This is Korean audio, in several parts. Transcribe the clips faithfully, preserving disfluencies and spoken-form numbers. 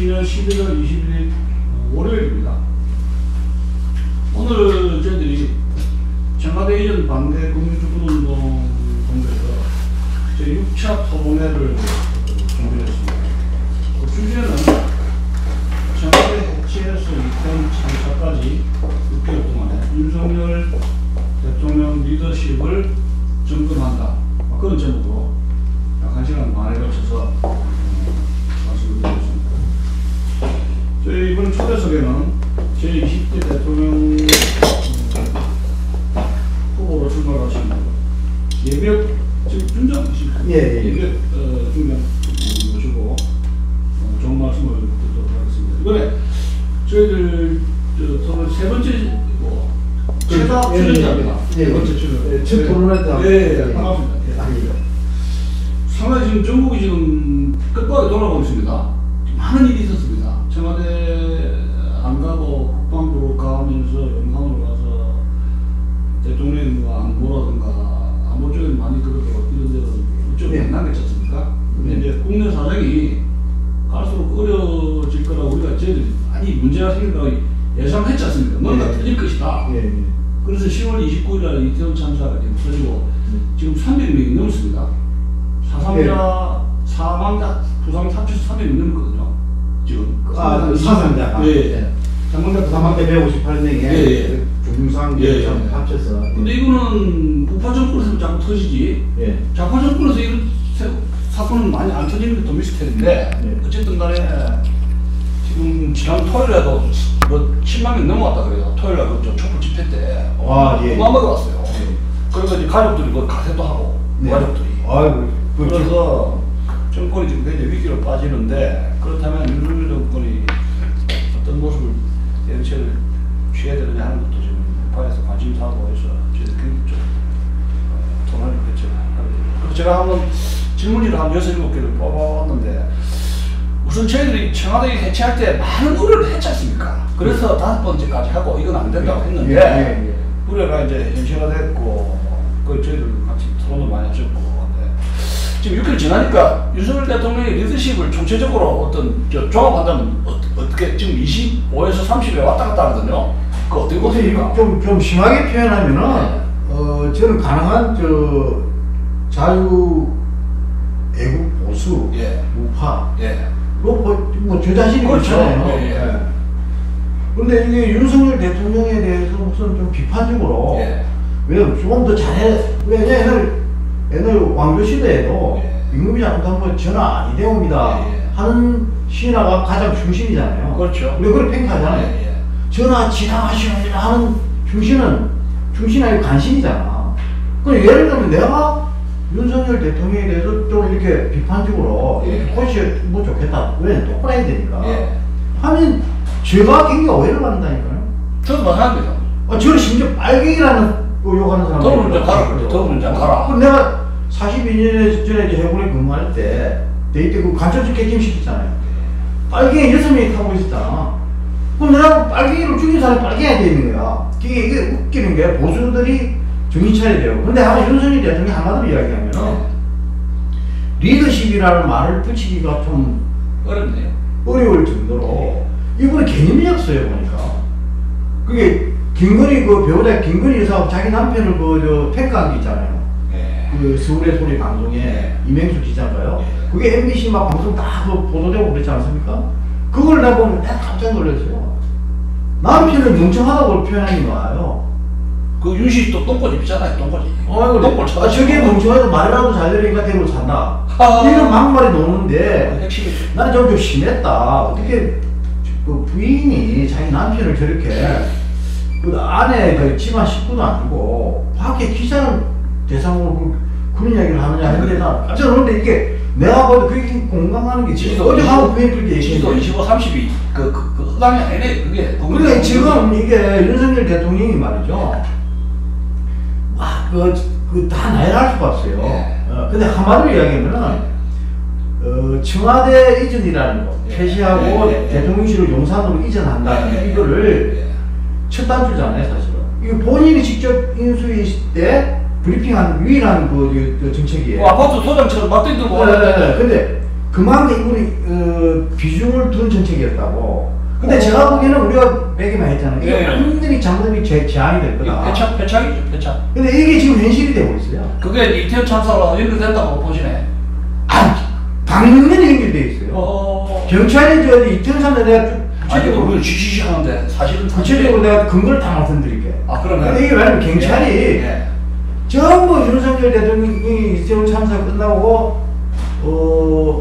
이천이십이년 십일월 이십일일 월요일입니다. 오늘 저희들이 청와대 이전 반대 국민주권운동 동대에서 제육 차 토론회를 준비했습니다. 그 주제는 청와대 해체에서 이태원 참사까지 육 개월 동안에 윤석열 대통령 리더십을 점검한다. 그런 제목으로 약 한 시간 반에 걸쳐서 말씀을 드리겠습니다. 저희 이번 초대석에는 제이십 대 대통령 후보로 출마하신 예벽 지금 준장이십니까? 예, 예. 예벽 어, 중장 모시고 어, 좋은 말씀을 듣도록 하겠습니다. 이번에 저희들 토론 세 번째고 최다 출연자입니다. 예, 세 번째 출연. 예, 첫 토론회다. 예, 예, 반갑습니다. 예. 아니요. 상당히 지금 전국이 지금 끝까지 돌아가고 있습니다. 많은 일이 있었습니다. 청와대 안 가고 국방부로 가면서 영상으로 가서 대통령과 안보라든가 안보 쪽에 많이 그렇고 이런 데는 좀 네. 만나겠지 않습니까? 근데 네. 이제 국내 사정이 갈수록 어려워질 거라 우리가 저희들이 많이 문제가 생길 거라 예상했지 않습니까? 뭔가 네. 터질 것이다. 예, 예. 그래서 시월 이십구일날 이태원 참사가 지금 터지고 네. 지금 삼백 명이 넘습니다. 사상자, 네. 사망자, 부상 합쳐서 삼백 명 넘거든요. 지금. 아, 사상자가. 예, 예. 사망자 사망자 백오십팔 명에 예, 예. 중상 예, 예, 예. 합쳐서. 근데 이거는 우파 정권에서 자꾸 터지지. 예. 좌파 정권에서 이런 세- 사건은 많이 안 터지는 게 더 미스터리인데, 예. 어쨌든 간에 지금 지난 토요일에도 뭐 십만 명 넘어갔다 그래요. 토요일날 그 촛불 집회 때. 아, 예. 어마어마하게 왔어요. 예. 그래서 이제 가족들이 뭐 가세도 하고, 네. 가족들이. 아이고. 그 그래서 정권이 지금 굉장히 위기로 빠지는데, 그렇다면 윤석열 정권이 어떤 모습을 대응책을 취해야 되느냐 하는 것도 지금 우파에서 관심사고 해서 저희들이 좀 어, 토론을 했죠. 그래서 제가 한번 질문지를 한 여섯 일곱 개를 뽑아왔는데, 우선 저희들이 청와대 해체할 때 많은 우려를 했지 않습니까? 그래서 다섯 번째까지 하고 이건 안 된다고 했는데, 예, 예, 예. 우려가 이제 현실화됐고, 그 저희들 같이 토론도 많이 하셨고, 지금 육 개월 지나니까 윤석열 대통령의 리더십을 총체적으로 어떤 저 종합한다면 어, 어떻게 지금 이십오에서 삼십에 왔다 갔다 하거든요. 그거 어떻게 보십니까? 좀, 좀 심하게 표현하면은, 네. 어, 저는 가능한 저 자유 애국 보수 예. 우파 예. 뭐, 뭐, 저 자신이 그렇죠. 그렇잖아요. 예, 예. 그런데 이게 윤석열 대통령에 대해서 우선 좀 비판적으로, 예. 왜냐면 조금 더 잘해, 왜냐, 옛날, 옛날 왕조 시대에도, 예. 임금이 잘못하면 뭐 전하 이대호입니다 예, 예. 하는 신하가 가장 중심이잖아요. 그렇죠. 우리가 그걸 팽하잖아요. 예, 예. 전하 지나가시옵니다 하는 중신은, 중신하의 관심이잖아. 그럼 예를 들면 내가 윤석열 대통령에 대해서 좀 이렇게 비판적으로, 예. 이렇게 코치면 좋겠다. 왜? 똑바로 해야 되니까. 예. 하면 제가 굉장히 오해를 받는다니까요. 저도 마찬가지죠. 아, 저는 심지어 빨갱이라는 거 욕하는 사람. 더불어 이제 가라. 더불어 이제 가라. 그럼 내가 사십이 년 전에 이제 해군에 근무할 때, 데이 때 그 간첩적 개김 시켰잖아요. 빨갱이 여섯 명이 타고 있었잖아. 그럼 내가 빨갱이를 죽인 사람이 빨갱이가 돼 있는 거야. 이게, 이게 웃기는 게 보수들이 정신 차려야 돼요. 근데 아마 윤석열 대통령이 한마디로 이야기하면, 예. 리더십이라는 말을 붙이기가 좀 어렵네요. 어려울 정도로, 이번에 개념이 없어요, 보니까. 그게, 김건희 그 배우자 김건희 여사하고 자기 남편을 그, 저, 탱크한 게 있잖아요. 예. 그 서울의 소리 방송에 네. 이명수 기자인가요? 네. 그게 엠비씨 막 방송 다 그 보도되고 그랬지 않습니까? 그걸 내가 보면 내가 깜짝 놀랐어요. 남편을 멍청하다고 표현하는 거예요. 그 윤씨 또 똥꼬 입잖아요, 똥꼬지. 아이고, 똥꼬 아, 저게 멍청해도 말이라도 잘 들으니까 대구로 산다. 아. 이런 막말이 노는데 핵심이. 나는 좀, 좀 심했다. 어떻게 그 부인이 자기 남편을 저렇게 그 안에 그 집안 식구도 아니고 밖에 기자를 대상으로 그, 그런 이야기를 하느냐 했는데 나 깜짝 놀랐는데 이게 내가 봐도 그게 공감하는 게 지금 어제 하고 부인 그렇게 지지도 얘기했는데 이십오, 삼십이 그, 그, 그 허당이 아니네, 그게. 그러니까 지금 이게 윤석열 대통령이 말이죠. 와, 그, 그, 다 나열할 수가 없어요. 예. 어, 근데 한마디로 이야기하면은, 어, 청와대 이전이라는 거, 예. 폐지하고 예, 예, 예. 대통령실을 용산으로 이전한다. 예, 예, 이거를 예. 첫 단추잖아요, 사실은. 이거 본인이 직접 인수했을 때 브리핑한 유일한 그, 그, 그 정책이에요. 뭐 아파트 소장처럼 막대기 들고 네, 네, 가는데. 네. 근데 그만큼 이분이 어, 비중을 둔 정책이었다고. 근데 어. 제가 보기에는 우리가 빼기만 했잖아요. 이게 예. 완전히 장점이 제, 제한이 될 거다. 패착, 패착이죠, 패착. 근데 이게 지금 현실이 되고 있어요. 그게 이태원 참사로 연결된다고 보시네. 아, 당연히 연결되어 있어요. 어. 경찰이 저 이태원 참사 내가 쭉 아니, 구체적으로 그걸 지시시 하는데 사실은 구체적으로 내가 근거를 다 말씀드릴게요. 아, 그러네. 근데 이게 왜냐면 경찰이 예. 전부 윤석열 대통령이 이태원 참사 끝나고 어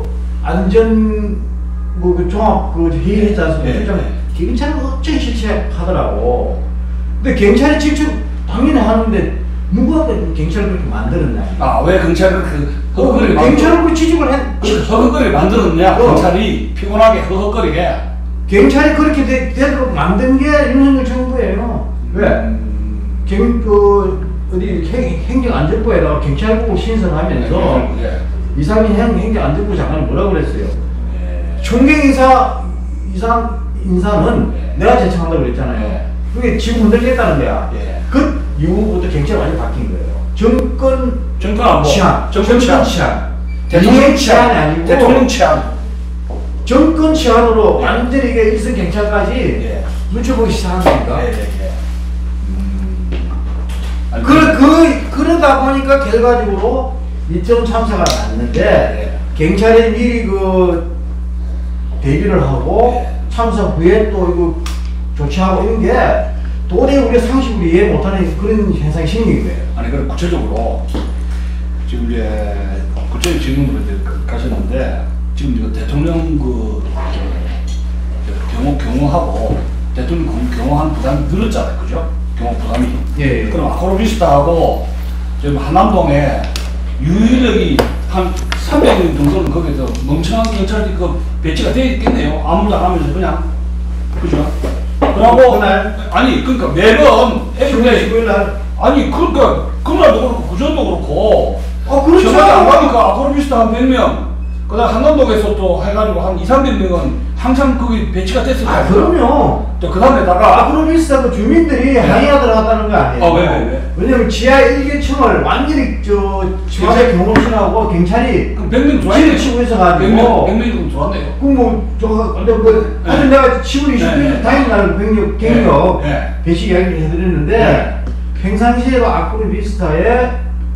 안전 뭐그 종합 그 회의 했지 않습니까? 예, 예. 경찰은 어째 실체하더라고. 근데 경찰이 직접 당연히 하는데 누가 그 경찰을 그렇게 만들었냐? 아, 왜 경찰을 그 어, 허걱거리 경찰을 그 취직을 했. 그 허걱거리 만들었냐? 어. 경찰이 피곤하게 허걱거리게. 경찰이 그렇게 되, 되도록 만든 게 윤석열 정부예요. 왜? 음. 경, 그, 어디 행, 행정안전부에다가 경찰국 신설하면서 예. 이상민 행, 행정안전부 장관이 뭐라고 그랬어요? 예. 총경 인사, 이상, 인사는 예. 내가 제청한다고 그랬잖아요. 예. 그게 지금 흔들렸다는 거야. 예. 그 이후부터 경찰이 완전히 바뀐 거예요. 정권 정권 안보. 치안. 정권 치안. 치안. 대통령 치안이 치안. 아니고 대통령 치안. 정권 치안으로 완전히 이게 일선 경찰까지 예. 눈쳐보기 시작합니다. 예, 예, 예. 음. 아니, 그, 그, 그러다 보니까 결과적으로 이태원 참사가 났는데, 예. 경찰이 미리 그, 대비를 하고, 예. 참사 후에 또 이거 조치하고 이런 게, 도저히 우리가 상식으로 이해 못하는 그런 현상이 생긴 거예요. 아니, 그럼 구체적으로, 지금 이제, 구체적 질문으로 이제 가셨는데, 지금 이거 대통령 그, 저, 저 경호, 경호하고, 대통령 경호, 경호하는 부담이 늘었잖아요. 그죠? 경호 부담이. 예, 예. 그럼 아크로비스타하고, 지금 한남동에 유인력이 한 삼백 명 정도는 거기서 멍청한 경찰들이 그 배치가 되어 있겠네요. 아무도 안 하면서 그냥. 그죠? 그러고, 그날? 아니, 그러니까 매번, 에브리데이, 십구일 날. 아니, 그러니까, 그날도 그렇고, 그전도 그렇고, 어, 그렇죠. 저녁에 안 가니까 아크로비스타 한 백 명, 그 다음 한남동에서 또 해가지고 한 이삼백 명은 항상 거기 배치가 됐을 아, 거예요. 그럼요. 또 그 다음에다가, 아크로비스타 그 주민들이 네. 항의하 들어갔다는 거 아니에요? 아, 왜, 왜, 왜? 왜냐면 지하 일 계층을 완전히 저, 청와대 경호실하고 경찰이 그럼 백 명 지를 좋아했네. 치고 백 있어가지고. 명, 백 명이 좋았네요. 그 뭐, 저거, 근데 그, 네. 하여튼 내가 시월 이십구 일 네. 당일날 병력, 경력, 네. 네. 배치 이야기를 해드렸는데, 네. 평상시에도 아크로비스타에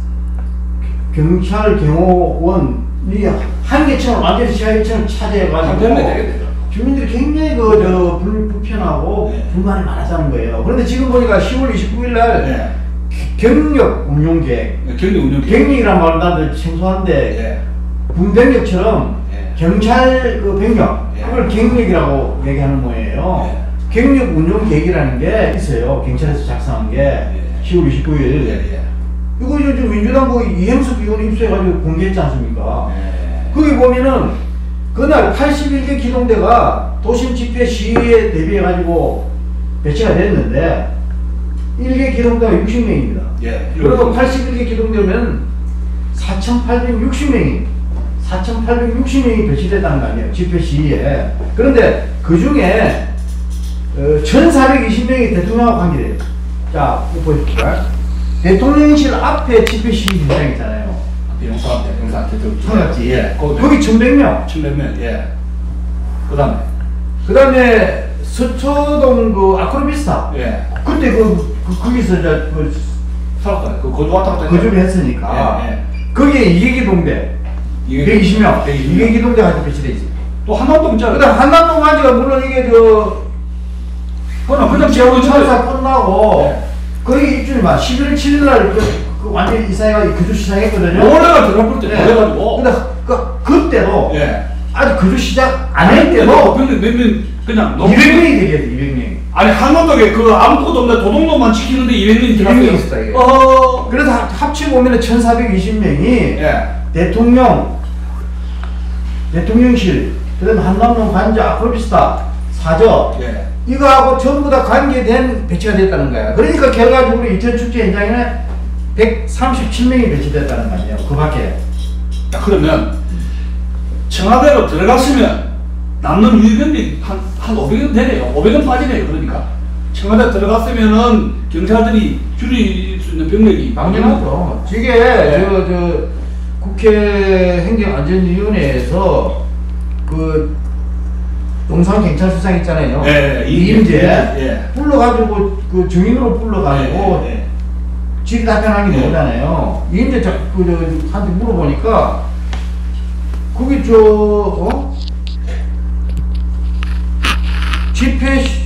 경찰 경호원이 한 계층을 완전히 지하 일 층을 한 차지해가지고, 백 명 되겠네요. 주민들이 굉장히 그, 저, 불, 불편하고 네. 불만이 많았다는 거예요. 그런데 지금 보니까 시월 이십구 일 날 네. 경력 운용 계획, 경리 운영 계획. 경력이란 말은 나도 생소한데, 예. 군병력처럼 예. 경찰 그 병력, 예. 그걸 경력이라고 얘기하는 거예요. 예. 경력 운용 계획이라는 게 있어요. 경찰에서 작성한 게 예. 시월 이십구 일. 예, 예. 이거 요즘 민주당 그 이행숙 의원 입수해가지고 공개했지 않습니까? 예. 거기 보면은 그날 팔십일 개 기동대가 도심 집회 시위에 대비해가지고 배치가 됐는데 일 개 기동대가 육십 명입니다. 예. 그리고 팔십일 개 기동대면 사천팔백육십 명이 사천팔백육십 명이 배치됐다는 거 아니에요. 집회 시위에. 그런데 그 중에 어, 천사백이십 명이 대통령하고 관계돼요. 자, 이거 보십시오. 대통령실 앞에 집회 시위 현장 있잖아요. 영사, 영사 대통령. 맞지? 예. 거기 천백 명. 천백 명. 예. 그 다음에. 그 다음에 서초동 그 아크로비스타. 예. 그때 그, 그 거기서 이제 그 살았다. 그 거주 왔다 갔다. 거주를 했으니까. 예, 예. 거기에 이계기동대 이게 백이십 명. 백이십 명. 이계기동대가 배치돼 있어요. 또 한남동 있잖아. 그다음 한남동 완지가 물론 이게 저 그럼 그냥 지하철 지하철 참사 끝나고 네. 거의 입주민 막 십일월 칠일 날 그, 그 완전히 이사회가 거주 시작했거든요. 올해가 들어갈 때 네. 그래가지고. 근데 그 그때도 예. 아직 거주 시작 안 할 때도 몇명 그냥 너무. 이백 명이 되겠어. 이백 명. 아니 한남동에 그 아무것도 없는데 도둑놈만 지키는데 이백 명이 이백 명이 들어갔어요. 있었다 이게. 어. 그래서 합- 합치고 보면은 천사백이십 명이 예. 대통령, 대통령실, 그다음에 한남동 관저, 아크로비스타, 사저 예. 이거하고 전부 다 관계된 배치가 됐다는 거야. 그러니까 결과적으로 이천 축제 현장에는 백삼십칠 명이 배치됐다는 거 아니에요. 그 밖에. 자, 그러면 청와대로 들어갔으면 남는 유입병력이 한, 한 오백 명 되네요. 오백 명 빠지네요. 그러니까. 청와대 들어갔으면은 경찰들이 줄일 수 있는 병력이 당연하죠. 이게 저, 저 국회 행정안전위원회에서 그 용산 경찰서장 있잖아요. 예, 예, 이임재 예. 불러가지고 그 증인으로 불러가지고 예, 예, 예. 질의 답변하는 게 예. 나오잖아요. 이임재 저, 그, 저, 한테 물어보니까 거기 저 어? 집회 시-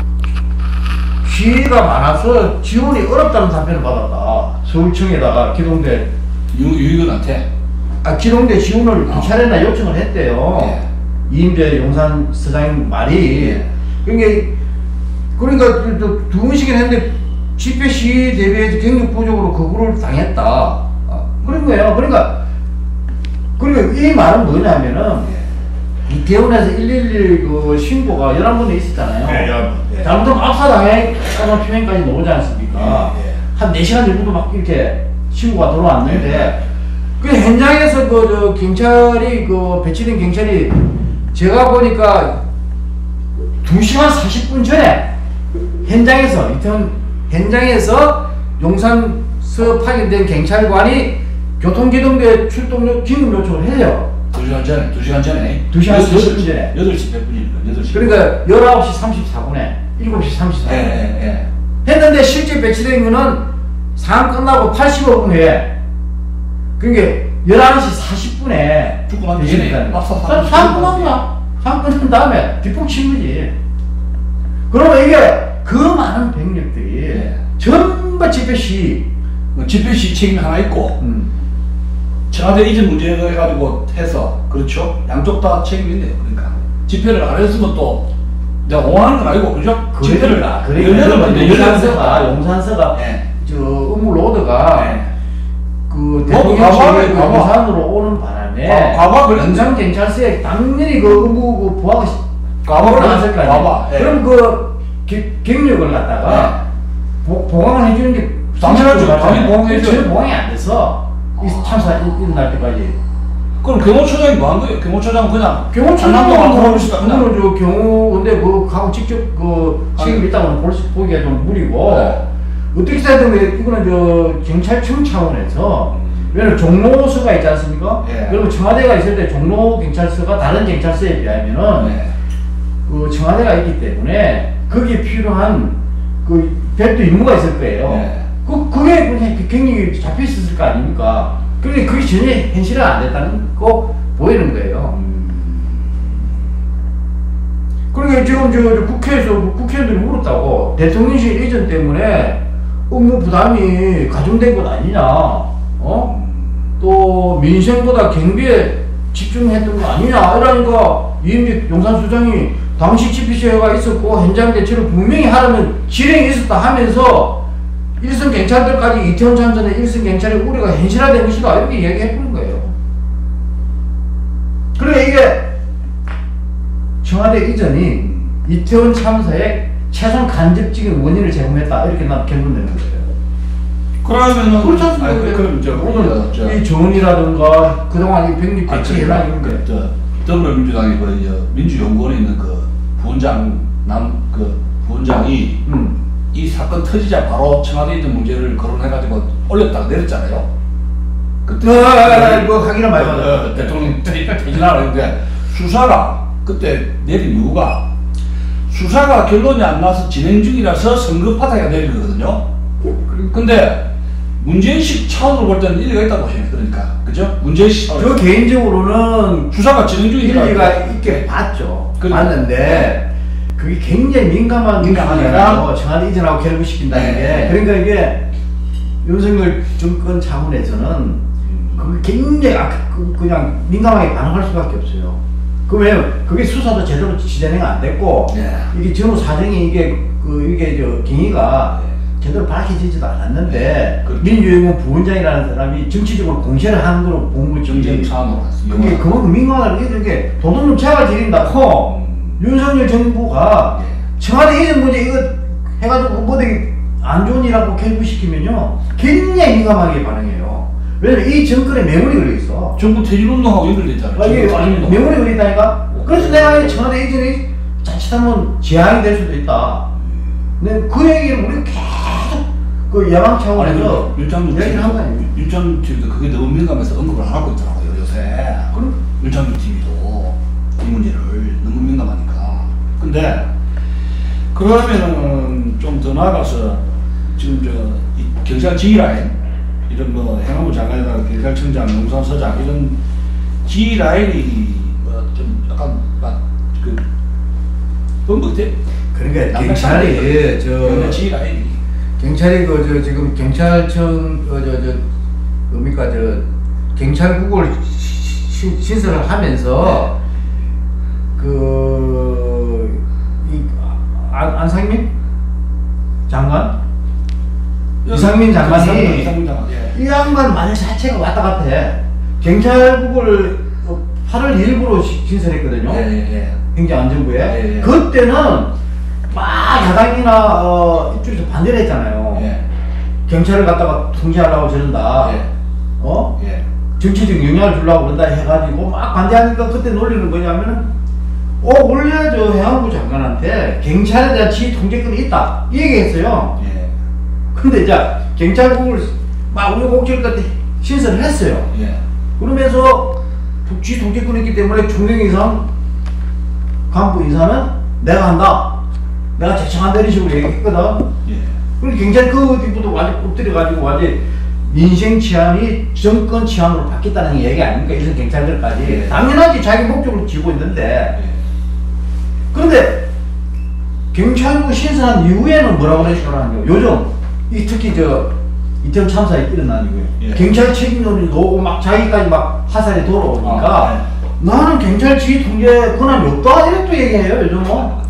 시위가 많아서 지원이 어렵다는 답변을 받았다. 서울청에다가 기동대 유, 유익은한테. 아 기동대 지원을 두 어. 차례나 요청을 했대요. 예. 이임재 용산 서장 말이. 예. 그러니까 그러니까 두- 두- 두 번씩이나 했는데 집회 시위 대비해서 경력 부족으로 거부를 당했다. 아, 그런 거예요. 그러니까 그러니까 이 말은 뭐냐면은 예. 이태원에서 일일일 그 신고가 열한 번에 있었잖아요. 예, 열한 번. 예. 잘못하면 압사당했다는 표현까지 나오지 않습니까? 예, 예. 한 네 시간 정도 막 이렇게 신고가 들어왔는데 예. 그 현장에서 그 저 경찰이 그 배치된 경찰이 제가 보니까 두 시간 사십 분 전에 현장에서 이태원 현장에서 용산서 파견된 경찰관이 교통기동대 출동 요 긴급 요청을 해요. 두 시간 전에, 두 시간 전에. 두 시간 사십 분 전에. 여덟 시 몇 분이니까, 여덟 시. 그러니까 열아홉 시 삼십사 분에 일곱 시 삼십사 분에 예, 예, 예. 했는데 실제 배치된 거는 상황 끝나고 팔십오 분 후에 그러니까 열한 시 사십 분에 죽고 난 뒤에 압사 삼십 분. 상황 끝난 거야. 상황 끝난 다음에 뒷북 친 거지. 그러면 이게 그 많은 병력들이 예. 전부 집회 시 뭐 집회 시 책임이 하나 있고, 음. 청와대 이전 문제 해가지고 해서, 그렇죠? 양쪽 다 책임이 있네요. 그러니까. 집회를 안 했으면 또, 내가 옹호하는 건 아니고, 그죠? 집회를 그러니까 열려면 그러니까 열려면 용산서가 용산서가 예. 저 음무 로드가 예. 그 뭐, 과거에, 대통령실에 과거. 용산으로 오는 바람에 아, 과거 그랬는데. 용산 경찰서에 당연히 그 의무 그 부하가 과거 나왔을 거 아니에요. 과거, 예. 그럼 그 기- 경력을 갖다가 보, 보강을 해주는 게 당연하죠. 당연히 보강해줘요. 전혀 보강이 안 돼서 이 참사 일- 일어날 때까지 그럼 경호처장이 뭐 한 거예요? 경호처장은 그냥 경호처장은 장난도 뭐, 안 하시다 그냥. 그거는 저 경호 근데 그 가고 직접 그 책임 있다고는 볼 수 보기가 좀 무리고 네. 어떻게 생각하면 이거는 저 경찰청 차원에서 왜냐면 종로서가 있지 않습니까? 예. 그리고 청와대가 있을 때 종로 경찰서가 다른 경찰서에 비하면은 네. 그 청와대가 있기 때문에 거기에 필요한 그 별도 임무가 있을 거예요. 네. 그 그게 그냥 경력이 잡혀 있었을 거 아닙니까? 그런데 그게 전혀 현실은 안 됐다는 거 보이는 거예요. 그러니까 지금 저, 저 국회에서 국회의원들이 물었다고 대통령실 이전 때문에 업무 부담이 가중된 것 아니냐? 어? 또 민생보다 경비에 집중했던 거 아니냐? 이러니까 이임재 용산수장이 당시 집회시가 있었고 현장 대처를 분명히 하라는 지령이 있었다 하면서 일선 경찰들까지 이태원 참전의 일선 경찰의 우려가 현실화된 것이다 이렇게 이야기해보는 거예요. 그러니까 이게 청와대 이전이 이태원 참사의 최소한 간접적인 원인을 제공했다 이렇게 난 결론내는 거예요. 그러면은 그렇지 않습니까? 아니, 그, 그럼 저 모든 저, 이 전이라든가 그동안 이 병력 아, 배치 저기가 해라 이런 게 저 더불어민주당이 그 저 민주연구원에 있는 그 부원장 남 그 부원장이 음. 이 사건 터지자 바로 청와대에 있는 문제를 거론해가지고 올렸다가 내렸잖아요. 그때 어, 어, 어, 뭐 강의를 많이 어, 받았어요. 어, 대통령 퇴진하라 했는데 수사가 그때 내린 이유가 수사가 결론이 안 나서 진행 중이라서 성급하다가 내린 거거든요. 근데 문제의식 차원으로 볼 때는 일리가 있다고 보시면 그러니까 그죠? 문제의식 차원. 저 개인적으로는 수사가 진행 중이니까 일리가 있게 봤죠. 그래. 봤는데 그게 굉장히 민감한 민감하니까? 문제라고 청와대 이전하고 결부시킨다는 네. 게 그러니까 이게 윤석열 정권 차원에서는 그게 굉장히 아, 그- 그냥 민감하게 반응할 수밖에 없어요. 그 왜냐면 그게 수사도 제대로 진행 안 됐고 네. 이게 전후 사정이 이게 그 이게 저 경위가 제대로 밝혀지지도 않았는데 네. 그렇죠. 민주연구원 부원장이라는 사람이 정치적으로 공세를 하는 거로 본 정쟁 거지. 차원으로 갔어요. 그게 그만큼 민감한 게 이게 도둑놈 제가 지린다고 음. 윤석열 정부가 예. 청와대 이전 문제 이거 해가지고 뭐 되게 안 좋은 일하고 결부시키면요 굉장히 민감하게 반응해요. 왜냐면 이 정권에 매물이 걸려 있어. 정부 퇴진운동하고 연결됐잖아요. 아, 이게 정부 퇴진운동. 매물이 걸려 있다니까. 그래서 내가 청와대 이전이 자칫하면 지향이 될 수도 있다. 근데 그 얘기를 우리가 계속 그 야망 아니 차원에서 그 윤창중 얘기를 한 거 아니에요? 윤창중 티비도 그게 너무 민감해서 언급을 안 하고 있더라고요 요새. 그럼 윤창중 티비도 문제를 너무 민감하니까. 근데 그러면은 좀 더 나아가서 지금 저 이 경찰 G라인 이런 뭐 행안부 장관이나 경찰청장, 용산서장 이런 G라인이 뭐 좀 약간 막그 뻔뻔해. 그러니까 경찰이 저 G라인이 경찰이 그 저 지금 경찰청 어저 저 뭡니까 저 경찰국을 시, 신설을 하면서 그 이 안상민 장관 이상민 장관이 이상민 장관 예. 이 양반 말 자체가 왔다 갔다 해. 경찰국을 팔월 일부로 신설했거든요. 예, 예, 예. 행정안전부에. 예, 예. 그때는 막 야당이나 어, 이쪽에서 반대를 했잖아요. 예. 경찰을 갖다가 통제하려고 저런다. 예. 어? 예. 정치적 영향을 주려고 그런다 해가지고 막 반대하니까 그때 논리는 뭐냐면은 어 원래 저 해양부 장관한테 경찰에 대한 지휘 통제권이 있다 이 얘기했어요. 예. 근데 이제 경찰국을 막 우여곡절 끝에 신설을 했어요. 예. 그러면서 지휘 통제권이 있기 때문에 중령 이상 간부 인사는 내가 한다. 내가 제청한다 이런 식으로 얘기했거든. 예. 그리고 경찰 그 뒤부터 완전 엎드려가지고 완전 민생 치안이 정권 치안으로 바뀌었다는 얘기 아닙니까? 이런 경찰들까지. 예. 당연하지 자기 목적을 쥐고 있는데. 예. 그런데 경찰국 신설한 이후에는 뭐라고 그러시더라고요. 요즘 이 특히 저 이태원 참사에 일어난 이후에 예. 경찰 책임론이 나오고 막 자기까지 막 화살이 돌아오니까 아, 나는 경찰 지휘 통제 권한이 없다 이렇게 또 얘기해요 요즘은. 아,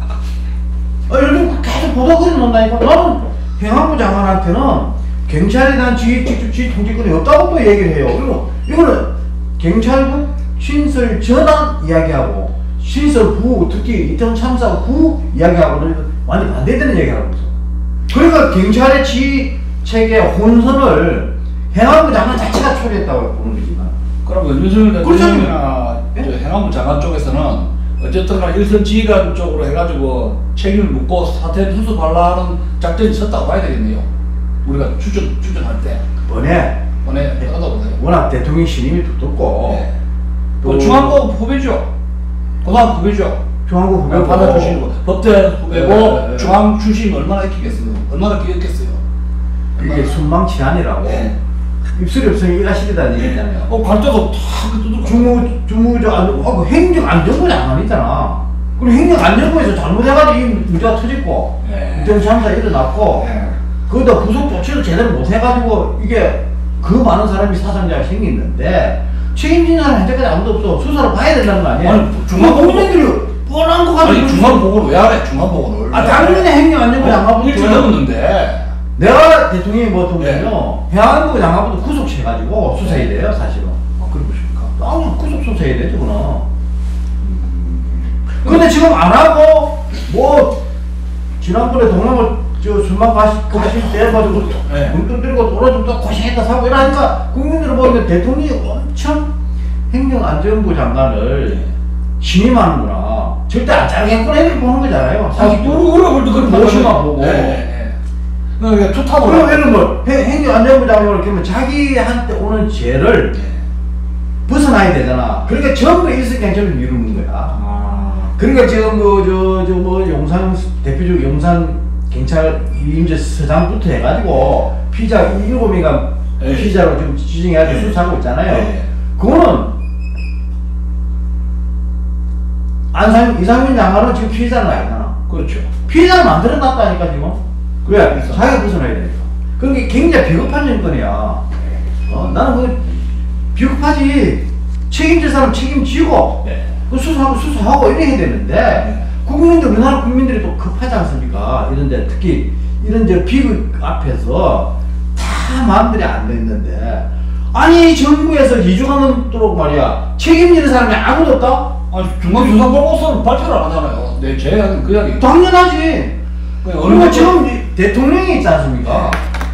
요즘 계속 보도글이 나온다니까. 나는 행안부 장관한테는 경찰에 대한 지휘, 직접 지휘 통제권이 없다고 또 얘기를 해요. 그리고 이거는 경찰국 신설 전환 이야기하고 신설 후, 특히 이태원 참사 후 이야기하고는 완전 반대되는 얘기하고 있어. 그러니까 경찰의 지휘 체계 혼선을 행안부 장관 자체가 초래했다고 보는 거지. 그러면 윤석열 그렇죠. 대통령이나 저 행안부 장관 쪽에서는 어쨌든 간 일선 지휘관 쪽으로 해가지고 책임을 묻고 사태 수습하려는 작전이 있었다고 봐야 되겠네요. 우리가 추정, 추정할 때. 뻔해. 원에 하다 보세요. 워낙 대통령 신임이 두텁고 네. 또 또 중앙고 후배죠. 고등학교 후배죠. 중앙국 후배 받아주시고 법대 후배고 네, 네. 중앙 출신 얼마나 익히겠어요. 얼마나 기억했어요. 이게 순망치안이라고 네. 입술이 없으면 이가 시리다는 얘기잖아요. 어, 갈 때도 탁 두들겨. 주무 주무저 안 어, 그 행정안전부 장관이잖아. 그리고 행정안전부에서 잘못해가지고 이 문제가 터졌고 네. 이태원 참사 일어났고 네. 거기다 구속 조치를 제대로 못해가지고 이게 그 많은 사람이 사상자가 생겼는데 책임진 사람 현재까지 아무도 없어. 수사를 봐야 된다는 거 아니야? 아니, 중앙 공무원들이 뻔한 거 가지고 아니 중앙보고를 왜 하래? 중앙보고를. 아 당연히 행정안전부 장관부터 일주일 넘었는데. 내가 대통령이 뭐 통면요 네. 해양부 장관부터 구속해가지고 수사해야 돼요 사실은. 아, 그런 것입니까? 아 구속 수사해야 돼 저거는. 근데 지금 안 하고 뭐 지난번에 동남아 저 술만 가시, 가실 때 가지고 네. 눈금 들고 돌아줬다 고생했다 사고 이러니까 국민들은 보니까 대통령이 엄청 행정안전부 장관을 신임하는구나. 절대 안 짜겠구나 이렇게 보는 거잖아요. 사실 우리 우리 그걸 모시만 보고. 네, 네. 그러니까 투탑을. 그러면은 뭐 행- 행정안전부 장관을 그러면 자기한테 오는 죄를 벗어나야 되잖아. 그러니까 전부 일석경찰을 미루는 거야. 아. 그러니까 지금 뭐저저 뭐 용산 대표적 용산 경찰 임제 서장부터 해가지고 피자 일곱 명가 네. 피자로 지금 지정해가지고 네. 수사하고 있잖아요. 네. 그거는 안상 이상민 장관은 지금 피해자는 아니잖아. 그렇죠. 피해자를 만들어놨다니까 지금. 왜? 그래서. 자기가 벗어나야 되니까. 그게 굉장히 비겁한 정권이야. 어, 나는 그 비겁하지. 책임질 사람 책임지고 네. 그 수사하고 수사하고 이래야 되는데 네. 국민들 우리나라 국민들이 또 급하지 않습니까? 이런데 특히 이런 저 비극 앞에서 다 마음들이 안 돼 있는데 아니 정부에서 이 주간 넘도록 말이야 책임지는 사람이 아무도 없다? 아니 중앙수사보고서는 발표를 안 하잖아요. 네, 제 이야기는 그 이야기. 당연하지. 그냥 그리고 어느 지금 이 대통령이 있지 않습니까?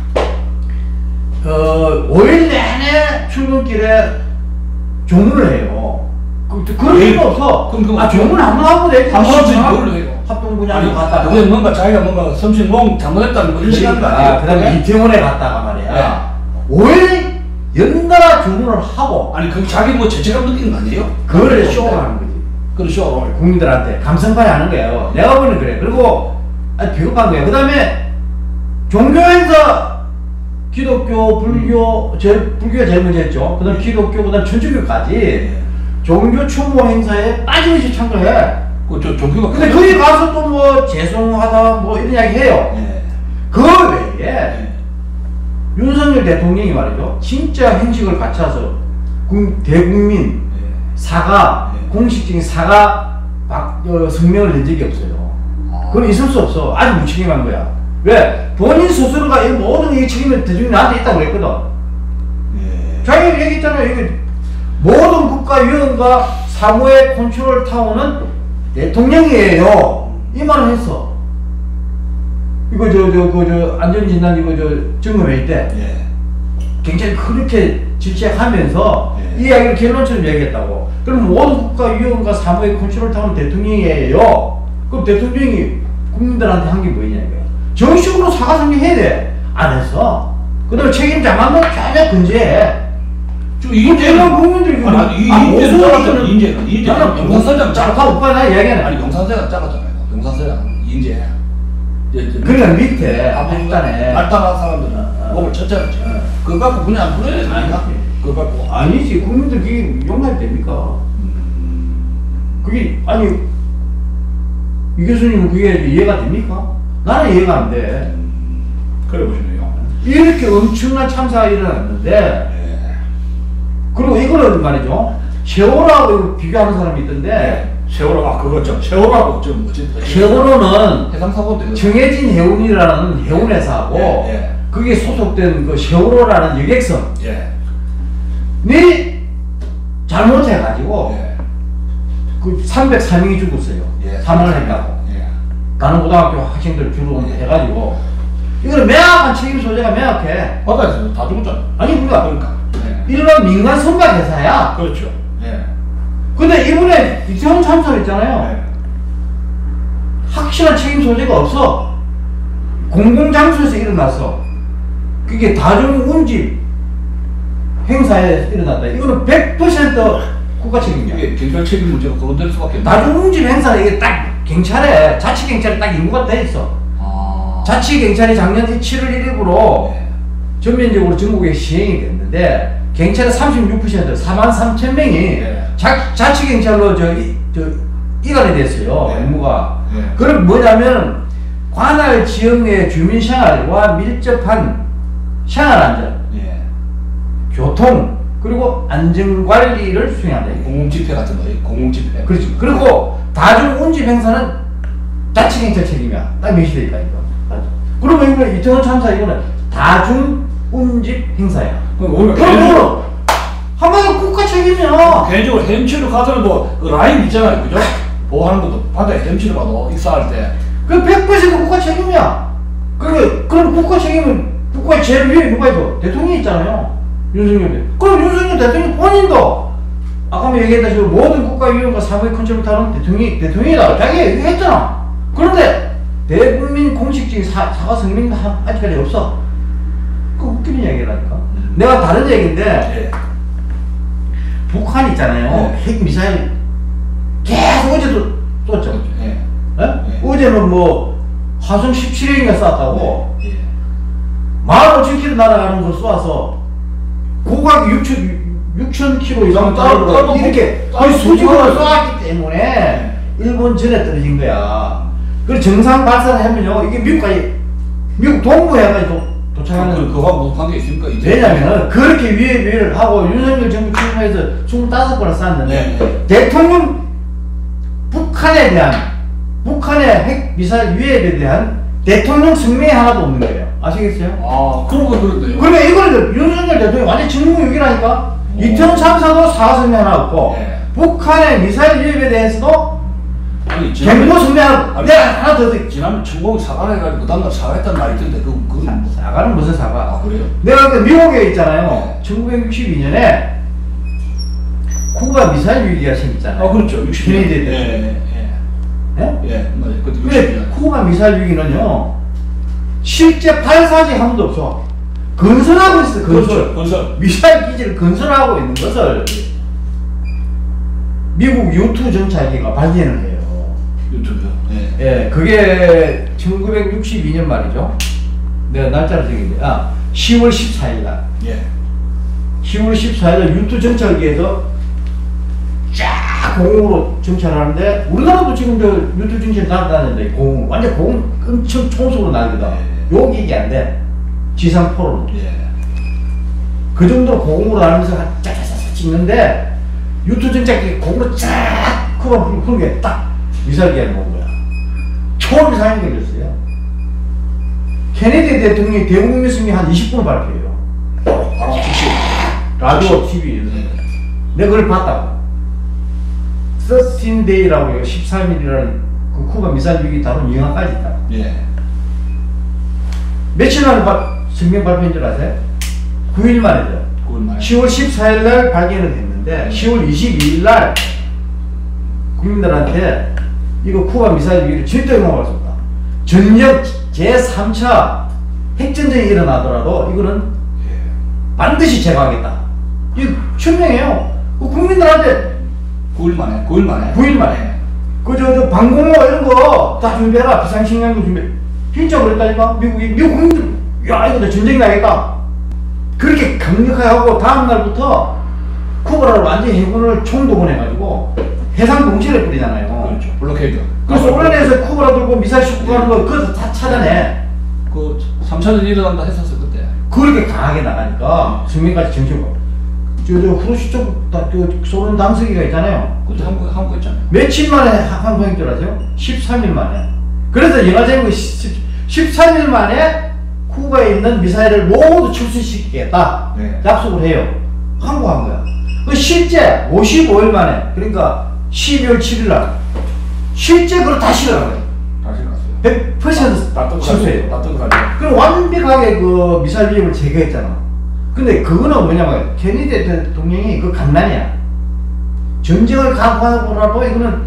어, 오 일 내내 출근길에 조문을 해요. 그, 그런 예. 필요 없어. 그럼 그거 아, 조문 한번 하고 되지. 한 번씩 시청 뭘로 해요? 합동분야로 갔다가. 그게 뭔가 자기가 뭔가 섬신공 잘못했다는 거 인식하는 거 아니에요? 그 다음에 이태원에 갔다가 말이야. 오 일 연달아 조문을 하고, 아니 그 자기 뭐 죄책감 느끼는 거 아니에요? 그거를 쇼를 하는 거지. 그렇죠. 국민들한테 감성파에 하는 거예요. 내가 보는 그래. 그리고 아주 비겁한 거예요. 그 다음에 종교 행사 기독교, 불교, 제, 불교가 제일 먼저 했죠. 그 다음 기독교, 그 다음 천주교까지 예. 종교 추모 행사에 빠짐없이 참가해. 그, 저, 종교가. 근데 거기 가서 또 뭐 죄송하다 뭐 이런 이야기 해요. 예. 그 외에 예. 윤석열 대통령이 말이죠. 진짜 행식을 갖춰서 국, 대국민 예. 사과, 예. 공식적인 사과 박, 어, 성명을 낸 적이 없어요. 아. 그건 있을 수 없어. 아주 무책임한 거야. 왜? 본인 스스로가 이 모든 이 책임을 대중이 나한테 있다고 그랬거든. 예. 자기가 얘기했잖아요. 이게 모든 국가위원과 사무의 컨트롤 타워는 대통령이에요. 이 말을 했어. 이거 저 저 그 저 안전진단 이거 저 점검회의 때 예. 굉장히 그렇게 질책하면서 예. 이 이야기를 결론처럼 얘기했다고. 그럼 모든 국가위원과 사무의 컨트롤 타워는 대통령이에요. 그럼 대통령이 국민들한테 한 게 뭐냐 이거야. 정식으로 사과 설명해야 돼. 안 했어. 그 다음에 책임자만 뭐 전혀 근제해. 저 이인재는 대만 국민들이 아니, 아니, 이 아, 이인재는 무슨 작았잖아. 이인재는- 이인재는 이인재는 나는 영산사장 작가 오빠 나 이야기하네. 아니 영산사장 작았잖아요. 영산사장 이인재. 그러니까 밑에 앞단에 앞단에 알단한 사람들은 어, 어. 목을 쳤잖지. 어. 그거 갖고 그냥 안 풀어야 되니까. 아니지. 그거 갖고. 아니지. 국민들 그게 용납이 됩니까? 음. 그게 아니 이 교수님은 그게 이해가 됩니까? 나는 이해가 안 돼. 음. 그래 보시네요. 이렇게 엄청난 참사가 일어났는데 예. 그리고 이거는 말이죠. 세월호하고 비교하는 사람이 있던데 세월호 아 그거 좀 세월호하고 좀 뭐지? 세월호는 해상 사고인데. 정해진 해운이라는 해운회사하고 예, 예. 그게 소속된 그 세월호라는 여객선 예. 니 잘못해가지고 예. 그 삼백사 명이 죽었어요. 예. 사망을 했다고. 예. 다른 고등학교 학생들 주로 해가지고 이거는 명확한 책임 소재가 명확해. 바다에서 다 죽었잖아. 아니 그러니까 그러니까. 예. 일반 민간 선박 회사야. 그렇죠. 예. 근데 이번에 이태원 참사 있잖아요. 예. 확실한 책임 소재가 없어. 공공장소에서 일어났어. 그게 다중운집 행사에 일어났다. 이거는 백 퍼센트 국가 책임이야. 이게 경찰 책임 문제가 거론될 수밖에 없네. 다중운집 행사는 이게 딱 경찰에 자치경찰에 딱 임무가 돼 있어. 아. 자치경찰이 작년 칠월 일일부로 예. 전면적으로 전국에 시행이 됐는데 경찰의 삼십육 퍼센트 사만 삼천 명이 예. 자, 자치경찰로 저, 이, 저 이관이 됐어요. 예. 임무가. 예. 그럼 뭐냐면 관할 지역 내 주민 생활과 밀접한 생활 안전, 예. 교통 그리고 안전 관리를 수행한다. 이거. 공공 집회 같은 거, 공공 집회. 그렇지. 그리고 다중 운집 행사는 자치경찰 책임이야. 딱 명시돼 있다 이거. 그러면 이거 이태원 참사 이거는 다중 운집 행사야. 그럼 오히려 그럼 한마디로 국가 책임이야. 개인적으로 헤엄치러 가서는 뭐, 그 라인 있잖아요. 그죠? 보호하는 것도 바다에 헤엄치러 가도 익사할 때. 그 백 퍼센트 국가 책임이야. 그 그럼 국가 책임은 국가 제일 위에 누가 있어? 대통령이 있잖아요. 윤석열 대. 그럼 윤석열 대통령 본인도 아까 얘기했다시피 모든 국가위원과 사무의 컨트롤 타는 대통령이 대통령이다. 자기가 얘기했잖아. 그런데 대국민 공식적인 사, 사과 성명도 아직까지 없어. 그 웃기는 얘기라니까. 음. 내가 다른 얘기인데 예. 북한 있잖아요. 네. 핵 미사일 계속 어제도 쏘죠. 예. 예? 네. 어제는 뭐 화성 십칠 회인가 쐈다고 예. 만 오천 킬로미터 날아가는 걸 쏘아서 고각이 육천 킬로미터 이상 따로- 따로 떨어져 이렇게 따로 거의 수직으로 따로 쏘았기 때문에 일본 전에 떨어진 거야. 그리고 정상 발사를 하면요 이게 미국까지 미국 동부해까지 도, 도착하는 그, 그거하고 무슨 관계 있습니까? 이제? 왜냐면은 그렇게 위에 위를 하고 윤석열 정부 출범해서 이십오 번을 쐈는데 네, 네. 대통령 북한에 대한 북한의 핵 미사일 위협에 대한 대통령 성명이 하나도 없는 거예요. 아시겠어요? 아, 그런 건 그런데요. 그러면 이거는 윤석열 대통령이 완전 직무유기라니까. 오. 이태원 참사도 사과 성명 하나 없고 네. 북한의 미사일 위협에 대해서도 아니, 경고 성명 하나 아니, 내가 하나 더 드릴게요. 지난번 천공 사과를 해가지고 그 다음날 사과했다는 말이 있던데, 그, 그, 사- 사과는 무슨 사과? 아, 그래요? 내가 그 미국에 있잖아요. 네. 천구백육십이 년에 쿠바 미사일 위기가 생겼잖아요. 아, 그렇죠. 육십 년. 케네디 예, 대통령. 예, 예? 예. 예, 맞아요. 그때 육십 근데 년. 쿠바 미사일 위기는요 실제 발사지 한 번도 없어. 건설하고 있어. 건설. 그렇죠. 건설. 미사일 기지를 건설하고 있는 것을 미국 유투 정찰기가 발견을 해요. 유튜브요. 예. 예, 그게 천구백육십이 년 말이죠. 내가 날짜를 적인데, 아, 시월 십사일 날. 예. 시월 십사일 날 유투 정찰기에서 쫙 공으로 정찰하는데, 우리나라도 지금 저 유투 정찰 날다는데, 공, 완전 공 엄청 총속으로 날거든. 예. 욕이 안 돼. 지상포로. 예. 그 정도로 공으로 날면서 짜자자자 찍는데, 유투 정찰기 공으로 쫙 그만 부른 게 딱 미사일기에 놓은 거야. 초미사일 걸렸어요. 케네디 대통령이 대국민 승리 한 이십 분을 발표해요. 바로 즉시. 라디오 티비에서. 예. 내가 그걸 봤다고. 십삼 데이라고 십삼 일이라는 그 쿠바 미사일 위기 다룬 영화까지 있다. 예. 며칠 만에 바, 성명 발표인 줄 아세요? 구 일 만이죠. 그건 시월 십사일 날 발견을 했는데 시월 이십이일 날 국민들한테 이거 쿠바 미사일 위기를 절대 용납할 수 없다. 전력 제삼 차 핵전쟁이 일어나더라도 이거는 예. 반드시 제거하겠다. 이거 천명해요. 그 국민들한테 구 일 만에. 구 일 만에. 구 일 만에. 그 저 저 방공호 이런 거 다 준비해라. 비상식량도 준비. 진짜 그랬다니까. 미국이 미국 국민들 야 이거 전쟁 나겠다. 그렇게 강력하게 하고 다음 날부터 쿠바를 완전히 해군을 총동원해가지고 해상 공세를 뿌리잖아요. 그렇죠. 블로케이드. 그래서 온라인에서 쿠바라 들고 미사일 싣고 가는 거 그거 다 찾아내. 그 삼 차전 일어난다 했었어 그때. 그렇게 강하게 나가니까 승민까지 정치고. 저저 후르시쪽 그 소련 당서기가 있잖아요. 그때 한국 한국 있잖아요. 며칠 만에 한방인 줄 아세요? 십삼 일 만에. 그래서 영화 제목이 십삼 일 만에 쿠바에 있는 미사일을 모두 출시시키겠다. 네. 약속을 해요. 항고한 거야. 그 실제 오십오 일 만에, 그러니까 십이월 칠일 날 실제 그걸 다 실어간 거예요. 다시 갔어요. 백 퍼센트 다 뜯고 실수해요. 다 뜯고 가죠. 그럼 완벽하게 그 미사일 위협을 제거했잖아. 근데 그거는 뭐냐면 케네디 대통령이 그 간난이야. 전쟁을 각오하고라도 이거는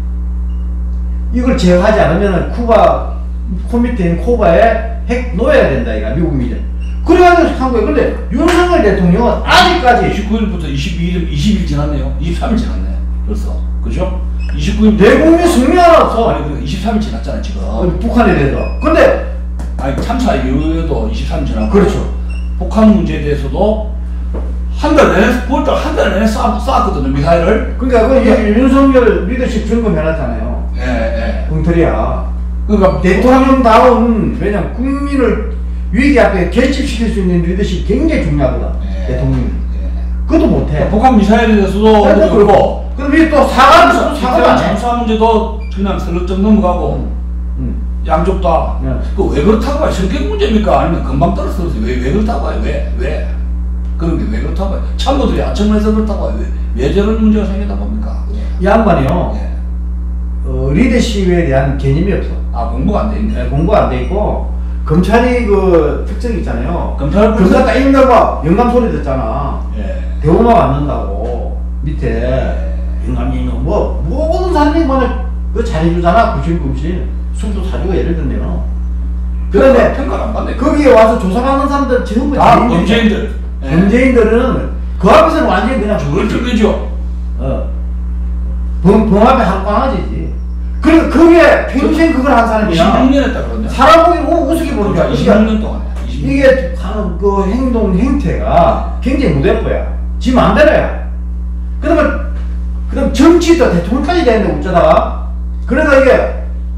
이걸 제거하지 않으면 쿠바 코 밑에 있는 쿠바에 핵 놓아야 된다 이가 미국 미전. 그래가지고 한 거예요. 근데 윤석열 대통령은 아직까지 이십구 일부터 이십이 일, 이십 일 지났네요. 이십삼 일 지났네. 벌써. 그죠? 이십구 일. 대국민 승리하라서 아니 그 이십삼 일 지났잖아 지금. 북한에 대해서. 근데 아니 삼 차 이후에도 이십삼 일 지났고. 그렇죠. 북한 문제에 대해서도 한 달 내내 벌써 한 달 내내 쏴, 쐈거든요 미사일을. 그러니까 그 유- 윤석열 리더십 점검해놨잖아요. 예 예. 엉터리야. 그러니까 대통령다운 왜냐면 국민을 위기 앞에 결집시킬 수 있는 리더십이 굉장히 중요하거든. 예. 대통령. 예. 그것도 못해. 북한 미사일에 대해서도 그렇고. 그렇고. 그럼 또 사과도 사과도 안 해. 잠수함 문제도 그냥 슬쩍 넘어가고. 응. 양쪽 다. 네. 그 왜 그렇다고 봐요? 성격 문제입니까? 아니면 금방 떨어졌어요? 왜, 왜 그렇다고 봐요? 왜? 왜? 그런 게 왜 그렇다고 봐요? 참모들이 아청해서 그렇다고 봐요? 왜, 왜 저런 문제가 생기다 봅니까? 이 양반이요. 예. 어, 리더십에 대한 개념이 없어. 아, 공부가 안 돼 있네. 네, 공부가 안 돼 있고 검찰이 그 특성이 있잖아요. 검찰 검사 딱 있는 거 영감 소리 듣잖아. 예. 대우마 맞는다고 밑에 영감이 뭐 모든 사람이 뭐냐 그 잘해주잖아. 구실구실 술도 사주고 예를 들면. 그다음에 평가를 안 받네. 거기에 와서 조사받는 사람들 전부 다 죄인들이야. 범죄인들. 예. 범죄인들은 그 앞에서는 완전히 그냥 저걸 들리죠. 어. 범, 범 앞에 한 꽝아지지. 그리고 그게 평생 그걸 한 사람이야. 이십육 년 했다 그러네. 사람 보기 우- 우습게 보는 거야. 그러니까 이십육 년 동안이야. 이십육 년. 이게 하는 그 행동 행태가 굉장히 무대포야. 지 마음대로야. 그러면 그다음 정치도 대통령까지 되는데 어쩌다가 그러니까 이게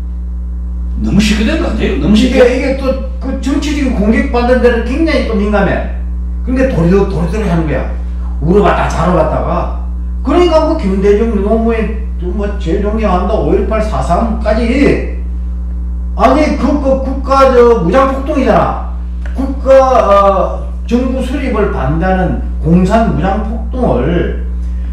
너무 쉽게 된 거 아니에요? 너무 쉽게. 이게 이게 또 그 정치적인 공격받는 데는 굉장히 또 민감해. 그러니까 도리도 도리도리 하는 거야. 울어봤다 잘해봤다가 그러니까 뭐 김대중 노무현 뭐 제일 존경한다 오일팔 사삼까지 아니 그, 그 국가 저 무장폭동이잖아. 국가 어, 정부 수립을 반대하는 공산 무장폭동을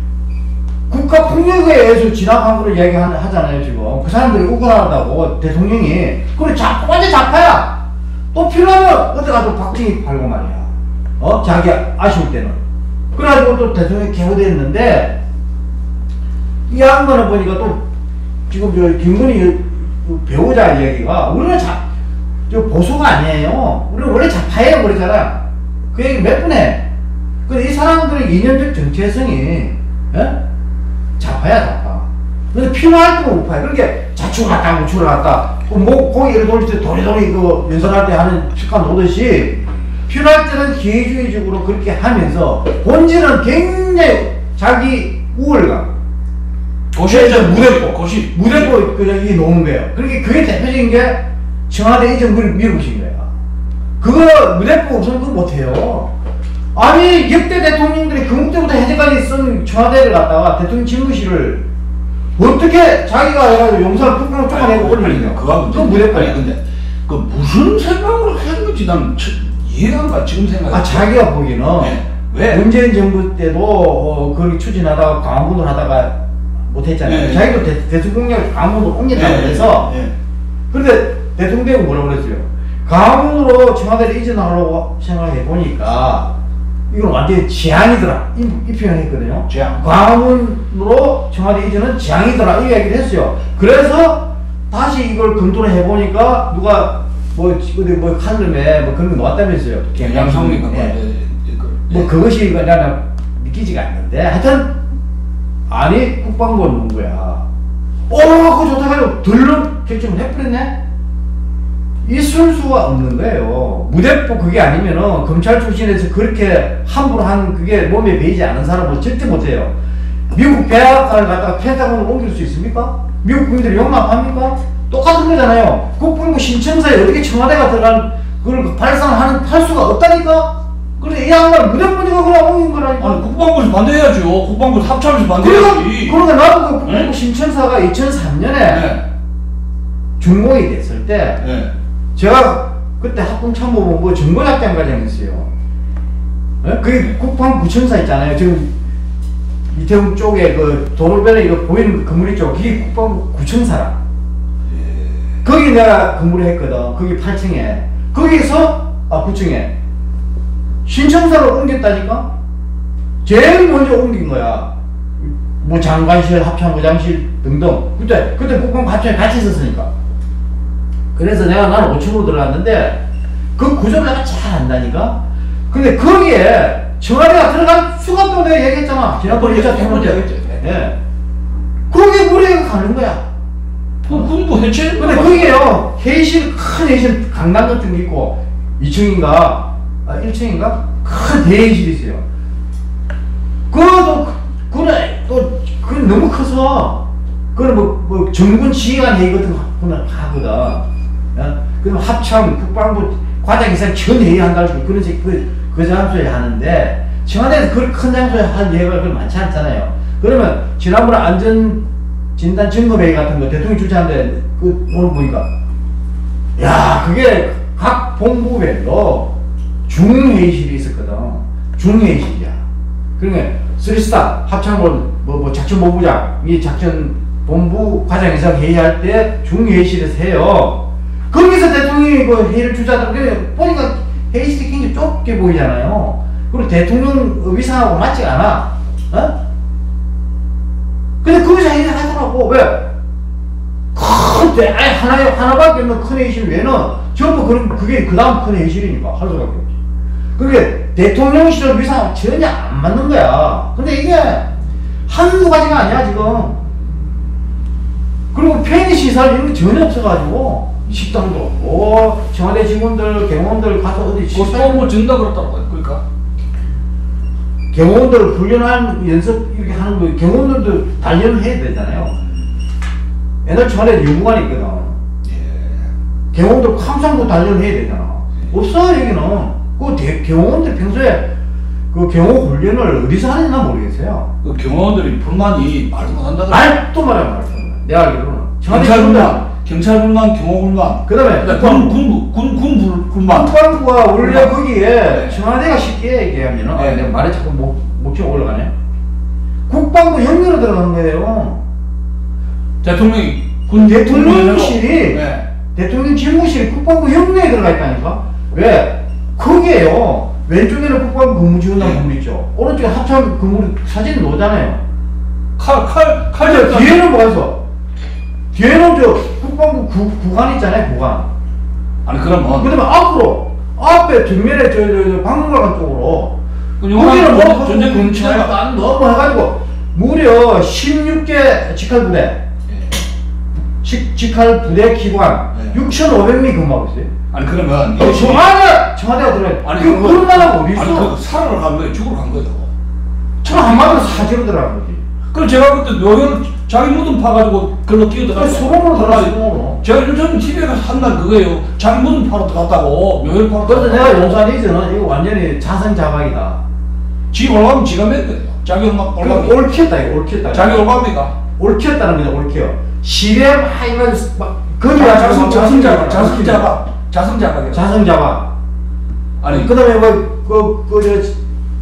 국가 폭력에 의해서 진압한 거를 이야기하잖아요 지금. 그 사람들이 억울하다고 대통령이. 그래 자, 완전 자파야. 또 필요하면 어디 가서 박정희 팔고 말이야. 어? 자기 아쉬울 때는. 그래가지고 또 대통령이 개고됐는데 이 양반을 보니까 또 지금 저 김건희 배우자 이야기가 우리는 자, 저 보수가 아니에요. 우리는 원래 자파예요 그러잖아. 그 얘기 몇 번 해. 근데 이 사람들의 이념적 정체성이 예? 자파야 자파. 근데 필요할 때만 못 파요. 그렇게 좌측을 갔다 우측을 갔다 뭐 고기를 돌릴 때 도리도리 그 연설할 때 하는 습관 놓듯이 필요할 때는 기회주의적으로 그렇게 하면서 본질은 굉장히 자기 우월감. 고시죠. 무대포. 고시. 무대포 그냥 이 놓은 거예요. 그렇게 그게 대표적인 게 청와대 이전을 밀어붙인 거예요. 그거 무대포 없으면 그거 못해요. 아니 역대 대통령들이 금국대부터 현재까지 쓴 청와대를 갖다가 대통령 집무실을 어떻게 자기가 해가지고 용산을 뚝뚝 쪼가내고 올리냐. 그거 그건 무대포야. 아니 근데 그 무슨 생각으로 하는 건지 난 이해가 안 가. 지금 생각. 아 자기가 보기에는 네. 왜? 문재인 정부 때도 어, 그걸 추진하다가 광화문으로 하다가 못했잖아요. 네. 자기도 대, 대통령을 광화문으로 옮겼다고 네. 해서 네. 그런데 대통령이 뭐라고 그랬어요? 광화문으로 청와대를 이전하려고 생각해 보니까 이건 완전히 지향이더라. 이, 이 표현을 했거든요. 지향. 광화문으로 청와대 이전은 지향이더라. 이 얘기를 했어요. 그래서 다시 이걸 검토를 해보니까 누가 뭐 어디 뭐 칼럼에 뭐 그런 거 나왔다면서요. 양성민 거. 예. 뭐 그것이 나는 믿기지가 않는데 하여튼 아니 국방부가 놓은 거야. 어 그거 좋다 해가지고 들른 결정을 해버렸네. 이 순수가 없는 거예요. 무대포 그게 아니면은 검찰 출신에서 그렇게 함부로 한 그게 몸에 배이지 않은 사람은 절대 못해요. 미국 백악관을 갖다가 펜타곤으로 옮길 수 있습니까? 미국 국민들이 용납합니까? 똑같은 거잖아요. 국방부 신청서에 어떻게 청와대가 들어간 그걸 발상하는 할 수가 없다니까? 그래 이 양반 무대포니까 그냥 옮긴 거라니까. 아니 국방부에서 반대해야죠. 국방부에서 합참에서 그러니까, 반대해야지. 그러니까 나도 그 국방부 네? 신청사가 이천삼 년에 네. 준공이 됐을 때 네. 제가 그때 합동참모본부 정보작전 과장이었어요. 예? 그게 국방부청사 있잖아요. 지금 이태원 쪽에 그 도로변에 이거 보이는 건물 있죠. 그게 국방부 구청사라. 예. 거기 내가 근무를 했거든. 거기 팔 층에. 거기서 아 구 층에 신청사로 옮겼다니까. 제일 먼저 옮긴 거야. 뭐 장관실, 합참부장실 등등. 그때 그때 국방부 합참에 같이 있었으니까. 그래서 내가 나는 오 층으로 들어갔는데 그 구조를 내가 잘 안다니까. 근데 거기에 청와대가 들어갈 수가 없다고 내가 얘기했잖아. 지난번에 여자 통화 때. 예. 거기에 무리가 가는 거야. 그 군부 해체. 근데 거기에요 회의실, 큰 회의실 강당 같은 게 있고 이 층인가 아 일 층인가 큰 대회의실이 있어요. 그것도 그래 또 그 너무 커서 그건 뭐, 뭐 정군 지휘관 회의 같은 거 하거든. 야? 그럼 합참 국방부 과장이상 전 회의한다고 그런 식 그, 그 장소에 하는데 청와대에서 그런 큰 장소에 한 예가 그렇게 많지 않잖아요. 그러면 지난번에 안전 진단 점검회의 같은 거 대통령이 주최하는데 그 오늘 보니까 야 그게 각 본부별로 중회의실이 있었거든. 중회의실이야. 그러니까 쓰리스타 합참본 뭐, 뭐 작전본부장 이 작전본부 과장이상 회의할 때 중회의실에서 해요. 거기서 대통령이 그 회의를 주재하더라고요. 보니까 회의실이 굉장히 좁게 보이잖아요. 그리고 대통령 위상하고 맞지가 않아. 어? 근데 거기서 회의를 하더라고. 왜? 큰, 대, 아니, 하나에, 하나밖에 없는 큰 회의실 외에는 전부 그런, 그게 그 다음 큰 회의실이니까 할 수밖에 없지. 그게 대통령실은 위상하고 전혀 안 맞는 거야. 근데 이게 한두 가지가 아니야, 지금. 그리고 편의시설 이런 게 전혀 없어가지고, 식당도 없고, 청와대 직원들, 경호원들 가서 어디 국방부 준다 그랬더라고요. 그러니까. 경호원들 훈련한 연습 이렇게 하는 거 경호원들도 단련을 해야 되잖아요. 옛날 청와대 연구관이 있거든. 예. 경호원들 항상 단련을 해야 되잖아. 없어 여기는. 그 대, 경호원들 평소에 그 경호 훈련을 어디서 하는지 모르겠어요. 그 경호원들이 불만이 말도 못한다. 말도 말이야 말도. 내가 알기로는 경찰 불만, 경찰 불만, 경호 불만. 그 다음에 군 군부 군군 불만. 국방부가 원래 불만. 거기에 네. 청와대가 쉽게 얘기하면은 네. 아, 내가 말에 자꾸 목 목청 올라가네. 국방부 영리로 들어간 거예요. 대통령이 군 대통령실이 네. 대통령 집무실이 국방부 영내에 들어가 있다니까. 왜? 거기에요. 왼쪽에는 국방부 근무지원단 네. 건물 있죠. 오른쪽에 합참 건물 사진 놓잖아요. 칼칼칼 칼 뒤에는 뭐가 있어? 뒤에는 저 국방부 구, 구간 있잖아요. 구간. 아니 그러면 그 다음에 앞으로 앞에 뒷면에 저, 저, 저 박물관 쪽으로 그 거기는 뭐 전쟁 근처에 근처가 딱 너무 해가지고 무려 십육 개 직할부대, 예. 직, 직할부대 기관 네. 육천오백 명이 근무하고 있어요. 아니 그러면 어, 청와대, 청와대가 들어요. 아니 그, 그거- 그런 나라가 어디 아니 있어? 그 살아러 간 거예요? 죽으러 간 거예요? 저 한마디로 사지로 들어간 거지. 그럼 제가 그때 묘혈 자기 무덤 파가지고 글로 뛰어들어가 수공으로 들어가지, 수공으로. 제가 요즘 티비에 가서 한 날 그거예요. 자기 무덤 파러 들어갔다고 묘혈 파러 그래서 내가 들어갔다고. 용산 이전은 이거 완전히 자선자박이다. 지 올라가면 지가 맨 거예요. 자기 엄마 그 올라가면 옳겠다, 이거 옳겠다. 자기 올라갑니까? 옳겠다는 겁니다, 옳게요. 시대 막 이런 막 거기 자, 가서 자성 자성자박 자성 자성자박 자성자박 자성자박. 아니 그다음에 뭐그그저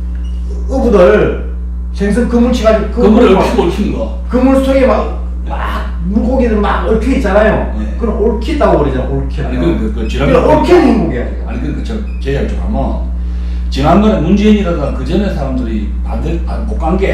어부들 생선 그물 치가지고 그물을 막 얽히고 얽힌 거. 그물 속에 막, 막 물고기들 막 얽혀 있잖아요. 네. 그럼 옳겠다고 그러잖아, 옳겠다. 아니 그 그 그 지난 그러니까 옳게는 행복이야 지금. 아니 그러니까 저제 이야기 좀 하면 지난번에 문재인이라든가 그 전에 사람들이 반대 못 간 게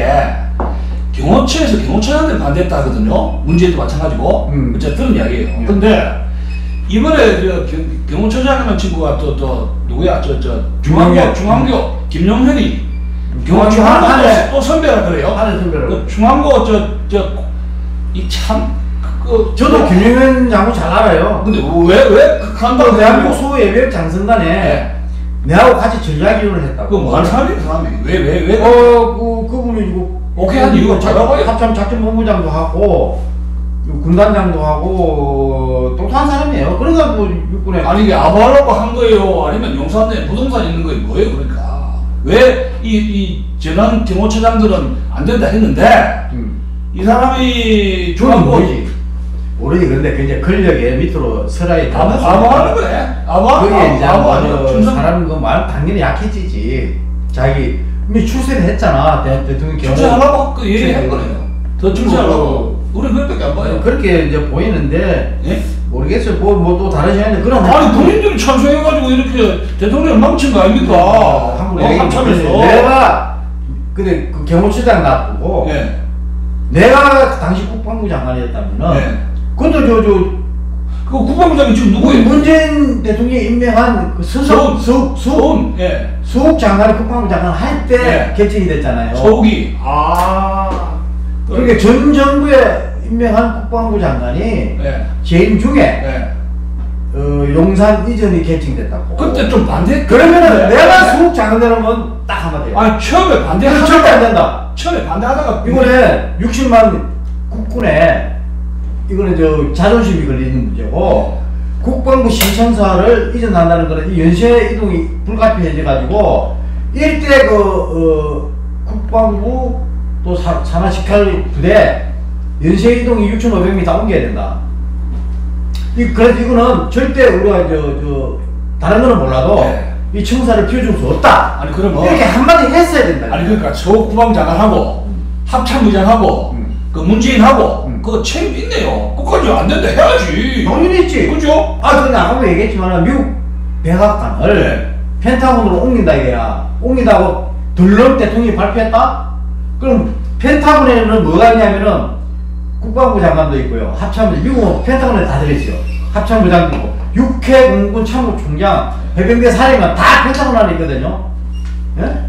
경호처에서 경호처장들이 반대했다 하거든요. 문재인도 마찬가지고. 음. 제가 들은 이야기예요. 음. 근데 이번에 저 경, 경호처장이라는 친구가 또 또 누구야 저 저 중앙교 중앙교. 중앙교 김용현이 중앙교 경호처장 하늘. 또 선배라 그래요. 하늘 선배라고. 그 중앙고 저 저 이 참 그 저도 김용현 장군 잘 알아요. 근데 왜왜 간다고 대한민국 소예비역 장성단에 네. 내하고 같이 전략위원을 했다고. 그뭐 하는 사람이 사람이 왜왜 왜? 어, 그, 그분이 이거. 오케이 한 이유가 뭐라고요? 합참 작전본부장도 하고, 군단장도 하고, 똑똑한 사람이에요. 그러니까 뭐, 육군에. 아니 이게 아부하려고 한 거예요? 아니면 용산에 부동산 있는 거예요? 뭐예요? 그러니까 왜 이 이 전환 경호처장들은 안 된다 했는데 음. 이 사람이 저는 중앙고 모르지. 모르지. 근데 굉장히 권력의 밑으로 서라에 아부 아부하는 거네. 아부하는 그게 이제 아부 뭐, 아니야. 저 충성 사람 그 말 당연히 약해지지. 자기, 이미 출세를 했잖아. 대, 대통령 경호. 출세하려고 그 얘기한 거네요. 더 출세하려고. 우리 그렇게밖에 안 봐요. 그렇게 이제 보이는데, 예? 모르겠어요. 뭐, 뭐 또 다른 시간인데, 그런. 아니 본인들이 찬성해가지고 이렇게 대통령을 망친 거 아닙니까? 한국 어, 합참에서. 내가, 근데 그 경호처장 놔두고, 예. 내가 당시 국방부 장관이었다면은, 예. 그것도 저, 저, 그 국방부장이 지금 누구예요? 문재인 대통령이 임명한 그 서석, 서욱, 서욱, 서훈. 예. 서욱 장관이 국방부 장관 할 때 네. 결정이 됐잖아요. 서욱이. 아. 그러니까 전 정부에 임명한 국방부 장관이 예. 재임 중에 예. 어, 용산 이전이 결정됐다고. 그때 좀 반대. 그러면은 내가 서욱 장관 되면 딱 한마디야. 아니 처음에 반대하다가 절대 안 된다. 처음에 반대하다가 이번에 육십만 국군에 이거는 저 자존심이 걸리는 문제고 국방부 신청서를 이전한다는 거는 이 연쇄 이동이 불가피해져 가지고 일대 그 어, 국방부 또 사, 산하 직할 부대 연쇄 이동이 육천오백 명 다 옮겨야 된다. 이 그래서 이거는 절대 우리가 저 저 다른 거는 몰라도 네. 이 청사를 피워줄 수 없다. 아니 그러면 이렇게 한마디 했어야 된다. 아니 그러니까 서욱 국방장관하고 합참의장하고 음. 그 문재인하고 음. 그거 책임 있네요. 그까지 안 된다 해야지. 당연히 있지. 그죠? 아, 근데 아까도 얘기했지만 미국 백악관을 네. 펜타곤으로 옮긴다 이게야. 옮긴다고 들럼 대통령이 발표했다? 그럼 펜타곤에는 뭐가 있냐면은 국방부 장관도 있고요. 합참부, 미국은 펜타곤에 다 들어있어요. 합참부 장도 있고, 육해 공군 참모 총장, 해병대 사령관 다 펜타곤 안에 있거든요. 예?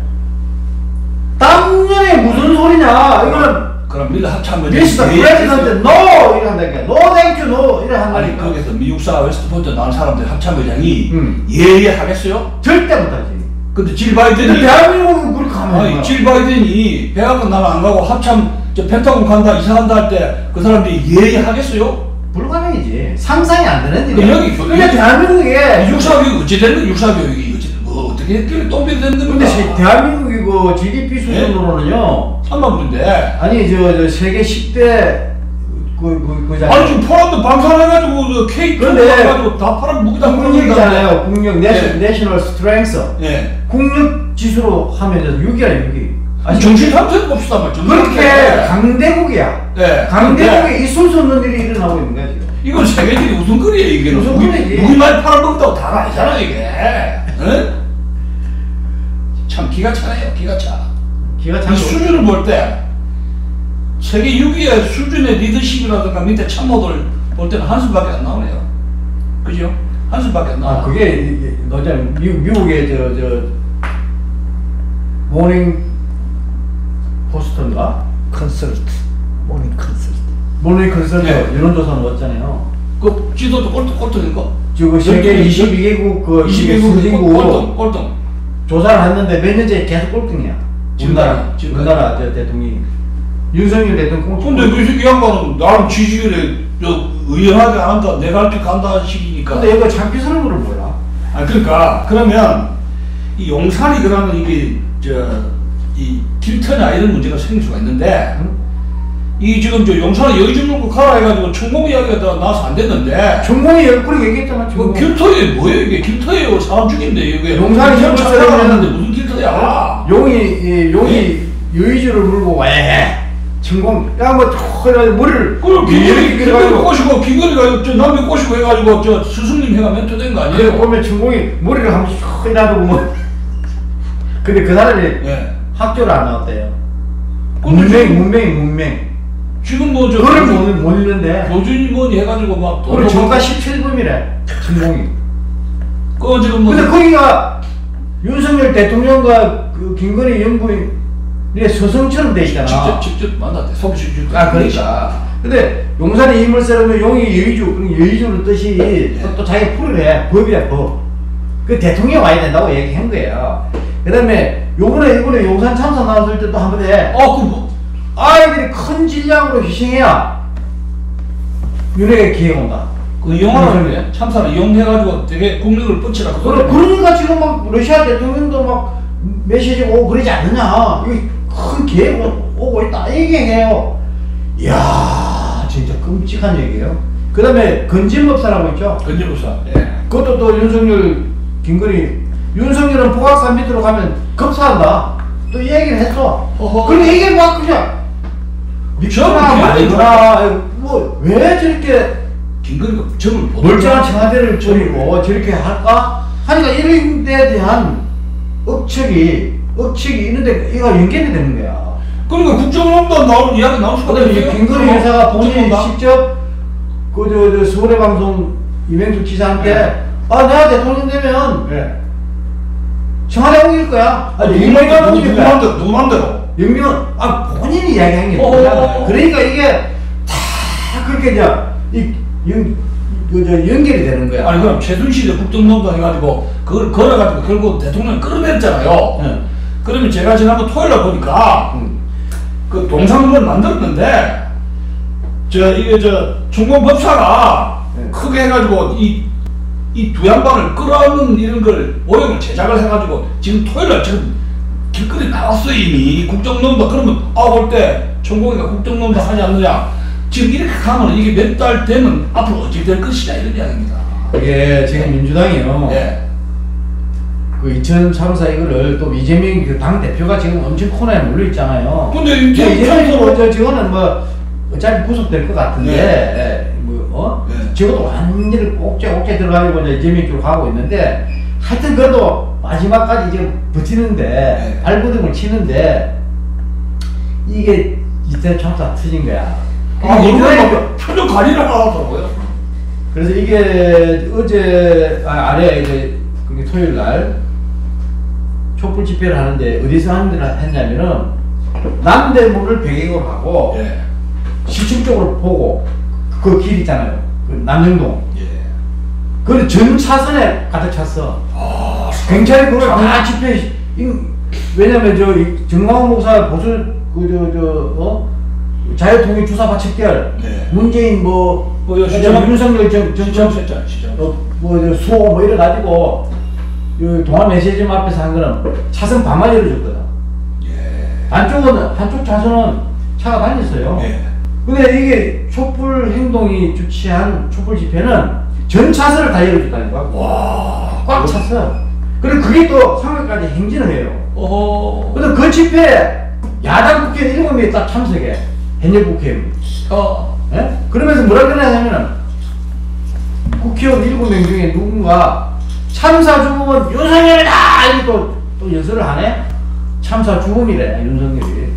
땀년에 무슨 소리냐? 이거는 그럼 미국 합참의장 미스터 프레지던트 노! 이래 한다니까. 노 땡큐 노! 이래 아니 한다니까. 거기서 미국사 웨스트포인트 나온 사람들 합참의장이 음. 예의하겠어요? 절대 못하지. 근데 질 근데 바이든이 대한민국은 그렇게 하면 아니 질 바이든이 백악관 나는 안 가고 합참 저 펜타곤 간다 이사간다 할 때 그 사람들이 예의하겠어요? 불가능이지. 상상이 안 되는 그 일이야. 여기 교- 근데 대한민국에 육사 교육 어찌 됐는 육사 교육이 어찌 뭐 어떻게 했길래 똥배 됐는 근데 시- 겁니까? 대한민국이 그 지디피 수준으로는요. 삼만 불인데 아니 저, 저 세계 십 대 그그 그잖아요. 아니 지금 포란도 방산해가지고 그 케이크 근데 해가지고 다 팔아 무기다 국력이잖아요. 국력 내셔, 예. 내셔널 스트렝스. 예. 국력 지수로 하면 육 위야 육 위. 아니 정신 상태 봅시다 말 그렇게 강대국이야. 네. 강대국에 있을 수 없는 일이 일어나고 있는 거야 지금. 이건 세계적인 우승거리예요 이게. 우승거리지. 누구 말 팔아먹는다고 다가 아니잖아 이게. 응? 참 기가 차네요 기가 차. 기가 이 참. 수준을 볼 때 세계 육 위의 수준의 리더십이라든가 밑에 참모들 볼 때는 한숨밖에 안 나오네요. 그죠? 한숨밖에 안 나와. 아 그게 너저 미국의 저저 모닝 포스터인가 컨설트, 모닝 컨설트. 모닝 컨설트 네. 여론조사 넣었잖아요. 그 지도도 꼴등 꼴등인가? 지금 세계 이십이 개국 그 이십이 개국 선진국 꼴등 꼴등. 조사를 했는데 몇 년째 계속 꼴등이야. 우리나라 지금까지. 우리나라 저 대통령이 윤석열 대통령 꼴등. 근데 그 새끼 양반은 나름 지지율에 저 의연하게 안 한다, 내가 할 때 간다 식이니까. 근데 얘가 참기스러운 걸 몰라. 아 그러니까 그러면 이 용산이 그러면 이게 저 이 길터냐 이런 문제가 생길 수가 있는데 응? 이 지금 저 용산에 여의 좀 놓고 가라 해가지고 천공 이야기가 다 나와서 안 됐는데 전공이 열뿌리 얘기했잖아. 그 전공. 길터에 뭐예요 이게 길터예요 사람 죽인데 이게 용산이 좀 좀 찾아가는데 무슨 길터야? 용이 이, 용이 네. 여의주를 물고 왜 천공 야뭐 해가지고 머리를 그럼 김건희 이렇게 김건희 해가지고 꼬시고 김건희가 저 남편 꼬시고 해가지고 저 스승님 해가 멘토된 거 그래 아니에요? 보면 천공이 머리를 한번 슉 이라도 뭐 근데 그 사람이 예. 학교를 안 나왔대요. 근데 문맹 지금- 문맹이 문맹. 지금 뭐저 그걸 못, 못 읽는데. 교준이 뭐니 해가지고 막 우리 정가 십칠 범이래 천공이. 그 지금 뭐 근데 거기가 윤석열 대통령과 그 김건희 연구인의 서성처럼 돼 있잖아. 직접 직접 만났대 속시주. 아 그러니까. 근데 용산에 힘을 쓰려면 용이 여의주, 그럼 여의주는 뜻이 네. 또, 또 자기 풀을 해. 법이야 법. 그 대통령 와야 된다고 얘기한 거예요. 그 다음에 요번에 이번에 용산 참사 나왔을 때도 한 번 해. 아그 뭐? 아이들이 큰 질량으로 희생해야 윤핵에 기회가 온다. 그 영화를 참사를 이용해가지고 되게 국력을 뻗치라 그 그래, 소리. 그러니까 지금 막 러시아 대통령도 막 메시지 오고 그러지 않느냐. 이게 큰 기회가 오고 있다. 이 얘기해요. 이야, 진짜 끔찍한 얘기예요. 그 다음에 건진법사라고 있죠. 건재부사. 예. 그것도 또 윤석열, 김건희. 윤석열은 포각산 밑으로 가면 급사한다. 또 이 얘기를 했어. 어허. 그런데 이게 막 그냥 미쳐나 말거나 뭐 왜 저렇게 김건희가 점을 못 멀쩡한 청와대를 버리고 저렇게 할까? 하니까 이런 데에 대한 억측이 억측이 있는데 이거 연결이 되는 거야. 그러니까 국정농단 나올 이야기 나올 수가 그다음에 이제 김건희 회사가 본인이 국정농단. 직접 그 저 저 서울의 방송 이명수 기자한테 네. 아 내가 대통령 되면 예. 청와대 옮길 거야. 아, 아니 누구 윤석열 맘대로 옮길 누구 거야. 맘대로 누구 맘대로. 영명은 아 본인이 이야기한 게 어어. 뭐잖아. 그러니까 이게 다 그렇게 이제 이연 저 연결이 되는 거야. 아니 그럼 최순실이 국정농단 해가지고 그걸 걸어가지고 결국 대통령 끌어냈잖아요. 응. 그러면 제가 지난번 토요일날 보니까 응. 그 동상을 만들었는데 저 이게 저 중공법사가 네. 크게 해가지고 이 이 두 양반을 끌어안는 이런 걸 오형을 제작을 해가지고 지금 토요일날 지금 길거리 나왔어 이미 국정농단. 그러면 아올때 천공이가 국정농단 하지 않느냐. 지금 이렇게 가면 이게 몇 달 되면 앞으로 어찌 될 것이냐 이런 이야기입니다. 이게 지금 민주당이요. 예. 그 이천 참사 이거를 또 이재명 그 당 대표가 지금 엄청 코너에 몰려 있잖아요. 근데 근데 이제 이재명이 저 저거는 뭐 어차피 구속될 것 같은데 네. 뭐 어? 네. 저것도 완전히 옥죄 옥죄 들어가지고 이제 이재명 쪽으로 가고 있는데 하여튼 그래도 마지막까지 이제 버티는데 네. 발버둥을 치는데 이게 이때 참사 터진 거야. 아, 이게 이거 표정 관리를 하더라고요. 그래서 이게 어제 아, 아래 이제 그게 토요일 날 촛불 집회를 하는데 어디서 하는 데를 했냐면은 남대문을 배경으로 하고 예. 시청 쪽으로 보고 그 길 있잖아요. 그 남영동. 예. 그 전 차선에 가득 찼어. 아, 경찰이 그걸 다 집회. 이- 왜냐면 저 이 정광훈 목사 보수 그 저 저 어 자유통일 주사파 척결 네. 문재인 뭐 뭐, 요 그다음에 시청- 윤석열 정 시청 정청 센터 시청. 어뭐 수호 뭐 이래 가지고 이 동아 메시지점 앞에서 한 거는 차선 반만 열어줬거든. 예. 한쪽은 한쪽 차선은 차가 다녔어요. 예. 근데 이게 촛불 행동이 주최한 촛불 집회는 전 차선을 다 열어줬다는 거야. 와. 꽉 찼어. 그리고 그게 또 상하까지 행진을 해요. 어. 근데 그 집회 야당 국회의원 일곱 명이 딱 참석해. 현역 국회의원. 어. 예? 그러면서 뭐라 그러냐면은 국회의원 일곱 명 중에 누군가 참사 주범은 윤석열이다! 이렇게 또, 또 연설을 하네? 참사 주범이래, 윤석열이.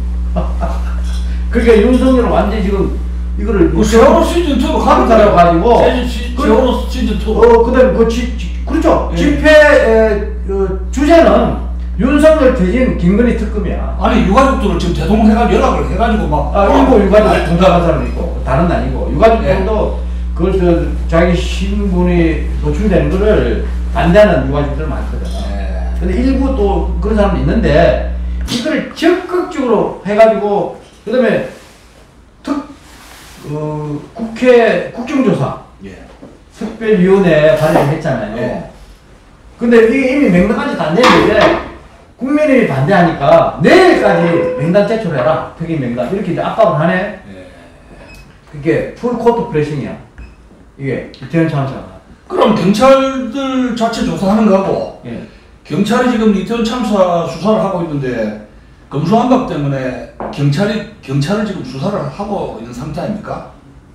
그러니까 윤석열은 완전히 지금 이거를 그 세월호 시즌 투로 가는 사람 가지고 시- 세월호 시즌 투. 어, 그 다음에 그 지, 지, 그렇죠. 예. 집회 에, 어, 주제는 윤석열 퇴진 김건희 특검이야. 아니 유가족들을 지금 대동해가지고 연락을 해가지고 막 아, 일부 유가족 동감한 사람도 있고 다른 건 아니고 유가족들도 네. 그걸 저, 자기 신분이 노출되는 거를 반대하는 유가족들 많거든. 네. 근데 일부 또 그런 사람도 있는데 이걸 적극적으로 해가지고 그다음에 특 어, 국회 국정조사 예. 특별위원회 발의했잖아요. 예. 근데 이게 이미 명단까지 다 내는데 국민이 반대하니까 내일까지 명단 제출해라. 특임 명단. 이렇게 이제 압박을 하네. 예. 그게 풀 코트 프레싱이야. 이게 이태원 참사. 그럼 경찰들 자체 조사하는 거고 예. 경찰이 지금 이태원 참사 수사를 하고 있는데 검수완박 때문에 경찰이 경찰을 지금 수사를 하고 있는 상태 아닙니까?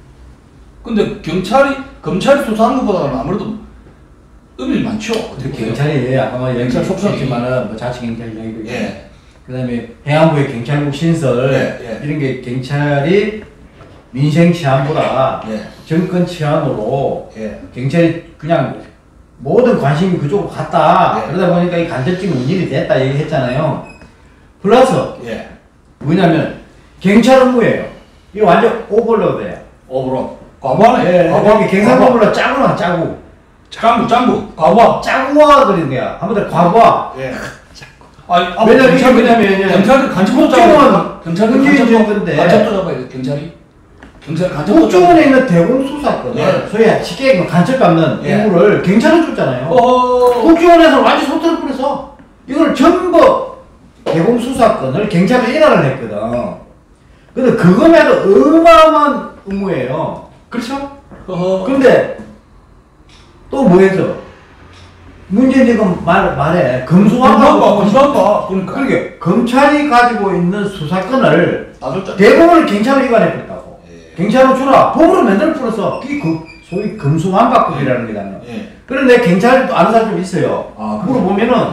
근데 경찰이 검찰이 수사하는 것보다는 아무래도 의미 많죠. 어떻게 경찰이 아까 뭐 경찰 속속지만은 뭐 자치경찰청이고 예. 그다음에 해안부의 경찰국 신설 예. 예. 이런 게 경찰이 민생 치안보다 예. 정권 치안으로 예. 경찰이 그냥 모든 관심이 그쪽으로 갔다. 예. 그러다 보니까 이 간접적 문일이 됐다 얘기했잖아요. 플러스 예. 뭐냐면 경찰 업무예요. 이거 완전 오버로드예요. 오버로 과부하네. 예. 과부하. 경상도보다 짜구나 짜구. 짱구 짱구 과부하. 짜구화 그리는 거야. 한번 더 과부하. 예. 아니 아, 왜냐면 경찰 왜냐면 경찰들 간첩도 잡아야 경찰들 간첩도 간첩도 잡아야 돼 경찰이. 경찰 간첩도 국정원에 있는 대공수사권을 예. 소위 쉽게 간첩 잡는 예. 임무를 경찰은 줬잖아요. 어. 국정원에서 완전 손톱을 뿌려서 이걸 전부 대공수사권을 경찰에 인하를 했거든. 근데 그거에도 어마어마한 의무예요. 그렇죠? 어허. 근데 또 뭐였죠? 문재인 지금 말, 말해. 검수완박. 검수완박. 그러니까. 그러게. 검찰이 가지고 있는 수사권을 놔줬잖아. 대부분을 경찰로 이관해버렸다고. 예. 경찰로 주라. 법으로 만들어 풀어서 그게 그 소위 검수완박법이라는 거잖아요. 예. 그런데 경찰도 아는 사람 좀 있어요. 아, 물어보면은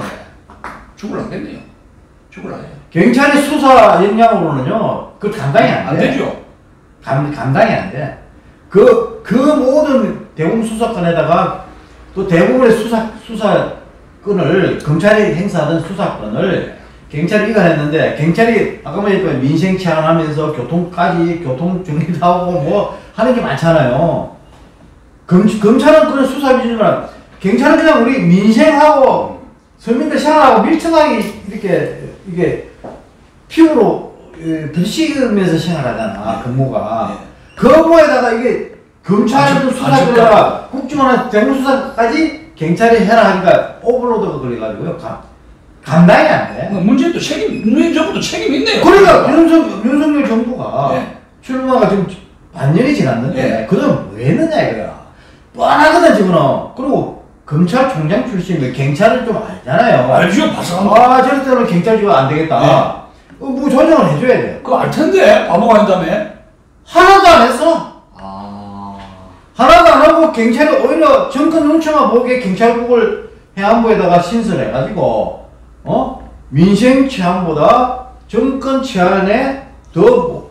죽을라겠네요. 죽을라 해요. 경찰의 수사 역량으로는요, 그 감당이 안 돼. 안 되죠. 감, 감당이 안 돼. 그, 그 모든 대공수사권에다가 또 대부분의 수사, 수사권을, 검찰이 행사하던 수사권을 경찰이 이관했는데, 경찰이 아까 말했지만 민생 치안하면서 교통까지, 교통 정리도 하고 뭐 하는 게 많잖아요. 검, 검찰은 그런 수사 비준이라, 경찰은 그냥 우리 민생하고 서민들 생활하고 밀접하게 이렇게, 이게 피부로 부딪히면서 생활하잖아, 근무가. 네. 그 업무에다가 이게 검찰도 수사권이라 국정원의 대공수사까지 경찰이 해라 하니까 오버로드가 걸려가지고요. 감, 감당이 안 돼. 문재인도 책임, 문재인 정부도 책임 있네요. 그러니까 윤석, 윤석열 정부가 네. 출마가 지금 반년이 지났는데 네. 그동안 뭐 했느냐 이거야. 뻔하거든 지금은. 그리고 검찰총장 출신이 경찰을 좀 알잖아요. 알죠, 바삭한 거. 아, 저럴 때는 경찰지가 안 되겠다. 네. 어, 뭐 조정을 해줘야 돼. 그거 알 텐데, 바보가 아니다며. 하나도 안 했어. 아. 하나도 안 하고 경찰이 오히려 정권 눈치만 보게 경찰국을 해안부에다가 신설해가지고, 어? 민생 치안보다 정권 치안에 더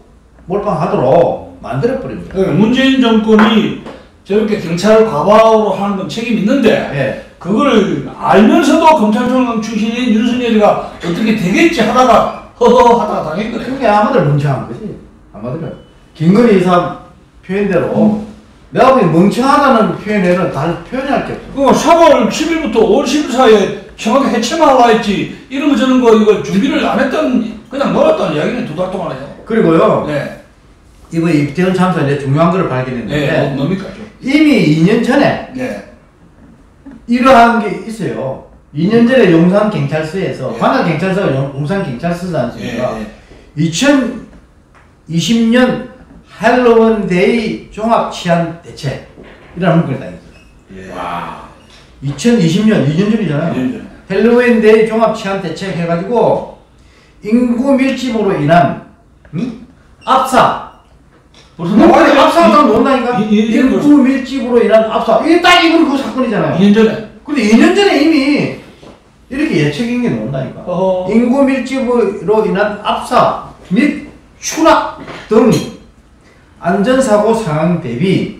몰빵하도록 만들어버립니다. 네, 문재인 정권이 저렇게 경찰을 과방으로 하는 건 책임 있는데, 네. 그걸 알면서도 검찰총장 출신인 윤석열이가 어떻게 되겠지 하다가 허허 하다가 당했거든. 그게 아마들 멍청한 거지. 아마들. 김건희 이사 표현대로 음. 내가 보기 멍청하다는 표현에는 다른 표현할 게 없어. 그 삼월 칠일부터 오월 십일 사이에 청와대 해체만 하라 했지 이런 거 저런 거 이거 준비를 안 했던 그냥 놀았다는 이야기는 두 달 동안 해요. 그리고요. 네. 이번 이태원 참사 이제 중요한 거를 발견했는데 네, 뭐, 뭡니까? 이미 이 년 전에 네. 이러한 게 있어요. 이 년 전에 용산경찰서에서 네. 관악경찰서가 용산경찰서지 않습니까? 네, 네. 이천이십 년 할로윈 데이 종합치안대책이라는 문구를 딱 있어요. 예. 와. 이천이십 년, 이 년 전이잖아요. 이 년 전에. 할로윈 데이 종합치안대책 해가지고 인구 밀집으로 인한 응? 압사. 벌써 뭐 나와야 압사가 논다니까? 이- 이- 이- 인구 밀집으로 인한 압사. 이게 딱 이건 그 사건이잖아요. 이 년 전에. 근데 이 년 전에 이미 이렇게 예측인 게 논다니까. 어허. 인구 밀집으로 인한 압사 및 추락 등 안전사고 상황 대비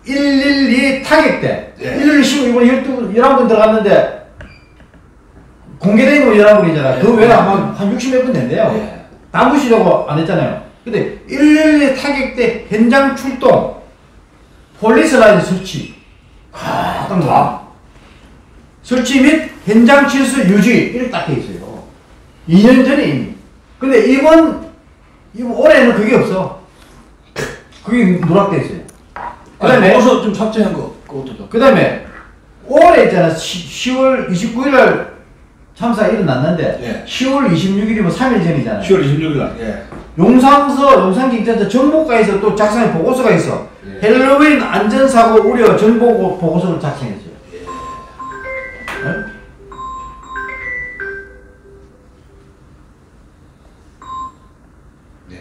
일일이 타격대. 예. 일일이 쉬고 이번에 열두, 열한 번 들어갔는데 공개된 거 열한 분이잖아. 예. 그 외에 아마 한 육십몇 분 된대요. 예. 남으시려고 안 했잖아요. 근데 일일이 타격 때 현장 출동, 폴리스 라인 설치, 가끔 다 설치 및 현장 질서 유지 이렇게 딱 돼 있어요. 이 년 전에 이미. 근데 이번 이번 올해는 그게 없어. 그게 누락돼 있어요. 그다음에 어서 좀 삭제한 거 그것도 좀. 그다음에 올해 있잖아. 시월 이십구일 날 참사 일어났는데 예. 시월 이십육일이면 삼 일 전이잖아요. 시월 이십육일 날. 예. 용산서 용산경찰서 정보과에서 또 작성한 보고서가 있어. 예. 헬로윈 안전사고 우려 정보 보고서를 작성했어요. 예. 네? 네.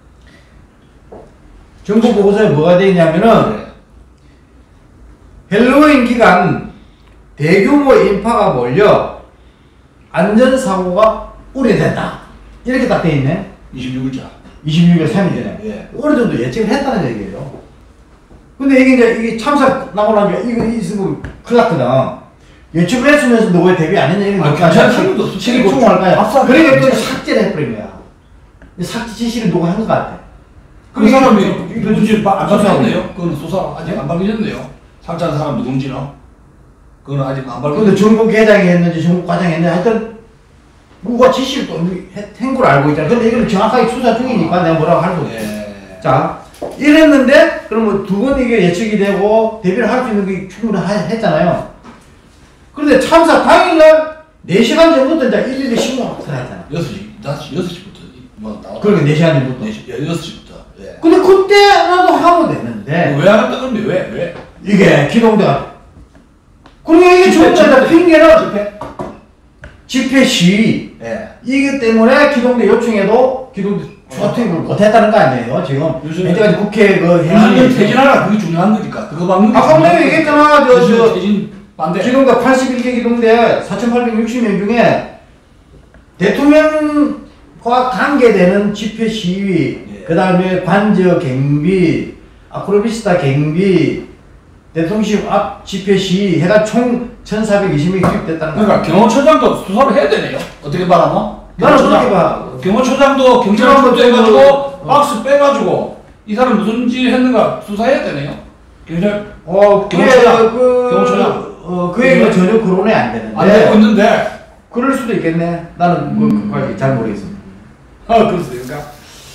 정보 보고서에 뭐가 되어 있냐면은 네. 헬로윈 기간 대규모 인파가 몰려 안전사고가 우려된다. 이렇게 딱 되어 있네. 이십육일자. 이십육일 삼 일 전에. 예. 어느 정도 예측을 했다는 얘기예요. 근데 이게 이제 이게 참사 나고 나니까 이거 있으면 큰일 났거든. 예측을 했으면서 너 왜 대비 안 했냐 이런 아, 거 경찰 책임도 없어. 책임 책임 총괄까요? 압수하는 그러니까 또 경찰. 삭제를 해버린 거야. 이 삭제 지시를 누가 한 것 같아. 그 사람이 이게 누군지 안 압수하고 밝혀졌네요. 그건 수사 아직 안 밝혀졌네요. 삭제한 사람 누군지는. 그건 아직 안 근데 밝혀졌. 정부 계장이 했는지 정부 과장이 했는지 하여튼 누가 지시를 또 한 걸 알고 있잖아. 근데 이걸 정확하게 수사 중이니까 내가 뭐라고 할 수 없어. 예. 자, 이랬는데 그러면 두 번 이게 예측이 되고 대비를 할 수 있는 게 충분히 하, 했잖아요. 그런데 참사 당일날 네 시간 전부터 이제 일일이 신고가 들어갔잖아. 여섯 시, 다섯 시, 여섯 시부터 뭐 나와. 그러니까 네 시간 전부터. 네 시, 예, 여섯 시부터. 예. 근데 그때라도 하면 되는데 왜 안 했다 그러면 왜? 왜? 이게 기동대가 그러니까 이게 집회, 전부 다 집회. 핑계는 집회? 집회 시위 예. 이기 때문에 기동대 요청해도 기동대 추가 투입을 못했다는 거 아니에요 지금. 요즘- 이때까지 국회 그 대신에 행안위 퇴진하라 그게 중요한 거니까. 그거 막는 게 아까 중요한 내가 거니까. 얘기했잖아. 저, 대신에 저 퇴진 반대. 기동대 팔십일 개 기동대 사천팔백육십 명 중에 대통령과 관계되는 집회 시위, 예. 그 다음에 관저 경비, 아크로비스타 경비, 대통령실 앞 집회 시위 해가 총 천사백이십 명이 투입됐다는 거야. 그러니까 경호처장도 수사를 해야 되네요. 어떻게 말하면? 나는 경호처장. 그렇게 봐. 경호처장도 경찰 그런 출두해가지고 것도 뭐- 박스 빼가지고 이 사람 무슨 짓 했는가 수사해야 되네요. 경찰 어, 그게 경호처장. 그, 경호처장. 어, 그 얘기가 전혀 거론이 안 되는데. 안 되고 있는데. 그럴 수도 있겠네. 나는 그, 그까지 잘 모르겠습니다. 아, 그렇습니까? 그러니까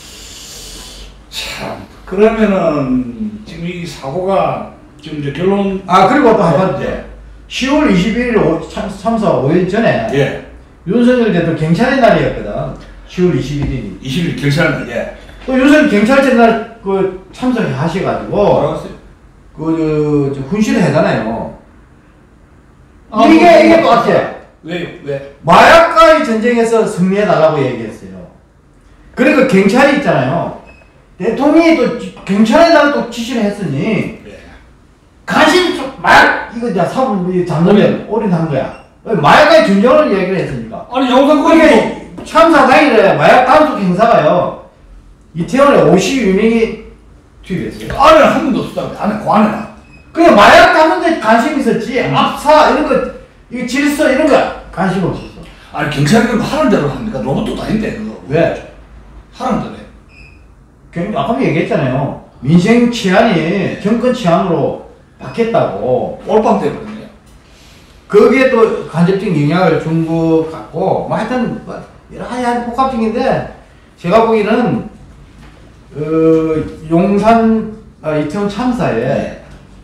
참 그러면은 지금 이 사고가 지금 이제 결론. 아, 그리고 또 한번 예. 시월 이십일일 오, 참, 참사 오 일 전에 예. 윤석열 대통령 경찰의 날이었거든. 시월 이십일일이. 이십 일 경찰 예. 또 윤석열 경찰제 날그 참석을 하셔가지고 뭐라고 했어요? 그 저, 저 훈시를 하잖아요. 아, 이게 뭐, 이게 뭐, 똑같아. 왜요? 왜? 마약과의 전쟁에서 승리해달라고 얘기했어요. 그러니까 경찰이 있잖아요. 대통령이 또 지- 경찰에 대한 또 지시를 했으니 예. 관심 좀 마약 이거 이제 사부 잡으면 올인한 거야. 마약과의 전쟁을 얘기를 했으니까. 아니 영상 그게 그러니까 참사 당일에 마약 단속 행사가요. 이태원에 오십이 명이 투입했어요. 안에 한 명도 없었다고. 안에 관에나. 그냥 마약 담는데 관심 있었지. 압사 이런 거, 이거 질서 이런 거 관심 없었어. 아니 경찰이 그럼 하는 대로 합니까? 로봇도 아닌데 그거. 왜? 하는 대로 해. 그 아까 얘기했잖아요. 민생 치안이 정권 치안으로 바뀌었다고. 올빵 돼버렸네요. 거기에 또 간접적 영향을 준 것 같고, 뭐 하여튼, 뭐 여러 가지 아주 복합적인데, 제가 보기에는, 어, 용산, 아, 이태원 참사에 네.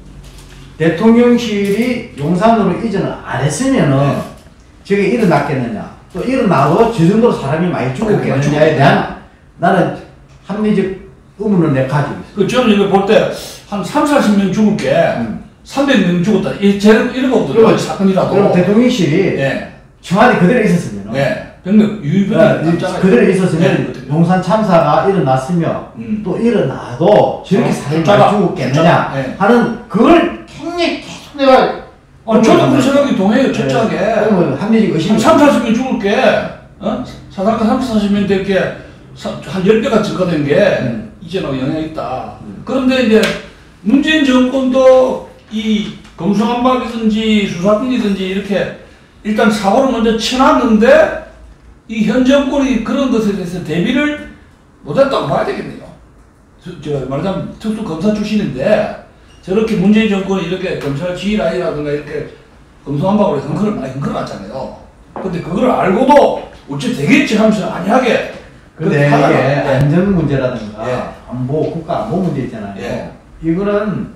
대통령실이 용산으로 이전을 안 했으면은, 네. 저게 일어났겠느냐. 또 일어나도 저 정도로 사람이 많이 죽었겠느냐에 죽었겠네. 대한 나는 합리적 의문을 내가 가지고 있어. 그 저는 이거 볼 때 한 삼, 사십 명 죽을 게 음. 삼백 명 죽었다. 이 제일 이런 거거든요. 그럼- 사건이라도. 그럼 대통령실이 예. 청와대 그대로 있었으면, 예. 병력 유의병 네, 남잖아요. 그대로 있었으면 네. 용산 참사가 일어났으며 음. 또 일어나도 저렇게 어, 사람이 숫자가, 많이 죽었겠느냐 숫자, 네. 하는 그걸 굉장히 계속 내가 아, 저도 그 생각이 동해요. 철저하게. 그러면 합리적 의심이 한 삼, 사십 명 죽을 게, 어? 사상가 삼, 사십 명 될 게, 한 열 배가 증가된 게, 음. 이제는 영향이 있다. 그런데 이제, 문재인 정권도 이 검수한박이든지 수사권이든지 이렇게 일단 사고를 먼저 쳐놨는데 이 현 정권이 그런 것에 대해서 대비를 못했다고 봐야 되겠네요. 저, 저 말하자면 특수 검사 출신인데 저렇게 문재인 정권이 이렇게 검찰 지휘 라인이라든가 이렇게 검소한다고 해서 흥건을 많이 흥건놨잖아요. 근데 그걸 알고도 어째 되겠지 하면서 안이하게. 근데 이게 안전 문제라든가 예. 안보, 국가 안보 문제 있잖아요. 예. 이거는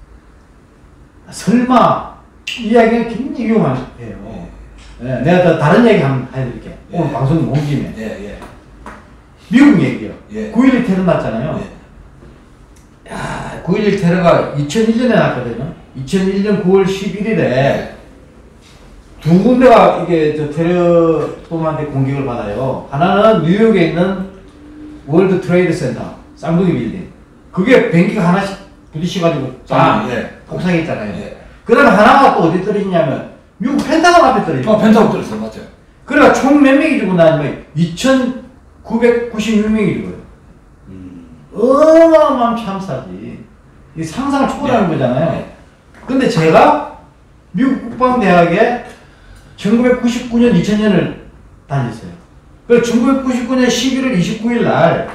설마 이 이야기는 굉장히 위험한 예요. 예. 예. 내가 더 다른 얘기 한번 해드릴게. 예. 오늘 방송 온 김에. 예, 예. 미국 얘기요. 예. 구일일 테러 났잖아요. 예. 야, 구일일 테러가 이천일 년에 났거든요. 이천일 년 구월 십일일에 두 군데가 이게 저 테러범한테 공격을 받아요. 하나는 뉴욕에 있는 월드 트레이드 센터, 쌍둥이 빌딩. 그게 비행기가 하나씩 부딪혀가지고 쫙 예. 폭삭했잖아요. 예. 그 다음에 하나가 또 어디 떨어지냐면 미국 펜타곤 앞에 떨어졌어요. 어, 펜타곤 떨어졌어요. 맞아요. 그러니까 총 몇 명이 죽고 나면 이천구백구십육 명이 죽어요. 음. 어마어마한 참사지. 이 상상을 초월하는 네. 거잖아요. 네. 근데 제가 미국 국방대학에 천구백구십구 년, 이천 년을 다녔어요. 그래서 천구백구십구 년 십일월 이십구일 날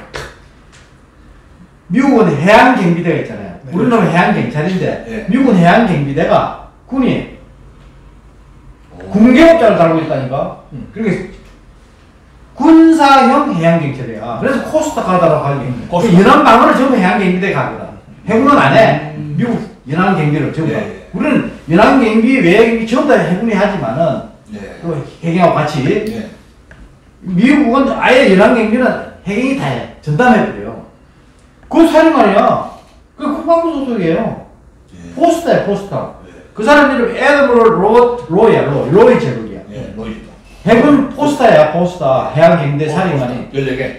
미국은 해양경비대가 있잖아요. 네. 우리는 해양경찰인데 네. 미국은 해양경비대가 군이 군계급자를 달고 있다니까. 음. 그러니까 군사형 해양경찰이야. 그래서 코스타 가다라고 하는 게 코스타. 연안방어를 전부 해양경비대 가거든. 해군은 안 해. 음. 미국 연안경비를 전부. 예, 예. 우리는 연안경비, 외경비 전부 다 해군이 하지만은 예. 또 해경하고 같이. 예. 미국은 아예 연안경비는 해경이 다 해. 전담해버려요. 그 사람 말이야. 그 국방부 소속이에요. 예. 포스터야, 포스터. 예. 그 사람 이름 에드머럴 로, 로야, 로. 로이 제국이야. 예. 로이드. 해군 포스터야, 포스터. 해양경비대 사령관이. 열네 개.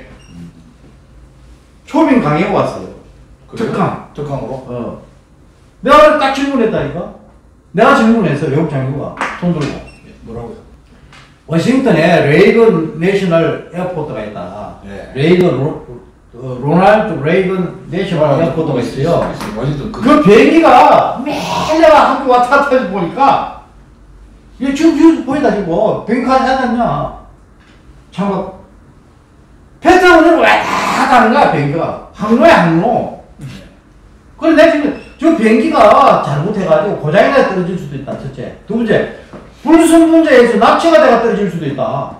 초빙 강의고 왔어요. 그래요? 특강. 특강으로? 어. 내가 딱 질문했다니까? 내가 질문했어, 외국 장교가. 손 들고. 예. 뭐라고요? 워싱턴에 레이건 내셔널 에어포트가 있다. 예. 레이건, 로, 어, 로널드 레이건 내셔널 에어포트가 있어요. 워싱턴 그. 그 비행기가 매일 내가 학교 왔다 갔다 해서 보니까, 이게 지금 지금 보이다, 지금. 비행기가 하지 않았냐? 참가. 펜타곤으로 왔다 갔다 하는 거야, 비행기가. 항로야, 항로. 그래, 내가 지금 저 비행기가 잘못해가지고 고장이나 떨어질 수도 있다, 첫째. 두 번째, 불순분자에서 납치가 돼가 떨어질 수도 있다.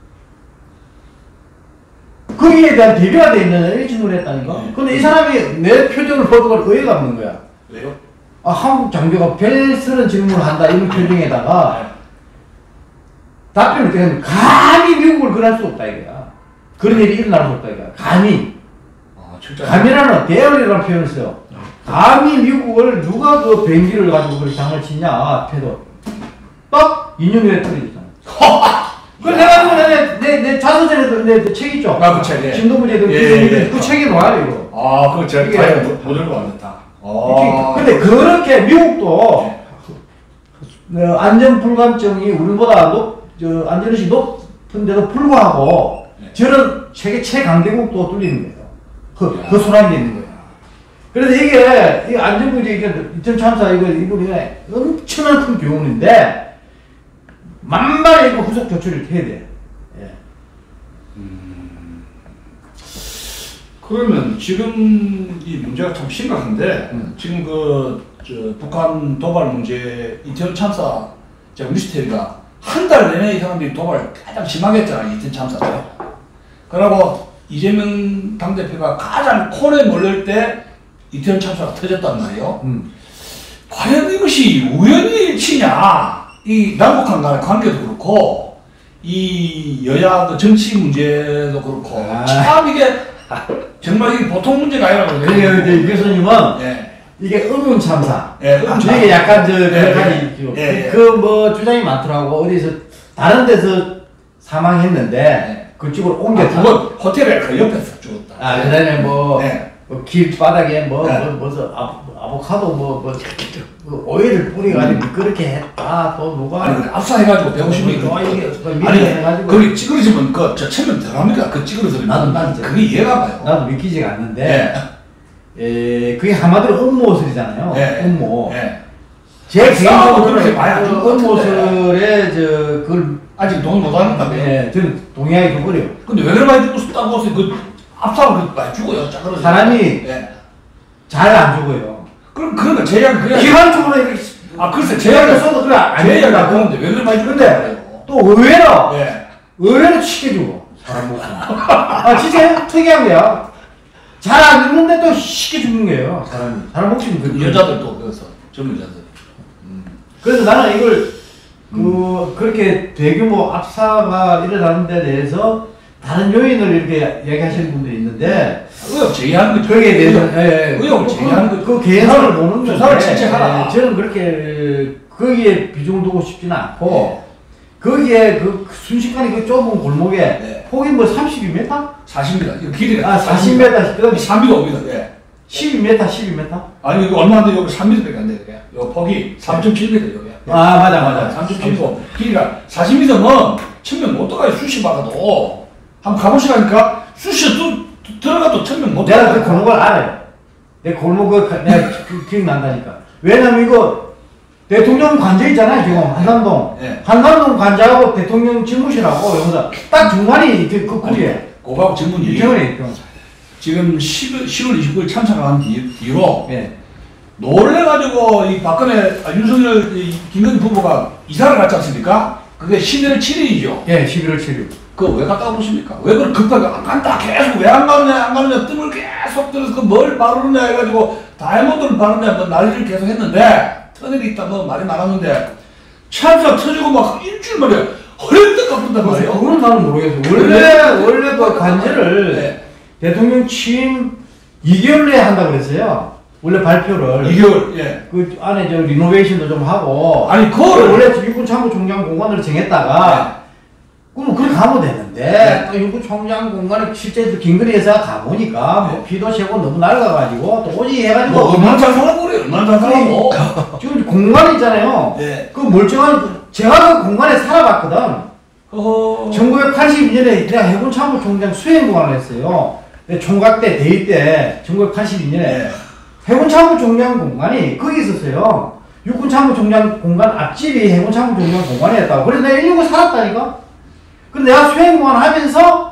거기에 대한 대비가 돼 있는 일진을 했다니까? 네. 근데 이 사람이 내 표정을 보고 의외가 없는 거야. 왜요? 아, 한국 장교가 별스런 질문을 한다, 이런 표정에다가 네. 답변을 드리면 감히 미국을 그럴 수 없다, 이거야. 그런 일이 일어날 수 없다, 이거야. 감히. 아, 진짜. 감이라는 대열이라는 표현을 써요. 감히 미국을 누가 그 비행기를 가지고 그렇게 장을 치냐, 태도. 딱 인용에 떨어지잖아. 그 내가 내, 내, 내 자서전에도 내 책 있죠? 아, 그 책, 예. 진도문제도 예, 예, 예. 그 책에 나와요, 이거. 아, 그거 제가 이게- 다이어 모델로 만졌다. 아. 근데 그렇게 미국도 어, 안전 불감증이 우리보다 높, 저, 안전의식이 높은데도 불구하고 네. 저런 세계 최강대국도 뚫리는 거예요. 그, 그 소란이 있는 거예요. 그래서 이게, 이 안전문제, 이게 이천 참사, 이거, 이거, 이거 엄청난 큰 교훈인데, 만만히 이거 후속 조치를 해야 돼. 예. 음. 그러면 지금 이 문제가 참 심각한데 음. 지금 그 저 북한 도발 문제 이태원 참사 제가 뉴스텔이가 한 달 내내 이 사람들이 도발 가장 심하게 했잖아요. 이태원 참사 때. 그러고 이재명 당대표가 가장 콘에 몰릴 때 이태원 참사가 터졌단 말이에요. 음. 과연 이것이 우연의 일치냐? 이 남북한 간의 관계도 그렇고 이 여야 그 정치 문제도 그렇고 아. 참 이게 정말 이게 보통 문제가 아니라고 그래요, 이제 유 교수님은 예. 이게 의문 참사. 예, 의문 참사. 이게 약간 저 예, 그런 예. 있죠. 예, 예. 그 뭐 주장이 많더라고. 어디서 다른 데서 사망했는데 네. 그쪽으로 아, 옮겼다. 그건 호텔에 그 옆에서 죽었다. 아, 그다음에 뭐, 네. 뭐 길바닥에 뭐, 네. 뭐, 뭐서 아, 아보카도 뭐, 뭐, 뭐 오일을 뿌려가지고 그렇게 했다. 또 누가. 아니 그 압사해가지고 백오십 명이 어, 이게 그 미리 아니 해가지고. 거기 찌그러지면 그저 체면 들어갑니까? 그 찌그러서 나도 나도 그게 이해가 가요. 나도 믿기지가 않는데. 예. 에, 그게 한마디로 음모술이잖아요. 예. 음모. 예. 제 싸움은 개인적으로 그렇게 많이 안 그 죽은 것 같은데. 음모술의 저 그걸 아직 동의 못 하는다며. 예, 저는 동의하기 좀 어려요. 근데 왜 그래 많이 주고 싶다고 해서 그 압사를 많이 주고요. 자, 그러죠. 사람이 예. 잘 안 죽어요. 그럼 그러니까 제약 그래. 기관적으로 이렇게 아 글쎄 제약을 제약을 써도 그래 안 제약을 된다고. 그런데 왜 그래 많이 근데 주는데? 또 의외로 예. 의외로 쉽게 죽어. 사람 목숨. 아 진짜 특이한 거야. 잘 안 죽는데 또 쉽게 죽는 거예요. 사람이. 사람 목숨이 그 여자들도 그래서 젊은 여자들. 음. 그래서 나는 이걸 그 그렇게 대규모 압사가 일어나는 데 대해서 다른 요인을 이렇게 얘기하시는 분들이 있는데 의혹 제기하는 거죠. 거기에 대해서 예, 예. 의혹을 제기하는 거죠. 그 개인사를 보는 건데 조사를 실시하라. 예, 저는 그렇게 거기에 비중 두고 싶지는 않고 거기에 그 순식간에 그 좁은 골목에 네. 폭이 뭐 삼십이 미터? 사십 미터. 이거 길이가 아 사십 미터 그다음에 삼 미터 오 미터. 예. 십이 미터 십이 미터? 아니 이거 얼마 안 돼. 여기 삼 미터밖에 안 돼. 이게. 요 폭이 삼 점 칠 미터 여기. 아 맞아 맞아 삼 점 칠이고 길이가 사십 미터면 천명 못 들어가요. 수시 박아도. 한번 가보시라니까. 수시 또 들어가도 천명 못 내가 그 들어가요. 골목을 알아요. 내 골목을 가- 내가 기- 기억난다니까. 왜냐면 이거 대통령 관저 있잖아요 지금 한남동. 네. 한남동 관저하고 대통령 집무실하고 여기서 딱 중간이 그, 그 구리에. 고박 질문이 이태원에 있죠. 지금 십일, 시월 이십구일 참석한 뒤, 뒤로 예. 놀래가지고 이 박근혜 아, 윤석열 이 김건희 부부가 이사를 갔지 않습니까? 그게 십일월 칠일이죠. 예, 십일월 칠일. 그거 왜 갔다 오십니까? 왜 그걸 급하게 안 간다 계속 왜 안 가느냐 안 가느냐 뜸을 계속 들어서 그 뭘 바르느냐 해가지고 다이아몬드를 바르느냐 뭐 난리를 계속 했는데 터널이 있다 뭐 말이 많았는데 참사 터지고 막 일주일 만에 허리띠 깎는단 말이에요. 그건 나는 모르겠어. 원래 원래 그 관저를 네. 대통령 취임 이 개월 내에 한다고 그랬어요. 원래 발표를. 이 개월 예. 그 안에 저 리노베이션도 좀 하고. 아니 그거를 원래 육군 참모 총장 공간으로 정했다가 그럼 그렇게 가면 되는데 네. 또 육군 총장 공간에 실제 김건희 여사가 가보니까 뭐 피도 새고 너무 낡아가지고 또 오지 해가지고 뭐 얼마나 잘살라고 그래요. 얼마나 잘살라고. 지금 공간이 있잖아요. 네. 그 멀쩡한 그- 제가 그 공간에 살아봤거든. 어. 천구백팔십이 년에 내가 해군 참모 총장 수행공간을 했어요. 내 총각 때 대위 때 천구백팔십이 년에 네. 해군 참모 총장 공간이 거기 있었어요. 육군 참모 총장 공간 앞집이 해군 참모 총장 공간이었다고. 그래서 내가 일육을 살았다니까. 근데 내가 수행공간 하면서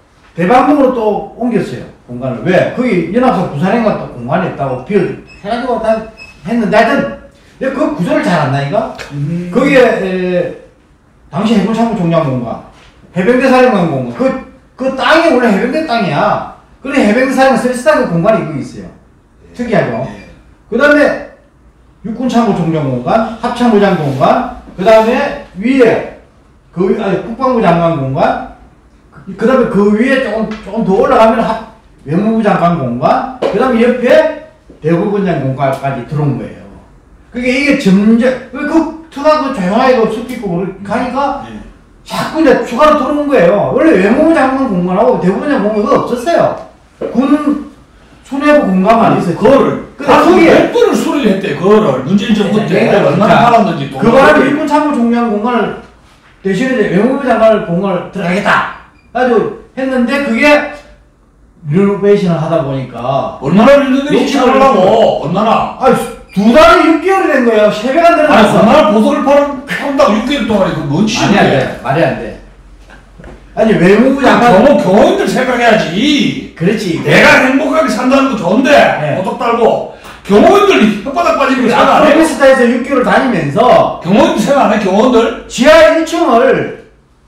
대방동으로 또 옮겼어요. 공간을. 왜? 거기 연합사 부산행관 또 공간이 있다고 비를 해가지고 다 했는데 하여튼 내가 그 구조를 잘 안다니까. 음. 거기에 에, 당시 해군 참모 총장 공간, 해병대 사령관 공간, 그, 그 땅이 원래 해병대 땅이야. 그래 해병대 사령관 쓸쓸하게 공간이 거기 있어요. 특이하죠. 그 다음에 육군 참모 총장 공간, 합참부장 공간, 그 다음에 위에 그 위- 아니, 국방부 장관 공간, 그 다음에 그 위에 조금 조금 더 올라가면 합, 외무부 장관 공간, 그 다음에 옆에 대법원장 공간까지 들어온 거예요. 그게 이게 점점 그 트가 그 조용하게 그 숲 있고 가니까 네. 자꾸 이제 추가로 들어온 거예요. 원래 외무부 장관 공간하고 대법원장 공간이 없었어요. 군 수뇌부 공간만 있어요. 그거를 근데 몇 거기에 번을 수리를 했대. 그거를 문재인 정부 때 네, 얼마나 자, 팔았는지 그 바람에 일본 참모 총장 공간을 대신에 이제 외무부 장관을 공간을 들어가겠다. 가지고 했는데 그게 리노베이션을 하다 보니까 얼마나 리노베이션 욕심을 하려고 얼마나 아두 달이 육 개월이 된 거예요. 세배가 아니 늘어났어. 얼마나 보석을 팔은 판다고 육 개월 동안에 그뭔 말이 안 짓이야. 돼. 말이 안 돼. 아니 외무부 그냥 장관 경호 경호인들 생각해야지. 그렇지. 내가 행복하게 산다는 거 좋은데 네. 보석 달고 경호인들이 혓바닥 빠지는 거 생각 안 해? 아프리카스타에서 육 개월 다니면서 경호인들 생각 안 해? 경호인들? 지하 일 층을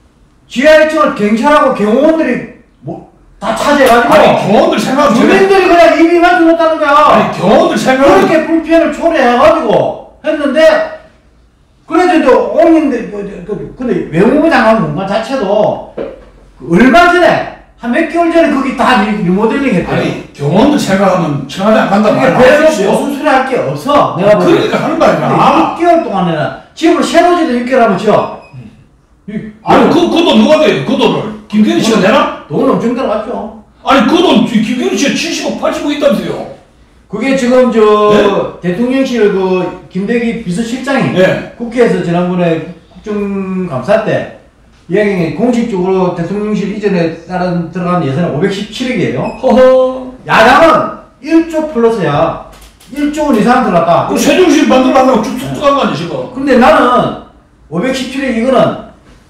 지하 일 층을 경찰하고 경호원들이 뭐 다 차지해가지고 아니 경호인들 생각 좀 해. 주민들이 그냥 입이만 주었다는 거야. 아니 경호인들 생각을 그렇게 불편을 초래해가지고 했는데 그래도 이제 옹인데 근데 외무부 장관 공간 자체도 얼마 전에 한 몇 개월 전에 거기 다 리- 리모델링 했대요. 아니 경호인들 생각하면 청와대 안 간다 그러니까 말이야. 그래서 무슨 소리 할 게 없어. 내가 보기엔. 그러니까 하는 말이야. 근데 육 개월 동안에는 집을 새로 지도 육 개월 하면 지어. 아니 그, 그 돈 누가 돼? 그 돈을 김건희 씨가 내나? 돈 엄청 들어갔죠. 아니 그 돈 김건희 씨가 칠십억 팔십억 있다면서요. 그게 지금 저 대통령실 그 김대기 비서실장이 네. 국회에서 지난번에 국정감사 때 이야기 공식적으로 대통령실 이전에 따른 들어간 예산은 오백십칠억이에요. 허허. 야당은 일조 플러스야. 일조 원 이상 들어갔다. 그 세종실 만들어가려고 쭉쭉 들어간 거 아니야 지금? 근데 나는 오백십칠억 이거는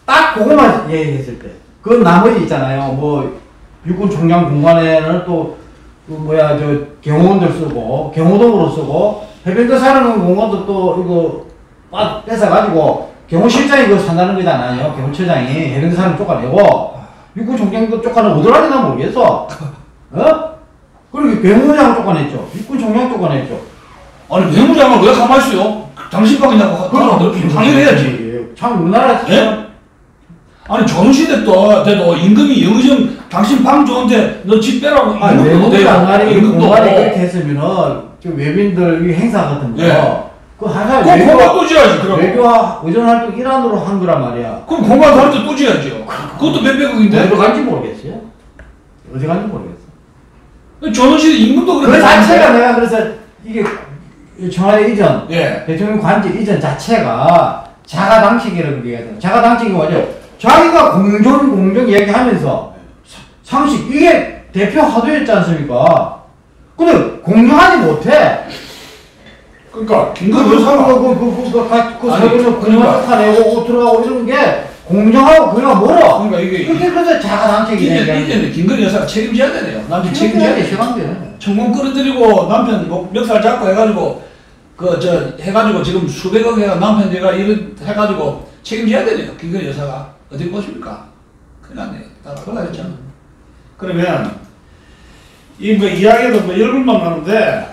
딱 그것만 얘기했을 때. 그 나머지 있잖아요. 뭐 육군 총장 공간에는 또 그 뭐야 저 경호원들 쓰고 경호동으로 쓰고 해병대 사는 공간도 또 이거 빠 뺏어가지고 경호실장이 그거 산다는 거잖아요. 경호처장이 해병대 사는 쫓아내고 육군 총장도 쫓아내고 어디로 나 모르겠어. 어? 그리고 배무장을 쫓아냈죠. 육군 총장 쫓아냈죠. 아니 외무장을 왜 가만히 있어요? 당신밖에 나고 당연해야지. 참 우리나라 예? 아니 조선시대 또 때도 임금이 영의정 당신 방 좋은데 너 집 빼라고 아, 외무장관이 공간에 그렇게 임금도 했으면은 저 외민들 이 행사 같은 거 예. 그 하나 그럼 공간 또 지어야지 그럼. 외교와 의전활동 일환으로 한 거란 말이야. 그럼 공간 할 때 또 지어야죠. 그것도 몇백억인데. 어디로 간지 모르겠어요. 어디 간지 모르겠어. 조선시대 임금도 그 그렇게 자체가 내가 그래서 이게 청와대 이전, 예. 대통령 관직 이전 자체가 자가당식이라는 게 있거든요. 자가당식이 뭐죠? 자기가 공정, 공정 얘기하면서 상식, 이게 대표 하도였지 않습니까? 근데 공정하지 못해. 그러니까 그, 김건희 그, 여사가 그, 그, 그, 그, 그, 그, 아니, 서류는 그러니까. 공정한 내고 옷 들어가고 이런 게 공정하고 그냥 멀어. 그러니까 이게 그렇게 그래서 자가당식이 이제 이제는 김건희 여사가 책임져야 되네요. 남편 책임져야 돼. 시간대. 청문 끌어들이고 남편 뭐 멱살 잡고 해가지고 그 저 해가지고 지금 수백억 해가 남편 내가 이런 해가지고 책임져야 되네요. 김건희 여사가 어디 보십니까? 큰일 났네요. 다 돌아가셨잖아. 그러면 이 뭐 이야기도 뭐 열불만 나는데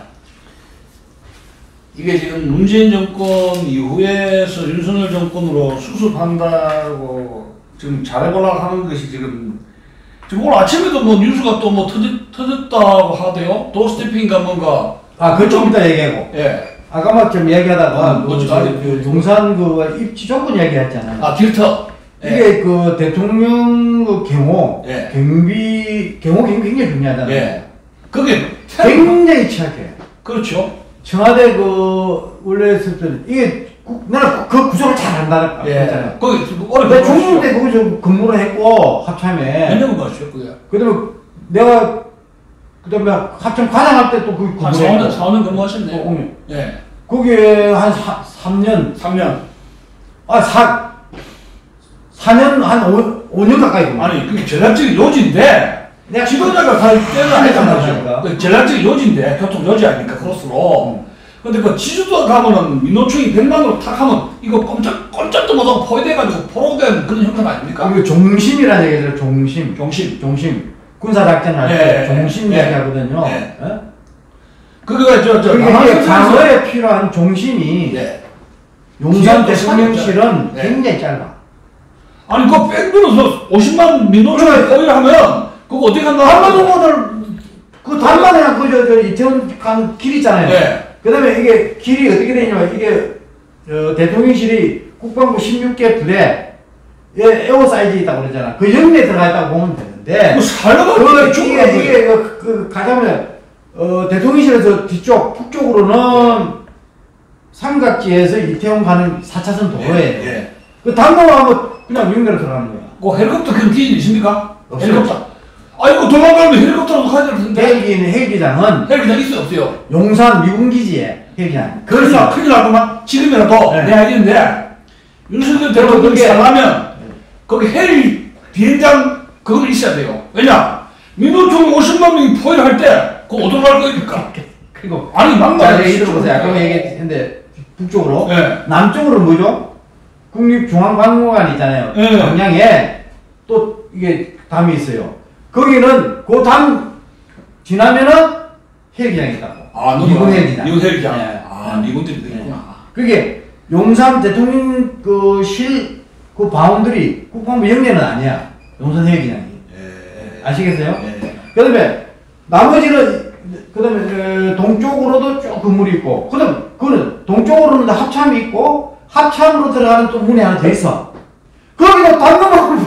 이게 지금 문재인 정권 이후에서 윤석열 정권으로 수습한다고 지금 잘해보려고 하는 것이 지금 지금 오늘 아침에도 뭐 뉴스가 또 뭐 터졌, 터졌다고 하대요. 도스태핑인가 뭔가. 아, 그거 좀 이따 얘기하고. 예. 아까 막 좀 얘기하다가 음, 그, 뭐지, 그, 아직 그 용산 그 입지 조건 얘기했잖아요. 아, 길터. 예. 이게 그 대통령 그 경호, 예. 경비, 경호 경비 굉장히 중요하잖아요. 예. 그게 굉장히 취약해. 그렇죠. 청와대 그 원래 했을 때는 이게 구, 나는 그 구조를 잘 안다는 예. 거잖아요. 거기 오래 내가 중국 때 거기 좀 근무를 했고 합참에. 몇 년간 봤어요, 그게. 그다음에 내가 그다음에 합참 과장할 때 또 그 한 사, 오 년, 사, 오 년 근무하셨네요. 어, 오 년. 예. 거기에 한 삼 년, 삼 년. 아, 사, 사 년, 한 오, 오 년 가까이 근무. 아니, 그게 전략적인 요지인데, 내가 지도자가 갈 때는 아니단 그러니까. 말이죠. 그 전략적인 요지인데, 교통 요지 아닙니까, 크로스로. 근데 그 지주도 가면은 민노총이 백만으로 탁 하면 이거 꼼짝, 꼼짝도 못하고 포위돼가지고 포로된 그런 형태 아닙니까? 이거 종심이라는 얘기들 종심. 종심. 종심. 군사작전 할 때 예, 종심 예, 얘기하거든요. 예. 예? 그게 저, 저, 그게 남한선에서- 방어에 필요한 종심이 예. 용산 뒤에 또 대통령실은 산이 있잖아요. 굉장히 짧아. 아니, 그거 백들어서 오십만 민노총이 그래. 포위하면, 그거 어디 간다? 한반도들 그 단반에 그저 저 이태원 가는 길 있잖아요. 예. 그다음에 이게 길이 어떻게 되냐면 이게 어, 대통령실이 국방부 십육 개 부대 에 에어 사이즈 있다고 그러잖아. 그 영내에 들어가 있다고 보면 되는데. 그 살려가 그, 그 이게, 이게, 그, 그, 가자면, 어, 대통령실에서 뒤쪽, 북쪽으로는 삼각지에서 이태원 가는 사 차선 도로예요. 예. 그 단도하면 그냥 영내로 들어가는 거야. 그 헬리콥터 그런 기준 있습니까? 없어요. 헬리콥터. 아, 이거 도망가면 헬리콥터로 가야 될 텐데. 헬기는, 헬기장은 헬기장 있어요, 없어요? 용산 미군기지에 헬기장. 큰일 나, 큰일 나구만. 지금이라도 네. 내 알겠는데, 윤석열 대통령이 그게- 살라면, 거기 헬 비행장 그거 있어야 돼요. 왜냐? 민노총 오십만 명이 포위할 때, 그거 어디로 갈 거니까? 그리고, 아니, 자, 막말. 얘기 들어보세요. 아까 얘기했는데, 북쪽으로. 예. 남쪽으로는 뭐죠? 국립중앙박물관 있잖아요. 예. 광양에 또 이게 담이 있어요. 거기는 그 담 지나면은 헬기장이 있다고. 아, 미군 헬기장. 미군 헬기장. 네. 아, 미군들이 되겠구나. 그게 용산 대통령 그 실 그 바운드리 국방부 영내는 아니야. 용산 헬기장이. 예. 아시겠어요? 예. 그다음에 나머지는 그다음에 어, 동쪽으로도 쭉 건물이 있고, 그다음 그거는 동쪽으로는 합참이 있고 합참으로 들어가는 또 문이 하나 더 있어. 거기도 단독으로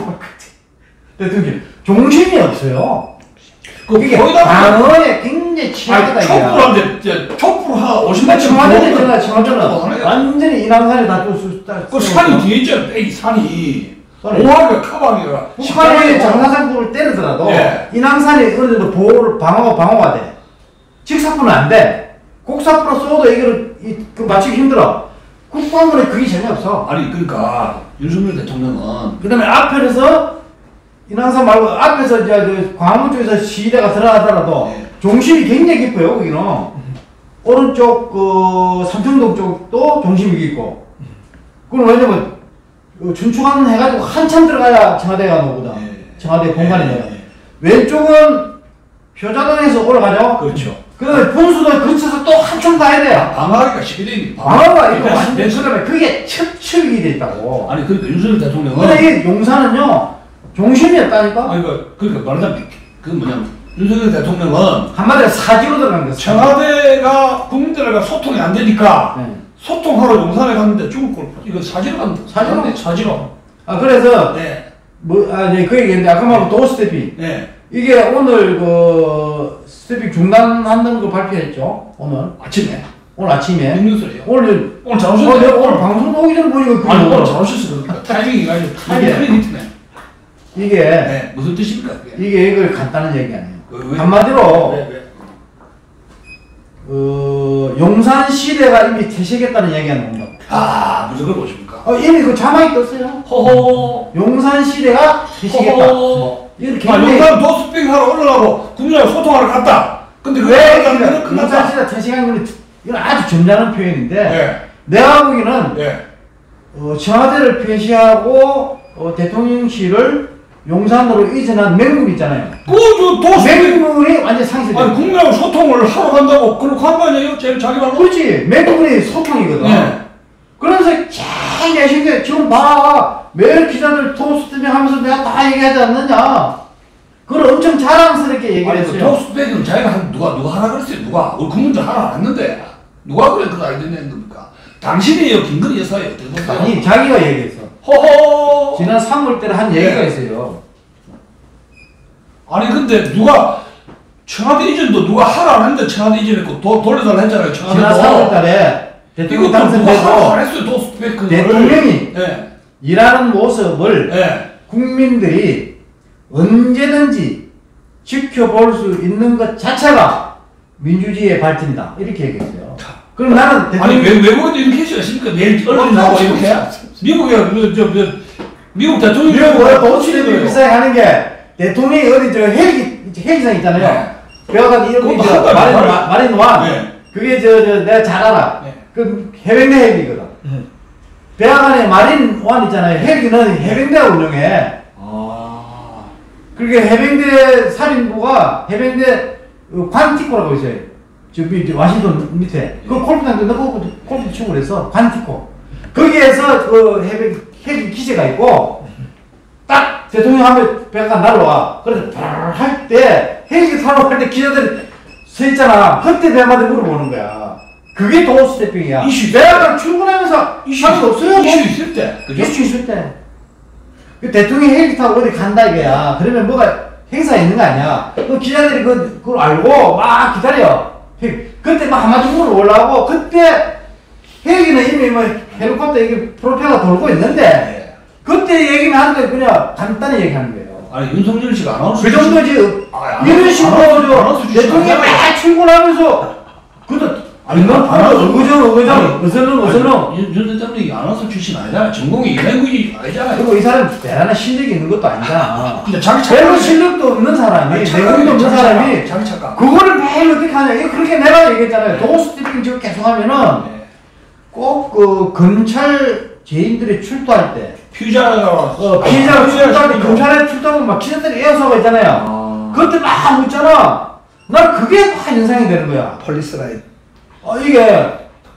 대통령 종심이 없어요. 그 이게 거기다 방어에 굉장히 아니, 취약하다 이게. 촛불한데, 이제 촛불 한 오십만 명 청와대는 들어오면 있잖아, 청와대는 하네요. 완전히 인왕산이 다 또 수, 다 그 산이 뒤에 있잖아, 이 산이. 산이. 오하기가 카방이라. 북한이 장사상구를 때리더라도 예. 인왕산이 어느 정도 보호를 방어가 방어가 돼. 직사포는 안 돼. 곡사포로 쏘도 이거를 이, 그 맞추기 힘들어. 국방부는 그게 재미없어. 아니 그러니까 윤석열 대통령은 그 다음에 앞에서 인왕산 말고 앞에서 이제 그 광화문 쪽에서 시위대가 들어가더라도 네. 중심이 굉장히 깊어요. 거기는 오른쪽 그 삼청동 쪽도 중심이 깊고. 그럼 왜냐면 준축하는 해가지고 한참 들어가야 청와대가 나오거든. 네. 청와대 공간이 네. 내가. 네. 왼쪽은 표자동에서 올라가죠. 그렇죠. 그 다음에 분수도 근처에서 또 한참 가야 돼요. 방어하기가 쉽게 되니까. 방어가 이거 네. 완전 네. 그다음에 그게 첩첩이 돼 있다고. 아니 그러니까 윤석열 대통령은 근데 이 용산은요 중심이었다니까. 아니 그 그러니까 말하자면 그 뭐냐면 윤석열 대통령은 한마디로 사지로 들어간 거죠. 청와대가 국민들과 소통이 안 되니까 네. 소통하러 용산에 갔는데 죽을 걸 이거 사지로 간 사지로? 네, 사지로. 아 그래서 네. 뭐아 네, 그 얘기했는데 아까 말한 도어스태핑 네. 이게 오늘 그 스태핑 중단한다는 걸 발표했죠. 오늘 아침에 오늘 아침에 뉴스래요. 오늘 오늘 잘 어, 오셨네. 내가 오늘 방송 오기 전에 보니까 그게 아니 뭐야. 오늘 잘 오셨어. 그러니까 타이밍이 아주 타이밍 이게- 프리히트네. 이게 네. 무슨 뜻입니까 그게? 이게 이걸 간단한 얘기 아니에요. 왜, 왜? 한마디로 왜, 왜? 어, 용산 시대가 이미 퇴색했다는 얘기가 나온다고. 아 무슨 걸 보십니까? 어, 이미 그 자막이 떴어요. 허허. 용산 시대가 퇴색했다. 허허. 이거 아 굉장히 용산 도스핑 하러 올라가고 국민하고 소통하러 갔다. 근데 그게 왜 안 되면 용산 끝났다. 시대 퇴색한 건 이건 아주 점잖은 표현인데 네. 내가 보기에는 네. 어, 청와대를 폐쇄하고 어, 대통령실을 용산으로 이전한 맹금 있잖아요. 그저 도스핑 맹금이 완전 상실돼. 아니 국민하고 소통을 하러 간다고 그렇게 한 거 아니에요? 제일 자기 말로? 그렇지. 맹금이 소통이거든. 네. 그러면서 쫙 내신 게 지금 봐. 매일 기자들 토스트밍 하면서 내가 다 얘기하지 않느냐. 그걸 엄청 자랑스럽게 얘기를 아니 그 했어요. 도스백은 자기가 한 누가 누가 하라 그랬어요? 누가 우리 국민들 하라 안 했는데 누가 그래 그거 알겠는 겁니까? 당신이에요 김건희 여사예요. 어떻게 보세요? 아니 자기가 얘기했어. 허허. 지난 삼월 때는 한 얘기가 네. 있어요. 아니 근데 누가 청와대 이전도 누가 하라 안 했는데 청와대 이전했고 도, 돌려달라 했잖아요. 청와대도. 지난 삼월 달에 대통령 이것도 누가 하라 안 당선되고 했어요. 도스백을. 대통령이 네. 일하는 모습을 네. 국민들이 언제든지 지켜볼 수 있는 것 자체가 민주주의의 발전이다. 이렇게 얘기했어요. 그럼 나는 아니 대통령 외, 외국에도 이렇게 했어요. 있습니까? 매일 언론 나오고 이렇게. 미국에 그, 저, 저, 미국 대통령이 미국 뭐 도시들이 비싸게 하는 게 대통령이 어디 저 헬기 헬기장 있잖아요. 네. 배워가 이런 그거 거 한 거야, 마린 마린. 마- 마린 원. 네. 그게 저, 저 내가 잘 알아. 네. 그 해병대 헬기거든. 네. 배아간에 마린 원 있잖아요. 헬기는 해병대가 운영해. 아. 그렇게 해병대 살인부가 해병대 어, 관티코라고 있어요. 저 밑- 저 와싱턴 밑에. 그 골프장도 넣고 골프 치고 그래서 관티코. 거기에서 그 해병 헬기 기지가 있고 딱 대통령 하면 배가 날라와. 그래서 할 때 헬기 타러 갈 때 기자들이 서 있잖아. 그때 배마다 물어보는 거야. 그게 도어스태핑이야. 이슈 내가 출근하면서 이슈 할수 없어요. 이슈 뭐. 있을 때. 그죠? 이슈 있을 때. 그 대통령이 헬기 타고 어디 간다 이거야. 그러면 뭐가 행사 있는 거 아니야. 그 기자들이 그, 그걸 알고 막 기다려. 그때 막 한마디 물어보려고 그때 헬기는 이미 뭐 헬리콥터 이게 프로펠러 돌고 있는데 네. 그때 얘기는 하는데 그냥 간단히 얘기하는 거예요. 아니 윤석열 씨가 아나운서 그 정도지. 아, 안 이런 하고- 식으로 안 하고- 안 저 하고 대통령이 주시면 막 출근하면서 그것도 아니 넌 안 하고- 어그정 어그정 어슬렁 어슬렁 윤, 윤 대통령이 아나운서 출신 아니잖아. 전공이 연예인이 아니잖아요. 그리고 이 사람 대단한 실력이 있는 것도 아니잖아. 근데 자기 별로 착각이- 실력도 없는 사람이 아니, 내공도 착각이- 없는 자기 사람이 착각, 자기 착각. 그거를 매일 어떻게 하냐. 이거 그렇게 내가 얘기했잖아요. 도어스태핑 지금 계속 하면은 네. 꼭 그 검찰 죄인들이 출두할 때 피의자가 어, 피의자가 출두할 때 검찰에 출두하면 막 기자들이 에어서가 있잖아요. 아. 그때 막 묻잖아. 난 그게 막 인상이 되는 거야. 폴리스라인. 어, 이게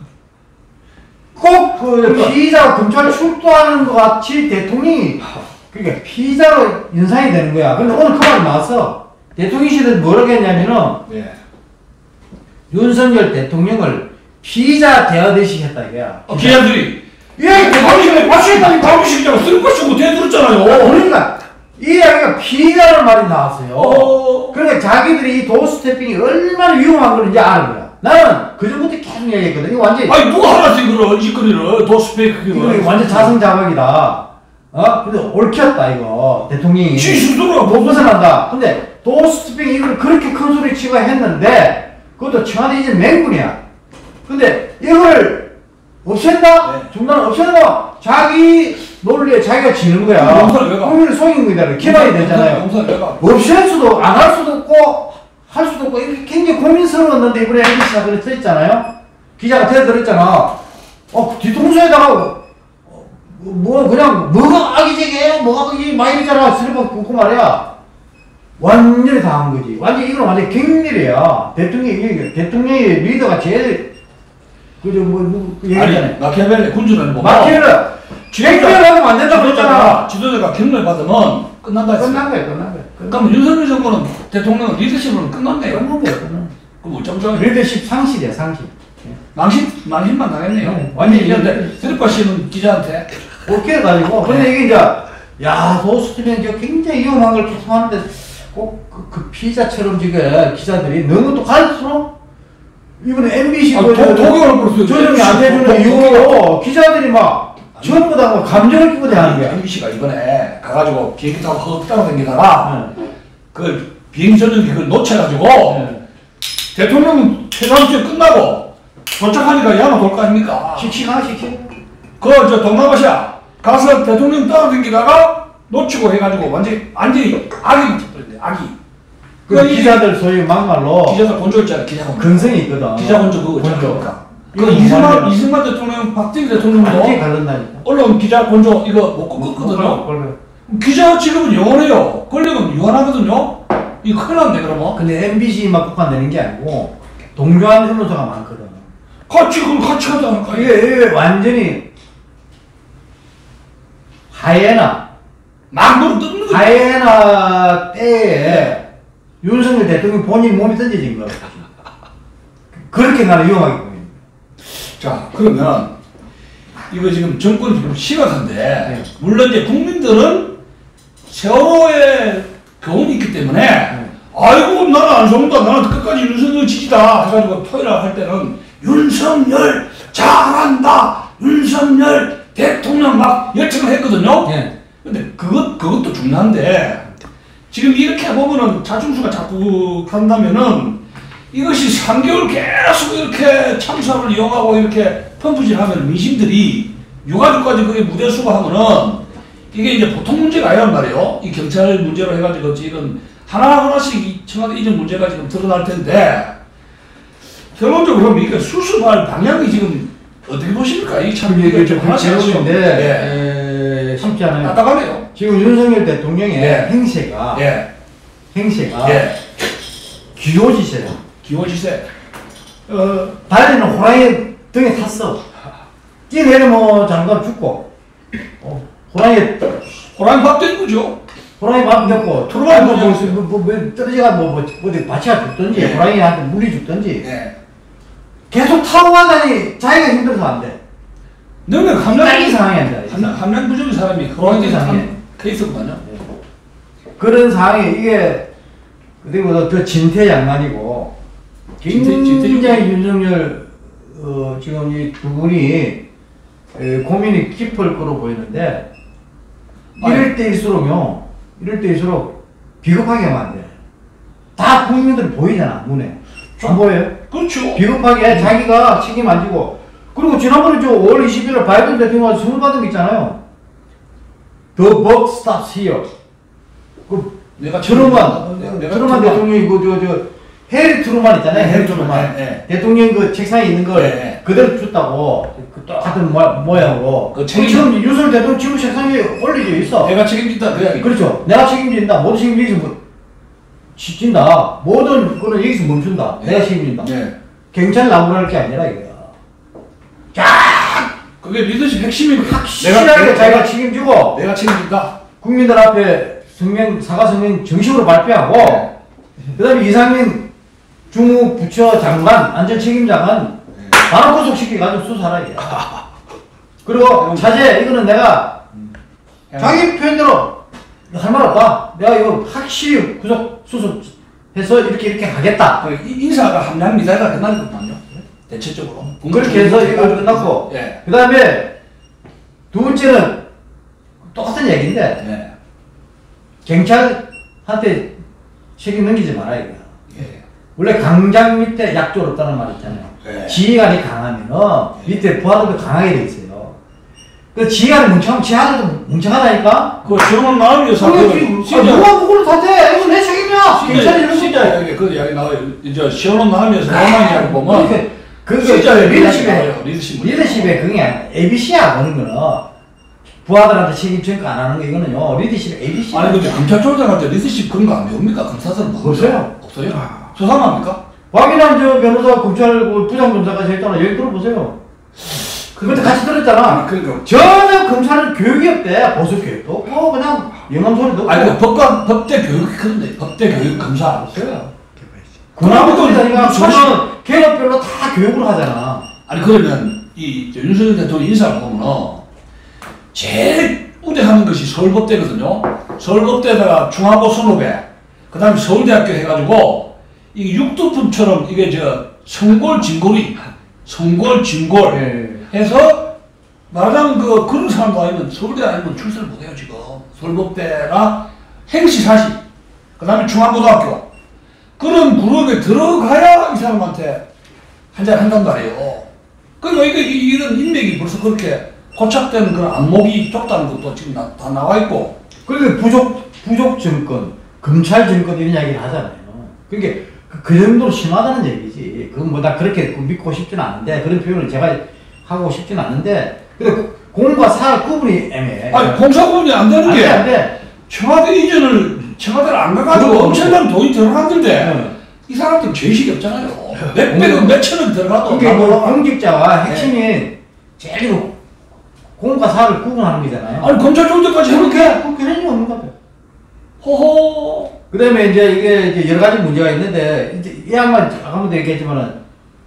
꼭 그 피의자가 검찰 출두하는 것 같이 대통령이 그러니까 피의자로 인상이 되는 거야. 근데 오늘 그 말이 나왔어. 대통령실은 뭐라고 했냐면은 네. 윤석열 대통령을 피의자 대하듯이 했다 이거야. 어, 기자들이 예, 당신이 박시했다니 박시시키자고 쓰는 것이고 대들었잖아요. 그러니까 이 이야기가 피의자라는 말이 나왔어요. 어. 그러니까 자기들이 이 도어스태핑이 얼마나 위험한 건지 아는 거야. 나는 그 전부터 계속 얘기했거든. 이거 완전 아니 누가 하나서 이거를 짓거리를 도스페이크 이거 완전 자성자박이다. 어? 근데 옳혔다 이거 대통령이. 지 스스로가 못 벗어난다. 근데 도어스태핑 이걸 그렇게 큰 소리 치고 했는데 그것도 청와대 이제 맹군이야. 근데 이걸 없앤다? 네. 중단 없앤다? 자기 논리에 자기가 지는 거야. 용서를 왜 가? 국민을 속인 거잖아요. 개발이 되잖아요. 용서를 왜 가? 없앨 수도, 안 할 수도 없고, 할 수도 없고, 이렇게 굉장히 고민스러웠는데, 이번에 엠비씨가 그래 써있잖아요? 기자가 대들었잖아. 어, 뒤통수에다가, 어, 뭐, 그냥, 뭐가 악의적이에요? 뭐가 악의적이 막 이러잖아. 슬퍼 굽고 말이야. 완전히 당한 거지. 완전히, 이건 완전히 갱일이야. 대통령이, 대통령이 리더가 제일, 그저 뭐, 누구, 그 얘기잖아요. 아니, 마키아벨리 군주는 뭐. 마키아벨리, 갱일하면 안 된다고 했잖아. 지도자가 경례 받으면 끝난다 했어. 끝난 거야, 끝난 거야. 그럼 윤석열 정부는 대통령 리더십으로 끝났네요. 끝난 거야, 끝난 거야. 그럼 어쩌면 리더십 상실이야, 상실. 망신, 망신만 당했네요. 네. 완전히 이런데, 드리파 씨는 기자한테. 그렇게 해가지고, 근데 이게 이제, 야, 도수트면 이제 굉장히 위험한 걸 계속 하는데, 꼭 그, 그 피자처럼 지금 기자들이 너무 또 갈수록, 이번에 엠비씨 아, 그, 도- 독일어를 벌써 조정이 안 해주는 이유로 기자들이 막, 전부 다 뭐 감정을 끼고 대하는 거야. 엠비씨가 이번에 가가지고 비행기 타고 헛 따로 다니다가, 네. 그 비행기 전용기 그걸 놓쳐가지고, 네. 대통령은 최단주에 끝나고, 도착하니까 야마 돌 거 아닙니까? 씩씩하, 씩씩. 그, 저, 동남아시아 가서 대통령 따라다니다가 놓치고 해가지고 완전히, 완전히 악이 붙어버렸네, 악이. 그 그 이- 기자들 소위 막말로, 기자가 곤조 있잖아, 기자 곤조. 근성이 있거든. 기자 곤조 그거 곤조. 있잖아. 그 이거 이승만, 정말이야. 이승만 대통령, 박정희 완전히 대통령도 갈른다니까. 언론 기자 곤조 이거 못 꺾었거든요. 기자 직업은 영원해요. 권력은 유한하거든요. 이거 큰일 났네, 그러면. 근데 엠비씨만 국한되는 게 아니고, 동조하는 언론사가 많거든. 같이, 그럼 같이 하자니까. 이게, 이게 완전히 하이에나 막 노를 뜯는 거지. 하이에나 때에 윤석열 대통령 본인 몸이 던져진 거야. 그렇게 나는 위험하게 보입니다. 자, 그러면 이거 지금 정권이 지금 심각한데, 네. 물론 이제 국민들은 세월호에 교훈이 있기 때문에, 네. 아이고, 나는 안 속는다. 나는 끝까지 윤석열 지지다. 해가지고 토요일 날 할 때는 윤석열 잘한다. 윤석열 대통령 막 열창을 했거든요. 네. 근데 그것, 그것도 중요한데, 지금 이렇게 보면은 자충수가 자꾸 한다면은 이것이 삼 개월 계속 이렇게 참수함을 이용하고 이렇게 펌프질하면 민심들이 유가족까지 그게 무대 수거하면은 이게 이제 보통 문제가 아니란 말이에요. 이 경찰 문제로 해가지고 지금 하나하나씩 이 청와대 이전 문제가 지금 드러날 텐데, 결론적으로 그럼 이게 수습할 방향이 지금 어떻게 보십니까? 이참 이게 이게 좀 좀 하나씩 하시죠. 제목인데, 에, 쉽지 않아요. 답답하네요. 지금 윤석열 대통령의 예. 행세가, 예, 행세가 예. 기호지세야. 기호지세. 어, 달리는 호랑이 등에 탔어. 뛰내리면 장관 죽고, 어, 호랑이, 호랑이 밥 되는 거죠. 호랑이 밥 먹고, 투르바이 뭐, 뭐, 뭐냐. 뭐, 뭐, 뭐, 떨어지가 뭐, 뭐, 어디 바치가 죽든지, 예. 호랑이한테 물이 죽든지, 예. 계속 타고 가다니 자기가 힘들어서 안 돼. 너는 딱 이 함량, 상황이 안 돼. 함량, 함량 부족인 사람이 그런 호랑이 상황에. 한 케이스거든요. 그런 상황에 이게, 그리고 더 진퇴양난이고, 진퇴- 진퇴- 굉장히 윤석열, 어, 지금 이 두 분이, 에, 고민이 깊을 거로 보이는데, 이럴 때일수록요, 이럴 때일수록 비겁하게 하면 안 돼. 다 국민들 보이잖아, 눈에. 안 보여요? 그렇죠. 비겁하게 자기가 책임 안 지고. 그리고 지난번에 저 오월 이십일일 바이든 대통령한테 선물 받은 게 있잖아요. The buck stops here. 그 내가 트루만, 내가- 내가 트루만 대통령이 그, 저, 저, 해리 트루만 있잖아요. 네, 해리 해리 트루만. 트루만, 네, 대통령 그 책상에 있는 걸 네, 네. 그대로 줬다고. 그 같은 모, 모양으로. 그 그 책임- 지금 윤석열 대통령 지금 책상에 올려져 있어. 내가 책임진다 그 이야기. 그렇죠. 내가 책임진다. 모든 책임 여기서 뭐, 지킨다. 모든 거는 여기서 멈춘다. 네. 내가 책임진다. 네. 경찰 나무랄 게 아니라 이거야. 그게 리더십 핵심인 거야. 확실하게 자기가 책임지고 내가 책임진다. 국민들 앞에 성명, 사과 성명 정식으로 발표하고 네. 그 다음에 이상민 중무부처 장관, 안전책임장관 바로 구속시켜가지고 수사하라 이게. 그리고 차제 이거는 내가 자기 표현대로 할 말 없다. 내가 이거 확실히 구속 수습해서 이렇게 이렇게 하겠다. 그 이- 인사가 함량 미사가 끝나는 것만요. 대체적으로. 그렇게 해서 이거 끝났고 예. 그 다음에 두 번째는 똑같은 얘기인데 예. 경찰한테 책임 넘기지 마라 이거야. 예. 원래 강장 밑에 약조를 없다는 말 있잖아요. 네. 지휘관이 강하면은 밑에 부하들도 강하게 돼 있어요. 그 지휘관이 뭉청하면 지하들도 뭉청하다니까? 그 시원한 마음이 위해서 그게 지- 아, 누가 그걸로 탓해? 이거 내 책임이야! 괜찮아, 이런 진짜 것도. 이게 그 이야기 나와요. 이제 시원한 마음에서 로만 이야기 보면 그게, 그게 진짜 리더십의, 나와요. 리더십 문제. 리더십의 그게 아니야. 에이비씨야, 그런 거는. 부하들한테 책임 전가 안 하는 거, 이거는요. 리더십의 에이비씨. 아니 근데 검찰총장 때 리더십 그런 거 안 배웁니까? 검사들은 뭐 없어요. 없어요? 수상합니까? 박인환 저 변호사, 검찰 그 부장검사까지 했잖아. 여기 들어보세요. 그것도 같이 들었잖아. 아니, 그러니까 전혀 검찰은 교육이 없대. 보수 교육도 없고, 그냥 영감 소리도 없고. 아니 그 법관 법대 교육이 그런데 법대 교육 검사 없어요. 군함부터니까 저는 계급별로 다 교육을 하잖아. 아니 그러면 이 윤석열 대통령 인사를 보면은 제일 우대하는 것이 서울법대거든요. 서울법대에다가 중앙고 선후배, 그 다음에 서울대학교 해가지고 이게 육두품처럼 이게 저 성골 진골이 성골 진골 예. 해서 말하자면 그 그런 사람도 아니면 서울대 아니면 출세를 못해요 지금. 서울법대나 행시사시, 그 다음에 중앙고등학교 그런 그룹에 들어가야 이 사람한테 한잔 한단 말이에요. 그러니까 이게 이- 이런 인맥이 벌써 그렇게 고착되는 그런 안목이 좁다는 것도 지금 나, 다 나와 있고. 그러니까 부족, 부족 정권, 검찰 정권 이런 이야기를 하잖아요. 그러니까 그, 그 정도로 심하다는 얘기지. 그건 뭐 다 그렇게 믿고 싶지는 않은데, 그런 표현을 제가 하고 싶지는 않은데, 근데 공과 사의 구분이 애매해. 아니 공사구분이 안 되는 안 게 돼, 안 돼. 청와대 이전을 청와대를 안 가가지고 그거 엄청난 돈이 들어갔는데 네. 이 사람들 죄식이 없잖아요. 몇백억 몇천억 들어가도 그러니까 다 뭐 몰라. 공직자와 핵심이 제일 공과 사를 구분하는 거잖아요. 아니 검찰총장까지 그렇게, 해놓게 그렇게 해는 없는 것 같아요. 호호. 그 다음에 이제 이게 이제 여러 가지 문제가 있는데, 이제 이 양반, 아까부터 얘기했지만은,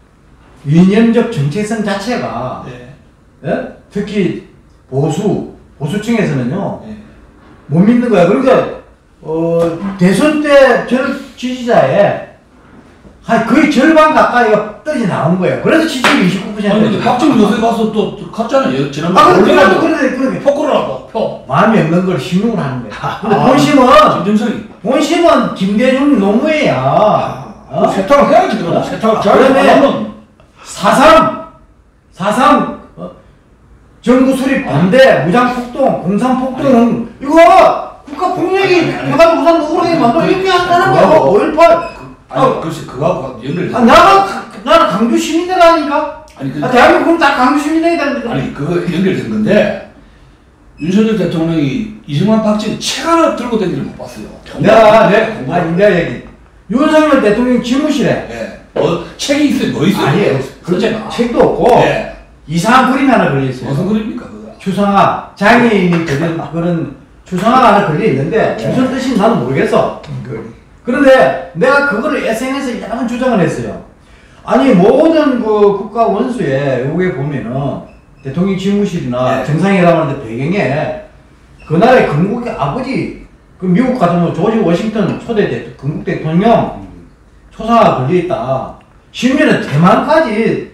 이념적 정체성 자체가, 네. 예? 특히 보수, 보수층에서는요, 네. 못 믿는 거야. 그러니까, 어, 대선 때 절 지지자의 한 거의 절반 가까이가 떨어져 나온 거예요. 그래서 지지율이 이십구 퍼센트. 아니 근데 박정희 요새 가서 또, 또 갔잖아요. 지난번에 아, 근데 올리라고 그래도 그래, 그래. 포크로라고 표. 마음이 없는 걸 신용을 하는 거야. 근데 아, 본심은, 김정성이 본심은 김대중 노무현이야. 어? 세탁을 해야지 그럼. 어? 세탁을 잘 그러면 하면 사삼, 사삼, 어? 정부 수립 반대, 무장폭동, 공산폭동은, 이거 국가 폭력이 아니, 아니. 해가지고 우선 억울하게 만들어. 그- 이렇게 한다는 거야. 그거하고- 오일팔. 아니 글쎄 그거하고 연결. 아, 나가, 나는 강주 시민이라니까? 아니 그 아, 대한민국은 다 강주 시민이다. 아니 그거 연결된 건데 윤석열 대통령이 이승만 박정희 책 하나 들고 다니는 못 봤어요. 내가, 내, 아니, 내가 얘기. 윤석열 대통령 집무실에. 예. 뭐 책이 있어요. 뭐 있어요? 아니에요. 그러잖아. 책도 없고, 예. 이상한 그림이 하나 걸려있어요. 무슨 그립니까 그거? 추상화, 장애인이 그린 그런 추상화가 하나 걸려있는데, 네. 무슨 뜻인지 나는 모르겠어. 그런데 내가 그거를 에스엔에스에 여러 번 주장을 했어요. 아니, 모든 그 국가 원수에, 여기에 보면은, 대통령 집무실이나 네. 정상회담하는데 배경에, 그 나라의 건국의 아버지, 그 미국 같은 조지 워싱턴 초대 대, 건국 대통령, 초상화가 걸려있다. 심지어는 대만까지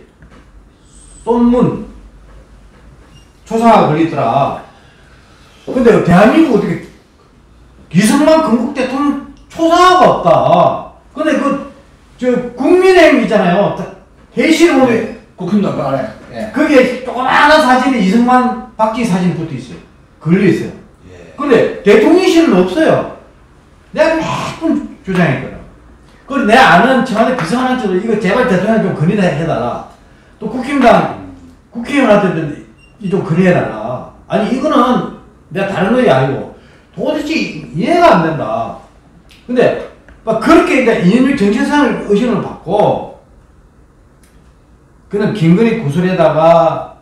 쏜문, 초상화가 걸려있더라. 근데 대한민국 어떻게, 이승만 건국 대통령 초상화가 없다. 근데 그, 저, 국민의힘 있잖아요. 대시를 보면, 네. 국힘당 그 안에. 예. 거기에 조그마한 사진에 이승만, 박지 사진 붙어 있어요. 걸려 있어요. 예. 근데 대통령실은 없어요. 내가 매번 주장했거든. 그리고 내가 아는 청와대 비서관한테도 이거 제발 대통령 좀 건의해 해달라. 또 국힘당, 국회의원한테도 좀 건의해달라. 아니, 이거는 내가 다른 의이 아니고 도대체 이해가 안 된다. 근데 막 그렇게 이제 이념적 정체성을 의심을 받고, 그는 김건희 구설에다가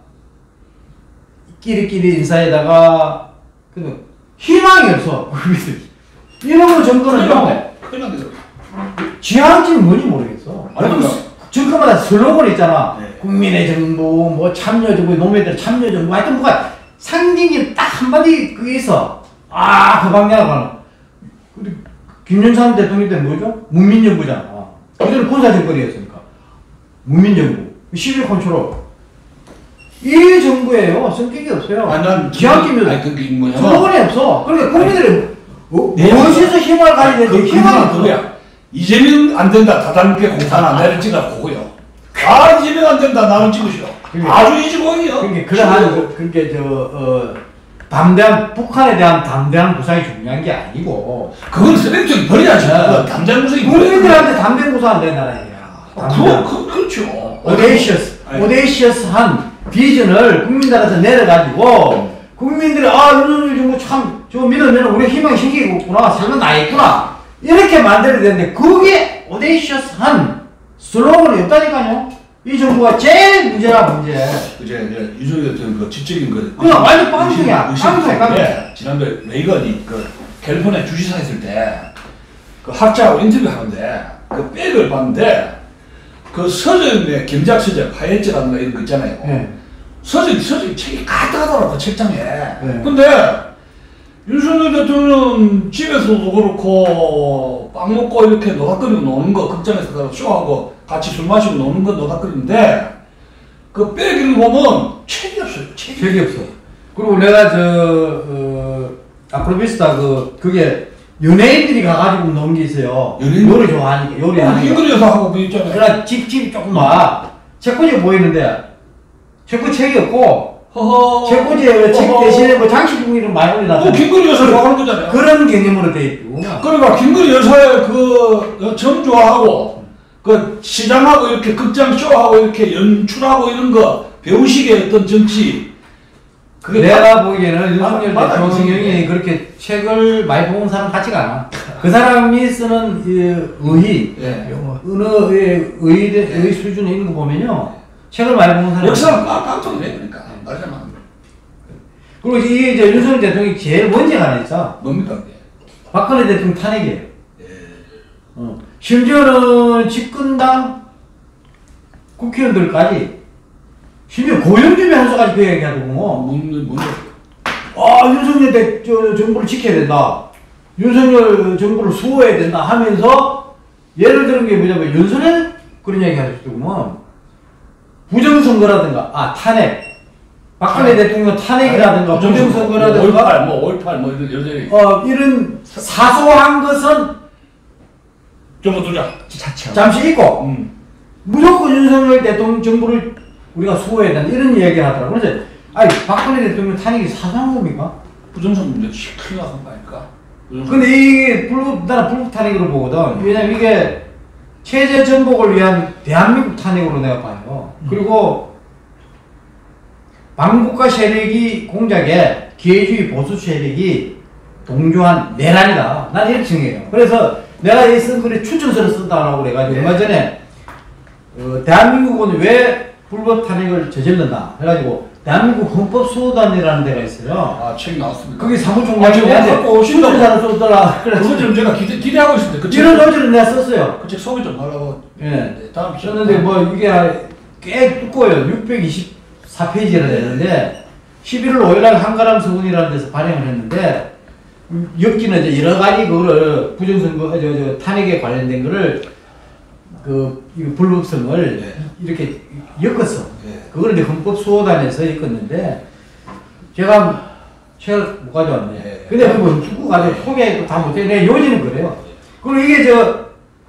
끼리끼리 인사에다가 그 희망이 없어. 이놈의 정권은요, 큰일 났네. 지향점이 뭔지 모르겠어. 아니, 아니, 그러니까. 정권마다 슬로건 있잖아. 네. 국민의 정부, 뭐 참여정부, 노무현들 참여정부, 하여튼 뭐가 상징이 딱 한마디 그게 있어. 아, 그 방향으로 가는. 근데 김영삼 대통령 때 뭐죠? 문민정부잖아. 그전에 군사정권이었으니까. 문민정부. 시빌 컨트롤. 이 정부예요. 성격이 없어요. 아니 난 지향점이 아니 그게 뭐냐면 슬로건이 없어. 그러니까 국민들이 뭐, 내 무엇에서 힘을 가지야 되는데 그, 힘을 그거야 없어. 그거야. 이재명 안 된다 다단계 공산 내를 찍어 보고요. 아 이재명 안 된다 나는 찍으시오. 아주 이지공이요. 그게 그러한 그게 저 어, 담대한 북한에 대한 담대한 구상이 중요한 게 아니고 그건 쓰레기통에 버려야지. 아, 담대한 구상이 국민들한테 담대한 구상 안 된다는 얘기야. 그거 그, 그렇죠. 오데이셔스 오데이셔스한 비전을 국민들한테 내려가지고 국민들이 아 윤석열 정부 참저 믿으면 우리 희망이 생기겠구나 설마 나있구나 이렇게 만들어야 되는데 그게 오데이셔스한 슬로건이 없다니까요. 이 정부가 제일 문제라 문제. 이제 이제 윤석열 같은 그 지적인 그 그냥 완전 빵이야. 빵이야, 빵. 지난번에 레이건이 그 캘리포니아 주지사 했을 때 그 학자하고 인터뷰 하는데 그 백을 봤는데 그 서점에 경작 서적 하예제라든가 이런 거 있잖아요. 네. 서적 서적 책이 가득하더라고 그 책장에. 네. 근데 윤석열 대통령 집에서도 그렇고 빵 먹고 이렇게 노닥거리고 노는 거 극장에서 쇼하고 같이 술 마시고 노는 거 노닥거리는데 그 빼기를 보면 책이 없어요. 책이, 책이 없어. 그리고 내가 저 어, 아크로비스타 그 그게 연예인들이 가가지고 노는 게 있어요. 연예인? 요리 좋아하니까 요리하니까. 김건희 여사하고 그 있잖아요. 그러나 집집이 조금 와. 책꽂이가 보이는데 책꽂이 책이 없고. 허허. 책꽂이에 책 대신에 뭐 장식품이를 많이 올려놨어. 또 김건희 여사 좋아하는 거잖아요. 그런 개념으로 돼 있고. 그러니까 김건희 여사의 그 점 좋아하고 그 시장하고 이렇게 극장 쇼하고 이렇게 연출하고 이런 거 배우식의 어떤 정치. 그게 내가 보기에는 윤석열 맞아, 맞아. 대통령이 그렇게 책을 많이 본 사람 같지가 않아. 그 사람이 쓰는 이 의의, 예. 언어의 의의, 의의 수준에 있는 거 보면요. 책을 많이 본 사람. 역사는 깜짝 놀래 그러니까 말하자면. 그리고 이게 이제 윤석열 대통령이 제일 문제가 하나 있어. 뭡니까 그게? 박근혜 대통령 탄핵이에요. 예. 어. 심지어는 집권당 국회의원들까지 심지어 고영주의 한수까지 그 얘기하더군요. 뭔 뭔데? 아 윤석열 대 저, 정부를 지켜야 된다. 윤석열 정부를 수호해야 된다 하면서 예를 들은 게 뭐냐면 윤석열 그런 얘기 하셨더구먼. 부정선거라든가 아 탄핵 박근혜 대통령 탄핵이라든가 부정선거라든가 오일팔 뭐 오일팔 뭐 이런 여전히 어 이런 사소한 것은 좀 두자. 잠시 잊고 음. 무조건 윤석열 대통령 정부를 우리가 수호해야 된다 이런 얘기 하더라고. 그래서 아니 박근혜 대통령 탄핵이 사소한 겁니까? 부정선 문제 큰일 나는 거 아닐까? 근데 이게 불법 나는 불법 탄핵으로 보거든. 왜냐면 이게 체제 전복을 위한 대한민국 탄핵으로 내가 봐요. 그리고 반국가 세력이 공작에 기회주의 보수 세력이 동조한 내란이다. 난 이렇게 정해요. 그래서 내가 이 쓴 글에 추천서를 쓴다고 그래가지고 얼마 전에 어, 대한민국은 왜 불법 탄핵을 저질렀나 해가지고 대한민국 헌법수호단이라는 데가 있어요. 아, 책 나왔습니다. 그게 아, 사무총장이 저거 갖고 오신다고. 추천사를 썼더라. 그래서 좀 제가 기대, 기대하고 있습니다. 그 책, 이런 어제는 내가 썼어요. 그 책 소개 좀 하려고. 예. 네, 다음 시간에. 썼는데 뭐 이게 꽤 두꺼워요. 육백이십사 페이지나 되는데 십일월 오일날 한가람 서훈이라는 데서 발행을 했는데 엮이는 이제 여러 가지 그거를 부정선거, 저, 저, 탄핵에 관련된 거를 그 이거 불법성을 네. 이렇게 엮었어. 네. 그걸 이제 헌법수호단에서 엮었는데 제가 책을 못 가져왔네. 네. 근데 그거 두고 가지고 소개 다 못해. 내 요지는 그래요. 그리고 이게 저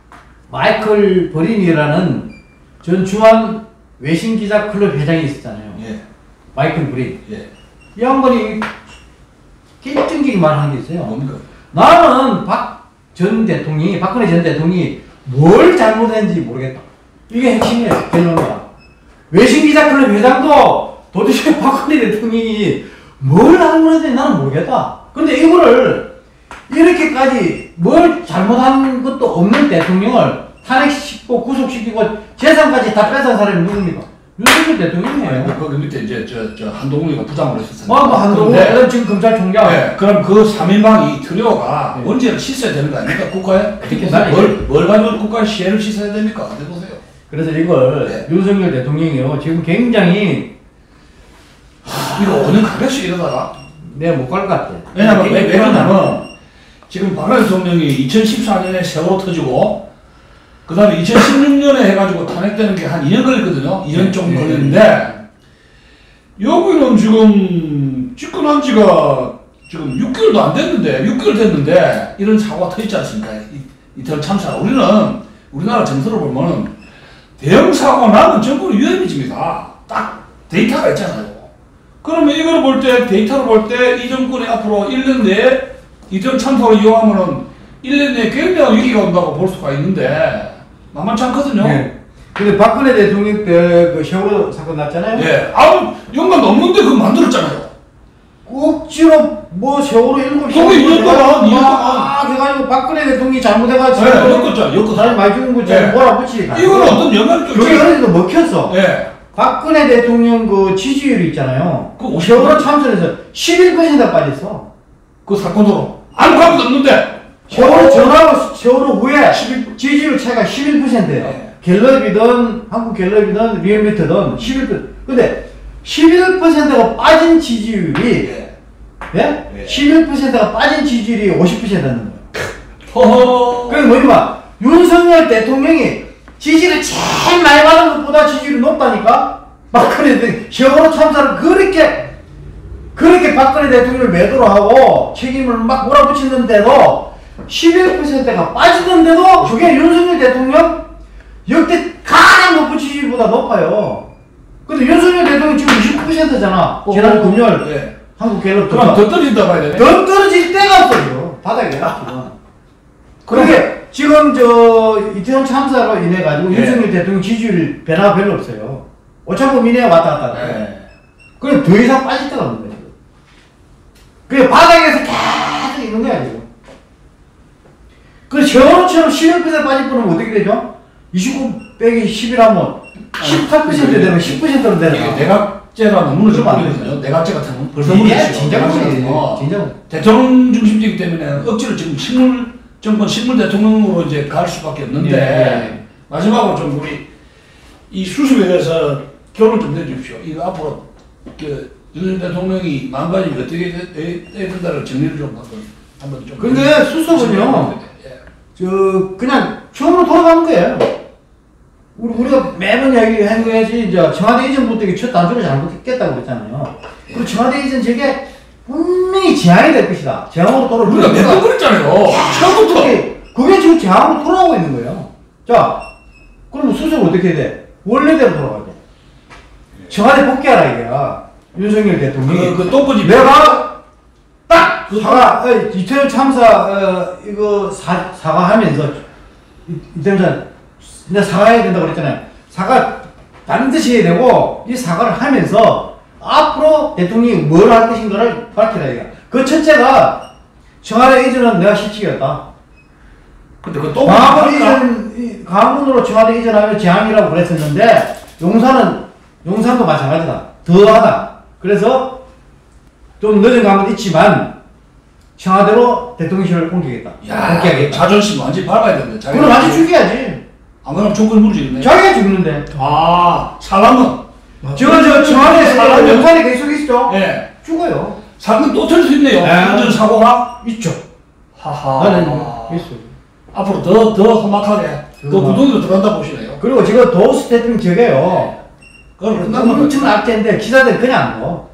마이클 버린이라는 전 중앙 외신 기자 클럽 회장이 있었잖아요. 예. 마이클 버린. 예. 이 양반이 깨끗하게 말한 게 있어요. 뭡니까? 나는 박 전 대통령이, 박근혜 전 대통령이 뭘 잘못했는지 모르겠다. 이게 핵심이에요. 결론이야. 외신기자클럽 회장도 도대체 박근혜 대통령이 뭘 잘못했는지 나는 모르겠다. 근데 이거를 이렇게까지 뭘 잘못한 것도 없는 대통령을 탄핵시키고 구속시키고 재산까지 다 뺏은 사람이 누굽니까? 윤석열 대통령이에요. 그, 거기 밑에 이제 저, 저 한동훈이가 부장으로 했었어요. 뭐, 뭐, 한동훈, 근데, 지금 검찰총장. 네, 그럼 그 삼 인방 이 트리오가 네. 언제는 씻어야 되는 거 아닙니까? 국가에? 그렇게 나는 뭘, 뭘 가지고 국가의 시혜를 씻어야 됩니까? 해보세요. 그래서 이걸 네. 윤석열 대통령이요. 지금 굉장히 이거 오 년 가겠어 이러다가. 내가 못 갈 것 같아. 왜냐면, 왜, 왜 그러냐면, 지금 박근혜 대통령이 이천십사 년에 세월호 터지고, 그 다음에 이천십육 년에 해가지고 탄핵되는 게 한 이 년 걸렸거든요. 이 년 좀 네. 걸렸는데, 여기는 지금 집권한 지가 지금 육 개월도 안 됐는데, 육 개월 됐는데, 이런 사고가 터졌지 않습니까? 이 이태원 참사. 우리는 우리나라 정서를 보면은 대형 사고가 나면 정권이 위험해집니다. 딱 데이터가 있잖아요. 그러면 이걸 볼 때 데이터를 볼 때 이 정권이 앞으로 일 년 내에 이태원 참사를 이용하면은 일 년 내에 굉장한 위기가 온다고 볼 수가 있는데 만만치 않거든요. 네. 근데 박근혜 대통령 때 그 세월호 사건 났잖아요. 예. 아무 연관 없는데 그거 만들었잖아요. 억지로 뭐 세월호 일곱 시 그게 이 년 동안, 이 년 동안. 막 해가지고 박근혜 대통령이 잘못해가지고 네, 엮었죠. 엮었죠. 사람 많이 죽은 거잖아요. 네. 몰아붙이니까. 이거는 어떤 영향을 좀. 여기 어디서 먹혔어. 예. 박근혜 대통령 그 지지율이 있잖아요. 그 세월호 참선에서 십일 퍼센트가 빠졌어. 그 사건으로. 아무 관계도 없는데. 세월호 전하고 세월호 후에 지지율 차이가 십일 퍼센트예요. 네. 갤럽이든 한국 갤럽이든 리얼미터든 십일 퍼센트. 근데 십일 퍼센트가 빠진 지지율이 예. 예? 네. 십일 퍼센트가 빠진 지지율이 오십 퍼센트라는 거예요. 허허. 그게 뭐냐면 윤석열 대통령이 지지를 제일 많이 받은 것보다 지지율이 높다니까? 박근혜 대통령 세월호 참사를 그렇게 그렇게 박근혜 대통령을 매도로 하고 책임을 막 몰아붙이는데도 십일 퍼센트가 빠지는데도 그게 윤석열 대통령 역대 가장 높은 지지율보다 높아요. 근데 윤석열 대통령 지금 이십구 퍼센트잖아. 지난 금요일 예. 한국 갤럽 그럼 더 떨어진다 봐야 되네. 더 떨어질 데가 없어요. 바닥이야 지금. 그러게 지금 저 이태원 참사로 인해 가지고 예. 윤석열 대통령 지지율 변화가 별로 없어요. 오차범 민회가 왔다 갔다 하고. 예. 그럼 더 이상 빠질 데가 없는 거야 지금. 그게 바닥에서 계속 있는 거야 지금. 그 세월호처럼 십일 퍼센트 빠질 뻔하면 어떻게 되죠? 이십구 빼기 십일 하면 십팔 퍼센트 되면 십 퍼센트로 이게 되는 내각제가 너무 그러면 안 무너졌거든요. 내각제 같은 건 벌써 이게 무너졌어요. 진정성이에요. 진정. 대통령 중심이기 때문에 억지로 지금 식물 정권 식물 대통령으로 이제 갈 수밖에 없는데 예. 마지막으로 좀 우리 이 수습에 대해서 결론 좀 내주십시오. 이거 앞으로 그 윤석열 대통령이 망가지면 어떻게 해야 된다를 정리를 좀 한번 한번 좀. 근데 수습은요. 예. 저 그냥 처음으로 돌아가는 거예요. 우리 우리가 매번 이야기하는 거야지. 이제 청와대 이전부터 이게 첫 단추를 잘못했겠다고 그랬잖아요. 그리고 청와대 이전 저게 분명히 재앙이 될 것이다. 재앙으로 돌아올 우리가 몇 번 그랬잖아요. 처음부터. 그게, 그게 지금 재앙으로 돌아오고 있는 거예요. 자, 그럼 수습을 어떻게 해야 돼? 원래대로 돌아가야 돼. 청와대 복귀하라 이게야. 윤석열 대통령이. 그, 그 똥꼬집. 내가 딱 사과, 어, 이태원 참사 어, 이거 사, 사과하면서 이- 이태원 참사 내가 사과해야 된다고 그랬잖아요. 사과 반드시 해야 되고 이 사과를 하면서 앞으로 대통령이 뭘 할 것인가를 밝히라 이거. 그 첫째가 청와대 이전은 내가 실직이었다. 근데 그 똥꼬집. 광화문 이전, 이- 광화문으로 청와대 이전하면 재앙이라고 그랬었는데 용산은 용산도 마찬가지다. 더하다. 그래서 좀 늦은 감은 있지만 청와대로 대통령실을 옮기겠다. 야, 옮기겠다. 자존심 완전히 밟아야 되는데. 자기가 그럼 완전 죽여야지. 안 그러면 조건이 무너지겠네. 자기가 죽는데. 아, 사람은. 저, 저, 청와대 사람은- 영산에 계속 있죠? 예. 죽어요. 사건 또 터질 수 있네요. 네. 안전 사고가. 있죠. 하하. 나는 있어. 앞으로 더, 더 험악하게, 더 더 구덩이로 들어간다 보시네요. 그리고 지금 도스 대통령 저게요. 그걸 끝나면 엄청 악재인데 기사들 그냥 안 넣어.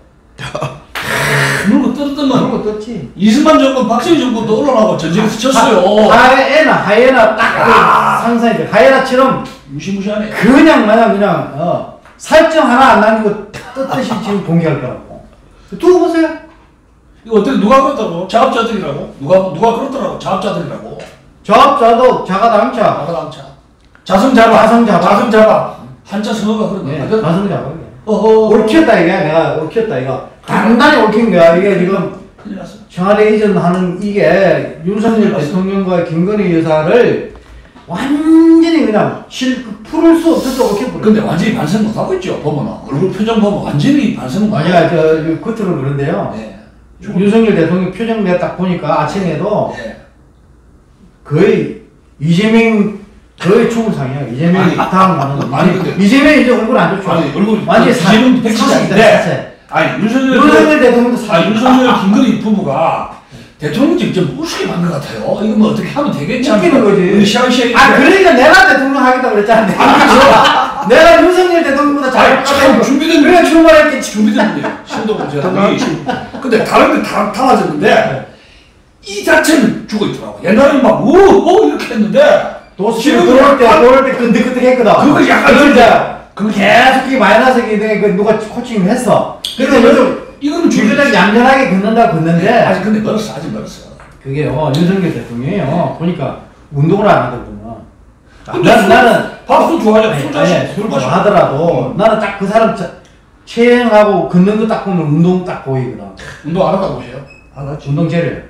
물고 떨어뜨면 그런 거 떴지. 이승만 정권, 박정희 정권도 올라가고 전쟁에서 졌어요. 하이에나, 하이에나 딱 아. 그 상상이 하이에나처럼 무시무시하네. 그냥 마냥 그냥 어, 살점 하나 안 남기고 떴듯이 지금 공개할 거라고. 두고 보세요. 이거 어떻게 누가 그렇다고? 자업자들이라고? 누가 누가 그렇더라고? 자업자들이라고. 저업자도 자가당차. 자가당차. 자성자박. 자성자박. 자성자박. 한자 성어가 그런 예, 거야. 자성자가. 어허. 옳혔다 이게 내가 옳혔다 이거. 단단히 옳힌 거야 이게 지금 큰일 났어. 청와대 이전하는 이게 윤석열 대통령과 김건희 여사를 완전히 그냥 실 풀을 수 없어서 옳혀버려. 근데 완전히 반성 못하고 있죠. 보면은 얼굴 표정 보면 완전히 반성 못. 아니야 저 겉으로 그런데요. 네. 윤석열 대통령 표정 내가 딱 보니까 아침에도 네. 거의 이재명 거의 총상이야. 이재명이 아니, 다음 가는. 아니, 근데- 이재명이 이제 얼굴 안 좋죠. 아니 얼굴 완전히 사- 이재명 백치자인데. 사실이다, 아니 윤석열 윤석열 대통령도 사. 아 윤석열 김건희 부부가 대통령 직접 우습게 만것 같아요. 이거 뭐 어떻게 하면 되겠지? 웃기는 거지. 우리 샤이샤이. 아 그러니까 내가 대통령 하겠다 그랬잖아. 내가, 내가 윤석열 대통령보다 잘. 아니, 참 준비된 그래 출마했겠지. 준비됐는데 신동훈 제가 근데 다른 데 다 달라졌는데 이 자체는 죽어 있더라고. 옛날에는 막, 오, 오, 이렇게 했는데. 도스치를 들어올 때, 들어올 때 끈득끈득 했거든. 그거 약간 진짜. 그거 계속 그게 마이너스 그 누가 코칭을 했어. 근데 요즘 이거는 주주들 얌전하게 걷는다 걷는데. 아직 근데 멀었어, 아직 멀었어. 그게요, 윤석열 대통령이요. 보니까 운동을 안 하더구나. 근데 난, 술, 나는. 밥도 좋아하잖아. 아니, 술 아니, 자식. 술 좋아하더라도 나는 딱 그 사람 자, 체형하고 걷는 거 딱 보면 운동 딱 보이거든. 운동 안 한다고 보세요? 아, 나 운동제를.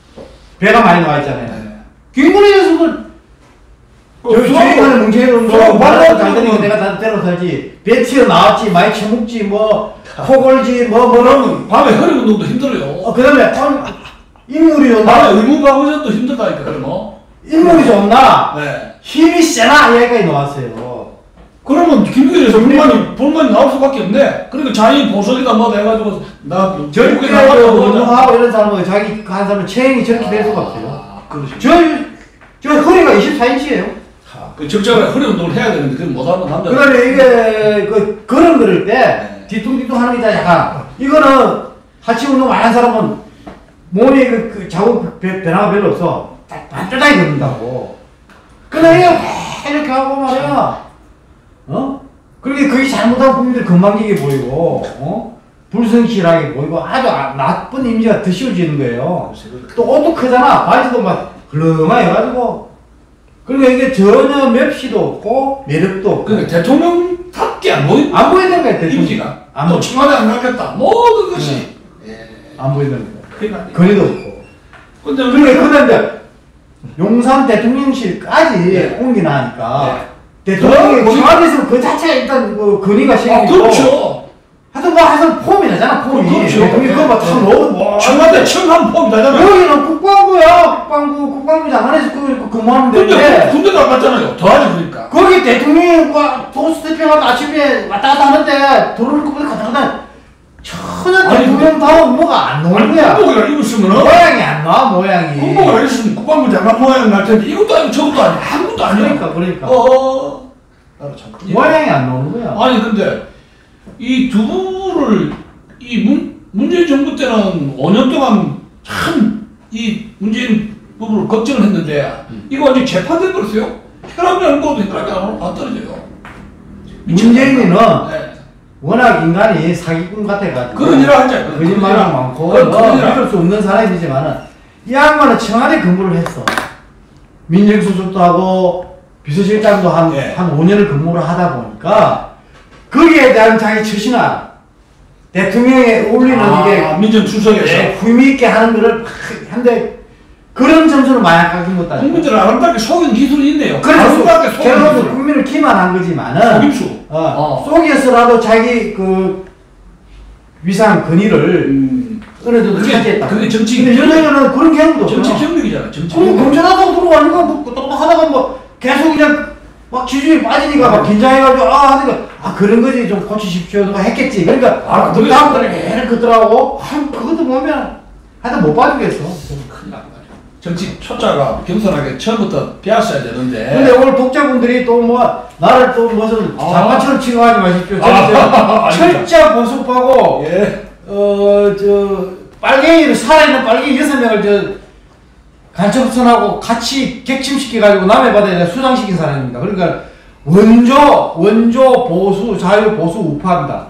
배가 많이 나와 있잖아요. 네. 김건희에서 그 어, 저 주행하는 문제로 저 말로 당근이 내가 다 때려 살지. 배 튀어 나왔지, 많이 처먹지, 뭐 코골지, 뭐 뭐라고. 밤에 허리 운동도 힘들어요. 어 그다음에 인물이 밤에 좋나? 의무방어전도 힘들다니까, 그러면. 인물이 좋나? 네. 힘이 세나 이 얘기가 나왔어요. 그러면 김건희에서 불만이, 불만이 나올 수밖에 없네. 그러니까 자기 보석이다 뭐다 해가지고, 나 저렇게 결국에 나갔다고 운동하고 이런 사람은 자기 한 사람은 체형이 저렇게 될 수가 없어요. 아, 그러시죠. 저, 저 허리가 이십사 인치예요. 그 적절하게 허리 운동을 해야 되는데, 그걸 못하는 남자. 그다음에 이게 그 걸음 걸을 때 네. 뒤뚱뒤뚱 하는 게 있잖아. 약간 이거는 하체 운동 많이 한 사람은 몸이 그, 그 자국 변- 변화가 별로 없어. 딱 반듯하게 걷는다고. 근데 이거 이렇게 하고 말이야. 어? 그렇게 그게 잘못한 국민들 건방지게 보이고, 어? 불성실하게 보이고 아주 아- 나쁜 이미지가 드시워지는 거예요. 또 옷도 크잖아. 바지도 막 흘렁하게 해가지고. 그러니까 이게 전혀 맵시도 없고 매력도 없고. 그러니까 대통령답게 안 보인, 안 보이는 거야, 대통령. 이미지가. 안 또 보이- 청와대 안 갔겠다. 모든 것이. 예. 안 보이는 거야. 큰일 나네. 거리도 없고. 근데 그러니까 그런데 용산 대통령실까지 네. 옮기나니까 네. 대통령이 그- 청와대에서 그 자체가 일단 그 건의가 아, 생기고. 그렇죠. 하여튼 뭐 하여튼 폼이 나잖아, 폼이. 그렇죠. 대통령이 그거 막다 네. 넣어. 뭐. 청와대 청한 폼이 나잖아요. 여기는 국방부야. 국방부, 국방부 장관에서 그, 그 근무하는 근데 데인데. 군대 나갔잖아요. 더하지 그러니까. 거기 대통령이 와, 도스 대표가 아침에 왔다 갔다 하는데 들어올 것보다 가다 가다 전혀 아니, 대통령다운 뭐가 안 나오는 거야. 군복이랑 입었으면은 모양이 안 나와, 모양이. 군복을 입었으면 국방부 장관 모양 날 텐데 이것도 아니고 저것도 아니고 아무것도 아니야. 그러니까, 그러니까. 어. 나도 참. 모양이 안 나오는 거야. 아니 근데 이 두 분을 이 문, 문재인 정부 때는 오 년 동안 참 이 문재인 부부를 걱정을 했는데 이거 완전 재판돼 버렸어요. 혈압이 안 먹어도 혈압이 안, 안 떨어져요. 문재인이는 네. 워낙 인간이 사기꾼 같아가지고 그런 일을 하지 않아요. 거짓말이 그런 많고 그런 뭐 일을 믿을 수 없는 사람이지만은 이 양반은 청와대 근무를 했어. 민정수석도 하고 비서실장도 한, 예. 한 오 년을 근무를 하다 보니까 거기에 대한 자기 처신아 대통령에 어울리는 아, 이게 민정수석에서 예, 후미 있게 하는 거를 한데 그런 점수를 많이 깎인 것도 아니고 국민들 아름답게 속인 기술이 있네요. 그래서 아름답게 속인 결국은 기술. 국민을 기만한 거지만은 속임수. 어, 어. 속에서라도 자기 그 위상 권위를 음. 어느 정도 그게- 차지했다. 그게 정치- 근데 윤석열은 그런 경우도 정치 없잖아. 경력이잖아. 정치 그럼 경력. 검찰하다가 들어가니까 뭐 똑똑하다가 뭐 계속 그냥 막 지지율이 빠지니까 막 긴장해가지고 아 하니까 아 그런 거지 좀 고치십시오 누가 했겠지. 그러니까 아, 그 그래. 다음번에 계속 그더라고. 아 그것도 보면 하여튼 못 봐주겠어. 큰일 난 거죠. 정치 초짜가 겸손하게 처음부터 배웠어야 되는데. 근데 오늘 독자분들이 또 뭐 나를 또 무슨 아. 장관처럼 취급하지 마십시오. 아, 저는 철저 보수파고 예. 어 저 빨갱이를 살아있는 빨갱이 여섯 명을 저 간첩선하고 같이 객침시켜가지고 남의 바다에 수장시킨 사람입니다. 그러니까 원조 원조 보수 자유 보수 우파입니다.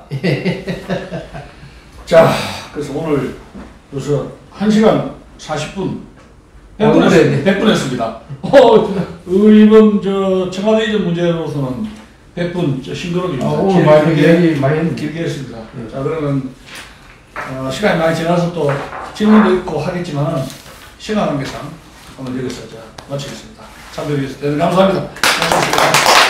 자, 그래서 오늘 그래서 한 시간 사십 분 백 분 어, 했, 네. 백 분 했습니다. 어, 이번 저 청와대 이전 문제로서는 백 분 싱그럽게 아, 오늘 많이 얘기 많이 했는데. 길게 했습니다. 자, 그러면 어, 시간이 많이 지나서 또 질문도 있고 하겠지만 시간 관계상 오늘 여기서 자, 마치겠습니다. 참여해 주셔서 대단히 감사합니다. 고맙습니다.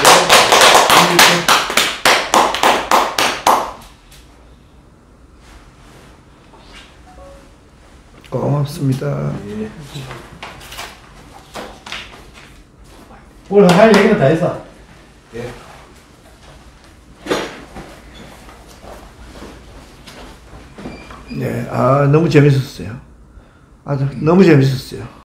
고맙습니다. 오늘 할 얘기는 다 했어. 예. 네, 아 너무 재밌었어요. 아주 너무 재밌었어요.